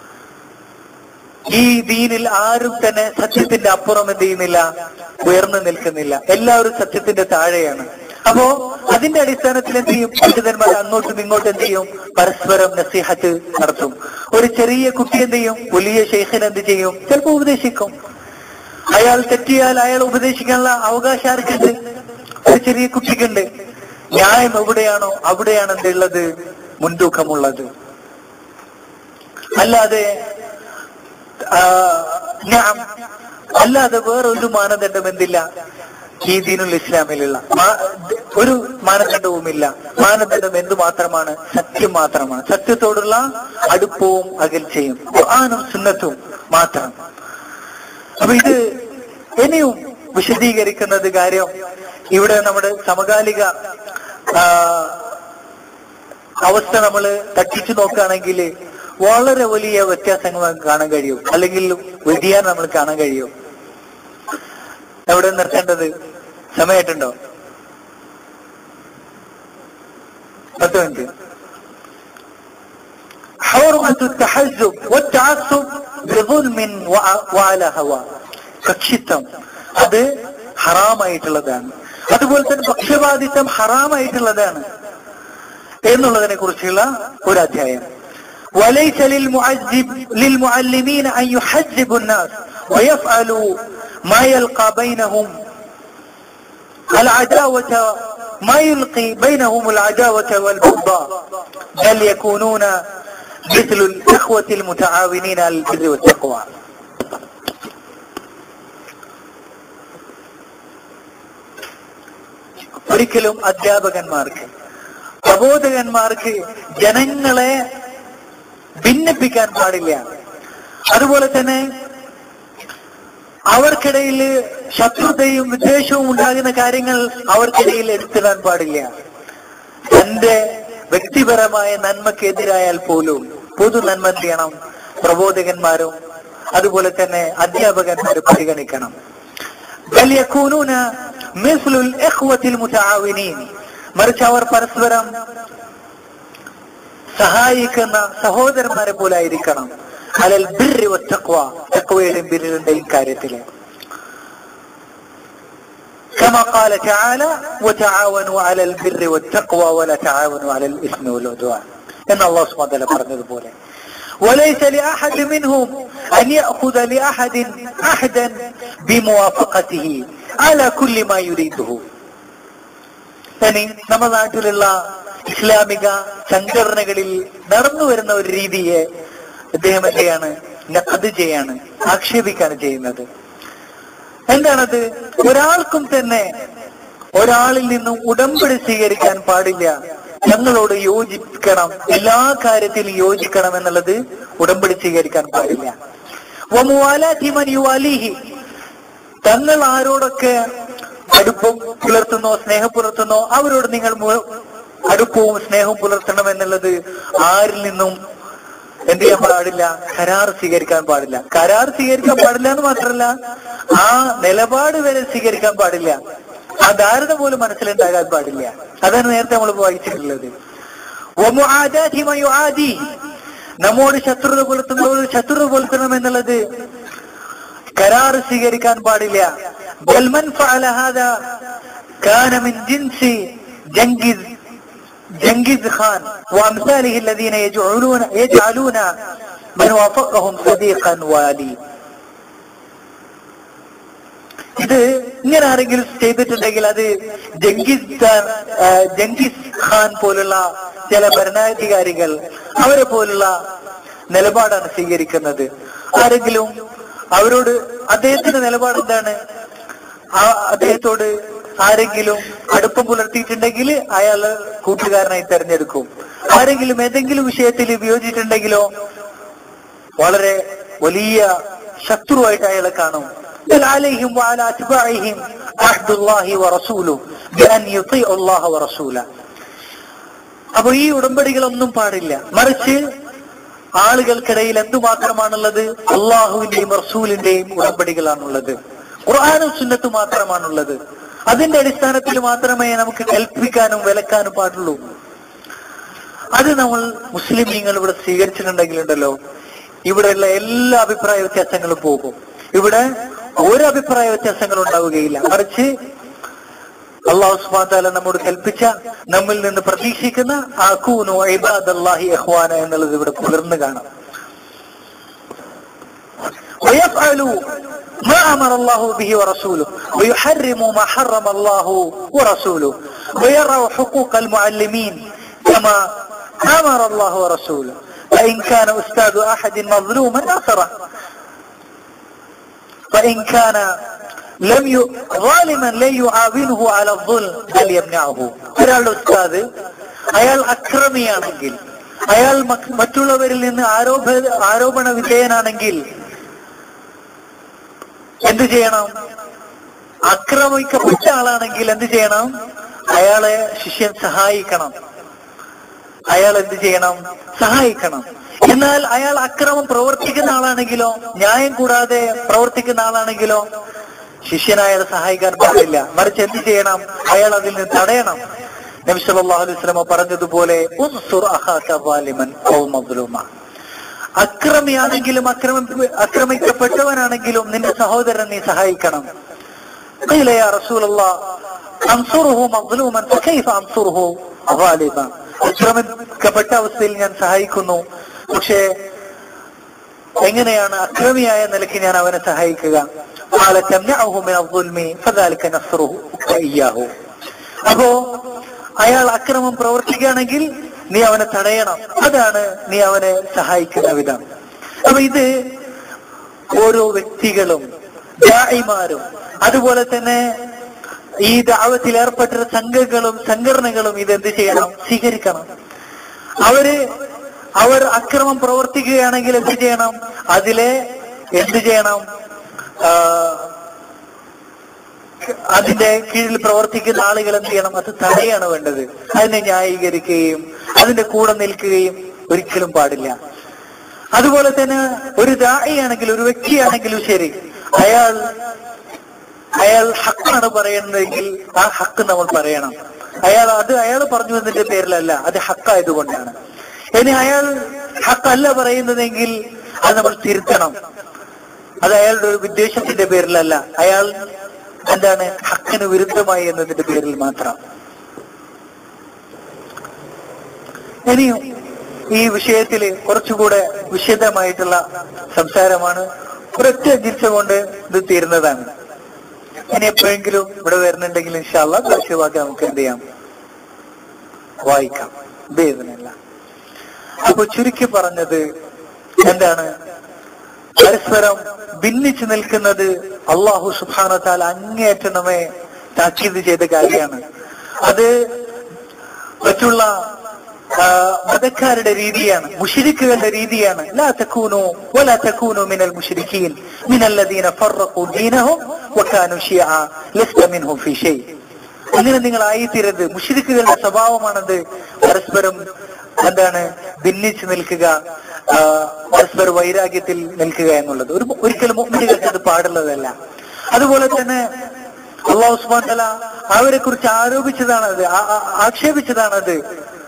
ഈ ദീനിൽ ആരും തന്നെ സത്യത്തിന്റെ അപ്പുറം എന്ത് ചെയ്യുന്നില്ല, ഉയർന്നു നിൽക്കുന്നില്ല. എല്ലാവരും സത്യത്തിന്റെ താഴെയാണ്. അപ്പോ അതിന്റെ അടിസ്ഥാനത്തിൽ എന്ത് ചെയ്യും? പണ്ഡിതന്മാർ അങ്ങോട്ടും ഇങ്ങോട്ടും എന്ത് ചെയ്യും? പരസ്പരം നസീഹത്ത് നടത്തും. ഒരു ചെറിയ കുട്ടി എന്ത് ചെയ്യും? വലിയ ശൈഖിനെ എന്ത് ചെയ്യും? ചിലപ്പോൾ ഉപദേശിക്കും. അയാൾ തെറ്റിയാൽ അയാൾ ഉപദേശിക്കാനുള്ള അവകാശം ആർക്കുണ്ട്? ഒരു ചെറിയ കുട്ടിക്കുണ്ട്. ന്യായം എവിടെയാണോ അവിടെയാണ് എന്തുള്ളത്? മുൻതൂക്കമുള്ളത്. അല്ലാതെ വേറൊരു മാനദണ്ഡം എന്തില്ല ഈ ദീനുൽ ഇസ്ലാമിലുള്ള ഒരു മാനദണ്ഡവുമില്ല. മാനദണ്ഡം എന്തു മാത്രമാണ്? സത്യം മാത്രമാണ്. സത്യത്തോടുള്ള അടുപ്പവും അകൽച്ചയും ഖുർആനും സുന്നത്തും മാത്രം. അപ്പൊ ഇത് ഇനിയും വിശദീകരിക്കുന്നത് കാര്യം ഇവിടെ നമ്മുടെ സമകാലിക അവസ്ഥ നമ്മൾ തട്ടിച്ചു നോക്കുകയാണെങ്കിൽ വളരെ വലിയ വ്യത്യാസങ്ങൾ നമുക്ക് കാണാൻ കഴിയും, അല്ലെങ്കിൽ വ്യതിയാനം നമ്മൾ കാണാൻ കഴിയും. എവിടെ നിർത്തേണ്ടത്? സമയമായിട്ടുണ്ടോ? 10 മിനിറ്റ്. حرمة التحزب والتعصب بظلم وعلى هوى. കക്ഷിത്വം അത് ഹറാമായിട്ടുള്ളതാണ്. അതുപോലെ തന്നെ പക്ഷപാതിത്വം ഹറാമായിട്ടുള്ളതാണ് എന്നുള്ളതിനെ കുറിച്ചുള്ള ഒരു അധ്യായം. وليس للمعلمين أن يحزبوا الناس ويفعلوا ما يلقى بينهم العداوة ما يلقي بينهم العداوة والبغضاء بل يكونون مثل الإخوة المتعاونين على البر والتقوى. ഒരിക്കലും അധ്യാപകന്മാർക്ക്, പ്രബോധകന്മാർക്ക് ജനങ്ങളെ ഭിന്നിപ്പിക്കാൻ പാടില്ല. അതുപോലെ തന്നെ അവർക്കിടയിൽ ശത്രുതയും വിദ്വേഷവും ഉണ്ടാകുന്ന കാര്യങ്ങൾ അവർക്കിടയിൽ എടുത്തിടാൻ പാടില്ല. തന്റെ വ്യക്തിപരമായ നന്മക്കെതിരായാൽ പോലും പൊതു നന്മ എന്ത് ചെയ്യണം? പ്രബോധകന്മാരും അതുപോലെ തന്നെ അധ്യാപകന്മാരും പരിഗണിക്കണം. മറിച്ച് അവർ പരസ്പരം സഹായിക്കുന്ന സഹോദരന്മാരെ പോലെ ആയിരിക്കണം. അലൽ ബിർരി വത്തഖ്വ, തഖ്വയുടെയും ബിർറിന്റെയും കാര്യത്തില്. كما قال تعالى وتعاونوا على البر والتقوى ولا تعاونوا على الاثم والعدوان ان الله سبحانه وتعالى പറഞ്ഞതുപോലെ وليس لأحد منهم أن يأخذ لأحد أحدا بموافقته على كل ما يريده. يعني നമ്മുടെ നാട്ടിലുള്ള ഇസ്ലാമിക സംഘടനകളിൽ നടന്നു വരുന്ന ഒരു രീതിയെ അദ്ദേഹം എന്തെയാണ് നഖദ് ചെയ്യാണ്, ആക്ഷേപിക്കാണ് ചെയ്യുന്നത്. എന്താണത്? ഒരാൾക്കും തന്നെ ഒരാളിൽ നിന്നും ഉടമ്പടി സ്വീകരിക്കാൻ പാടില്ല, ഞങ്ങളോട് യോജിക്കണം, എല്ലാ കാര്യത്തിലും യോജിക്കണം എന്നുള്ളത് ഉടമ്പടി സ്വീകരിക്കാൻ പാടില്ല. തങ്ങൾ ആരോടൊക്കെ അടുപ്പം പുലർത്തുന്നോ സ്നേഹം പുലർത്തുന്നോ അവരോട് നിങ്ങൾ അടുപ്പവും സ്നേഹവും പുലർത്തണം എന്നുള്ളത് ആരിൽ നിന്നും എന്ത് ചെയ്യാൻ പാടില്ല? കരാർ സ്വീകരിക്കാൻ പാടില്ല. കരാർ സ്വീകരിക്കാൻ പാടില്ല എന്ന് മാത്രമല്ല, ആ നിലപാട് വരെ സ്വീകരിക്കാൻ പാടില്ല. ആ ധാരണ പോലും മനസ്സിലുണ്ടാകാൻ പാടില്ല. അതാണ് നേരത്തെ നമ്മൾ വായിച്ചിട്ടുള്ളത്. നമ്മോട് ശത്രുത പുലർത്തുന്നവർ ശത്രുത പുലർത്തണം എന്നുള്ളത് കരാർ സ്വീകരിക്കാൻ പാടില്ല. Genghis Khan وامثاله الذين يجعلون من وافقهم صديقا والي. ഇത് ഇങ്ങനെ ആരെങ്കിലും ചെയ്തിട്ടുണ്ടെങ്കിൽ അത് ജംഗിസ് ഖാൻ പോലുള്ള ചില ഭരണാധികാരികൾ അവരെ പോലുള്ള നിലപാടാണ് സ്വീകരിക്കുന്നത്. ആരെങ്കിലും അവരോട് അദ്ദേഹത്തിന്റെ നിലപാട് എന്താണ്? അദ്ദേഹത്തോട് ആരെങ്കിലും അടുപ്പം പുലർത്തിയിട്ടുണ്ടെങ്കിൽ അയാൾ കൂട്ടുകാരനായി തെരഞ്ഞെടുക്കും. ആരെങ്കിലും ഏതെങ്കിലും വിഷയത്തിൽ വിയോജിച്ചിട്ടുണ്ടെങ്കിലോ വളരെ വലിയ ശത്രുവായിട്ട് അയാളെ കാണും. അപ്പൊ ഈ ഉടമ്പടികളൊന്നും പാടില്ല. മറിച്ച് ആളുകൾക്കിടയിൽ എന്തുമാത്രമാണുള്ളത്? അള്ളാഹുവിന്റെയും റസൂലിന്റെയും ഉടമ്പടികളാണുള്ളത്. ഖുർആനും സുന്നത്തും മാത്രമാണുള്ളത്. അതിന്റെ അടിസ്ഥാനത്തിൽ മാത്രമേ നമുക്ക് കൽപ്പിക്കാനും വിലക്കാനും പാടുള്ളൂ. അത് നമ്മൾ മുസ്ലിമീങ്ങൾ ഇവിടെ സ്വീകരിച്ചിട്ടുണ്ടെങ്കിലുണ്ടല്ലോ, ഇവിടെയുള്ള എല്ലാ അഭിപ്രായ വ്യത്യാസങ്ങളും പോകും. ഇവിടെ ഒരു അഭിപ്രായ വ്യത്യാസങ്ങൾ ഉണ്ടാവുകയില്ല. മറിച്ച് അല്ലാഹു സുബ്ഹാനഹു വ തആല നമ്മോട് കൽപ്പിച്ച, നമ്മിൽ നിന്ന് പ്രതീക്ഷിക്കുന്ന അകൂനു ഇബാദല്ലാഹി ഇഖ്വാന എന്നുള്ളത് ഇവിടെ പുലർന്നു കാണാം. ما أمر الله به ورسوله ويحرم ما حرم الله ورسوله ويرى حقوق المعلمين كما أمر الله ورسوله فإن كان أستاذ أحد مظلوما نصره فإن كان ظالما لن يعاونه على الظلم بل يمنعه. ഒരാളുടെ ഉസ്താദ് അയാൾ അക്രമിയാണെങ്കിൽ, അയാൾ മറ്റുള്ളവരിൽ നിന്ന് ആരോപണ വിധേയനാണെങ്കിൽ എന്ത് ചെയ്യണം? ആക്രമിക്കപ്പെട്ട ആളാണെങ്കിൽ എന്ത് ചെയ്യണം? അയാളെ ശിഷ്യൻ സഹായിക്കണം. അയാൾ എന്ത് ചെയ്യണം? സഹായിക്കണം. എന്നാൽ അയാൾ അക്രമം പ്രവർത്തിക്കുന്ന ആളാണെങ്കിലോ, ന്യായം കൂടാതെ പ്രവർത്തിക്കുന്ന ആളാണെങ്കിലോ ശിഷ്യൻ അയാളെ സഹായിക്കാൻ പാടില്ല. മറിച്ച് എന്ത് ചെയ്യണം? അയാൾ അതിൽ നിന്ന് തടയണം. നബി സല്ലല്ലാഹു അലൈഹി വസല്ലം പറഞ്ഞതുപോലെ ഉൻസുർ അഖാക സാലിമൻ ഔ മദ്ലൂമ. അക്രമിയാണെങ്കിലും അക്രമിക്കപ്പെട്ടവനാണെങ്കിലും നിന്റെ സഹോദരൻ നീ സഹായിക്കണം. ഖീല യാ റസൂലല്ലാഹ് അൻസുറുഹു മദ്ലൂമൻ ഫകൈഫ അൻസുറുഹു ളാലിമ. അക്രമിക്കപ്പെട്ട അവസ്ഥയിൽ ഞാൻ സഹായിക്കുന്നു, പക്ഷേ എങ്ങനെയാണ് അക്രമിയായ നിലയ്ക്ക് ഞാൻ അവനെ സഹായിക്കുക? ഖാല തംനഉഹു മിന അദ്ദുൽമി ഫദാലിക നസ്റുഹു ഇയ്യാഹു. അപ്പോ അയാൾ അക്രമം പ്രവർത്തിക്കുകയാണെങ്കിൽ നീ അവനെ തടയണം. അതാണ് നീ അവനെ സഹായിക്കുന്ന വിധം. അപ്പൊ ഇത് ഓരോ വ്യക്തികളും ദാഇമാരും അതുപോലെ തന്നെ ഈ ദഅവത്തിൽ ഏർപ്പെട്ട സംഘടനകളും ഇതെന്ത് ചെയ്യണം? സ്വീകരിക്കണം. അവർ അക്രമം പ്രവർത്തിക്കുകയാണെങ്കിൽ എന്ത് ചെയ്യണം? അതിലെ എന്ത് ചെയ്യണം? അതിന്റെ കീഴിൽ പ്രവർത്തിക്കുന്ന ആളുകൾ എന്ത് ചെയ്യണം? അത് തടയാണ് വേണ്ടത്. അതിനെ ന്യായീകരിക്കുകയും അതിന്റെ കൂടെ നിൽക്കുകയും ഒരിക്കലും പാടില്ല. അതുപോലെ തന്നെ ഒരു ദാഇയാണെങ്കിലും ഒരു വ്യക്തിയാണെങ്കിലും ശരി, അയാൾ ഹക്കാണ് പറയുന്നതെങ്കിൽ ആ ഹക്ക് നമ്മൾ പറയണം. അയാൾ പറഞ്ഞു എന്നതിന്റെ പേരിലല്ല, അത് ഹക്കായതുകൊണ്ടാണ്. ഇനി അയാൾ ഹക്കല്ല പറയുന്നതെങ്കിൽ അത് നമ്മൾ തിരുത്തണം. അത് അയാളുടെ ഒരു വിദ്വേഷത്തിന്റെ പേരിലല്ല, അയാൾ എന്താണ് ഹക്കിന് വിരുദ്ധമായി എന്നതിന്റെ പേരിൽ മാത്രം. ഇനിയും ഈ വിഷയത്തിൽ കുറച്ചുകൂടെ വിശദമായിട്ടുള്ള സംസാരമാണ്. ഒരൊറ്റ ചിരിച്ച കൊണ്ട് ഇത് തീരുന്നതാണ്. ഇനി എപ്പോഴെങ്കിലും ഇവിടെ വരുന്നുണ്ടെങ്കിൽ ഇൻഷാ അല്ലാഹ് ഭാഷ്യവാക്യം നമുക്ക് എന്ത് ചെയ്യാം, വായിക്കാം. ഇതേതല്ല. അപ്പൊ ചുരുക്കി പറഞ്ഞത് എന്താണ്, പരസ്പരം ഭിന്നിച്ചു നിൽക്കുന്നത് അല്ലാഹു സുബ്ഹാനഹു വ തആല അങ്ങേയറ്റം നമ്മെ താക്കീത് ചെയ്ത കാര്യമാണ്. അത് മറ്റുള്ള മതക്കാരുടെ രീതിയാണ്, മുശ്രിക്കുകളുടെ രീതിയാണ്. ലാ തകൂനു വലാ തകൂനു മിനൽ മുശ്രിക്കീൻ മിനല്ലദീന ഫറഖു ദീനഹും വകാനു ശിയഅ ലസ്ത മിൻഹും ഫീ ഷൈ. അങ്ങനെ നിങ്ങൾ ആയിത്തീരരുത്. മുശ്രിക്കുകളുടെ സ്വഭാവമാണത്, പരസ്പരം എന്താണ് ഭിന്നിച്ചു നിൽക്കുക, പരസ്പര വൈരാഗ്യത്തിൽ നിൽക്കുക എന്നുള്ളത്. ഒരിക്കലും മുഅ്മിനുകൾക്ക് അത് പാടുള്ളതല്ല. അതുപോലെ തന്നെ അല്ലാഹു സുബ്ഹാനഹു വ തആല അവരെ കുറിച്ച് ആരോപിച്ചതാണത്, ആക്ഷേപിച്ചതാണത്.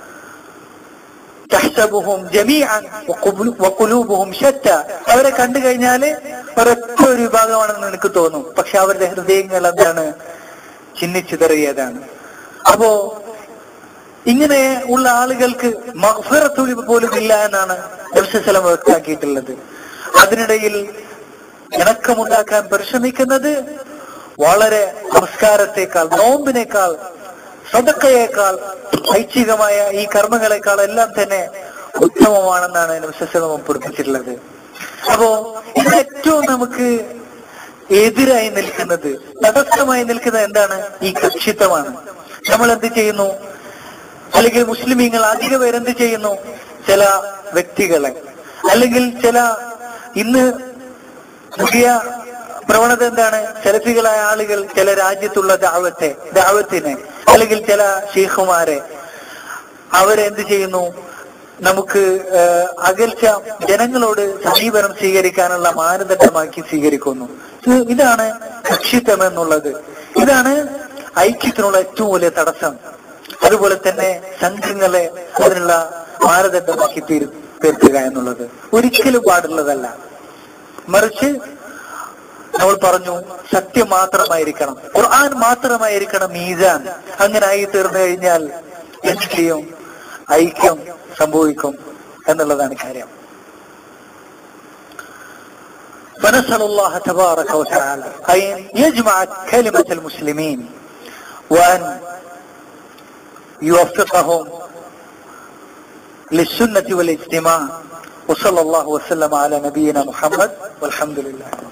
തഹ്സബുഹും ജമീഅൻ വഖുലൂബുഹും ശത്താ. അവരെ കണ്ടു കഴിഞ്ഞാല് ഒരൊറ്റ ഒരു വിഭാഗമാണെന്ന് നിനക്ക് തോന്നും, പക്ഷെ അവരുടെ ഹൃദയങ്ങൾ എന്താണ്, ചിന്നിച്ചിതറിയതാണ്. അപ്പോ ഇങ്ങനെ ഉള്ള ആളുകൾക്ക് മഗ്ഫിറത്ത് പോലും ഇല്ല എന്നാണ് നബി സല്ലല്ലാഹു അലൈഹി വസല്ലം വ്യക്തമാക്കിയിട്ടുള്ളത്. അതിനിടയിൽ ഇണക്കമുണ്ടാക്കാൻ പരിശ്രമിക്കുന്നത് വളരെ നമസ്കാരത്തെക്കാൾ, നോമ്പിനേക്കാൾ, സദഖയേക്കാൾ, ഐച്ഛികമായ ഈ കർമ്മങ്ങളെക്കാൾ എല്ലാം തന്നെ ഉത്തമമാണെന്നാണ് നബി സല്ലല്ലാഹു അലൈഹി വസല്ലം പഠിപ്പിച്ചിട്ടുള്ളത്. അപ്പോ ഇത് ഏറ്റവും നമുക്ക് എതിരായി നിൽക്കുന്നത്, തടസ്സമായി നിൽക്കുന്നത് എന്താണ്, ഈ കക്ഷിത്വമാണ്. നമ്മൾ എന്ത് ചെയ്യുന്നു, അല്ലെങ്കിൽ മുസ്ലിമീങ്ങൾ അധിക പേരെന്ത് ചെയ്യുന്നു, ചില വ്യക്തികളെ അല്ലെങ്കിൽ ചില ഇന്ന് പുതിയ പ്രവണത എന്താണ്, സലഫികളായ ആളുകൾ ചില രാജ്യത്തുള്ള ദഅവത്തിനെ അല്ലെങ്കിൽ ചില ശൈഖുമാരെ അവരെന്ത് ചെയ്യുന്നു, നമുക്ക് അകൽച്ച ജനങ്ങളോട് സമീപനം സ്വീകരിക്കാനുള്ള മാനദണ്ഡമാക്കി സ്വീകരിക്കുന്നു. ഇതാണ് കക്ഷിത്വം എന്നുള്ളത്. ഇതാണ് ഐക്യത്തിനുള്ള ഏറ്റവും വലിയ തടസ്സം. അതുപോലെ തന്നെ സംഘങ്ങളെ അതിനുള്ള മാനദണ്ഡമാക്കി തീർക്കുക എന്നുള്ളത് ഒരിക്കലും പാടുള്ളതല്ല. മറിച്ച് നമ്മൾ പറഞ്ഞു, സത്യം മാത്രമായിരിക്കണം, ഖുർആൻ മാത്രമായിരിക്കണം മീസാൻ. അങ്ങനെ ആയി തീർന്നു കഴിഞ്ഞാൽ എന്ത് ചെയ്യും, ഐക്യം സംഭവിക്കും എന്നുള്ളതാണ് കാര്യം. فنسأل الله تبارك وتعالى أن يجمع كلمة المسلمين وأن يوفقهم للسنة والاجتماع. وصلى الله وسلم على نبينا محمد والحمد لله.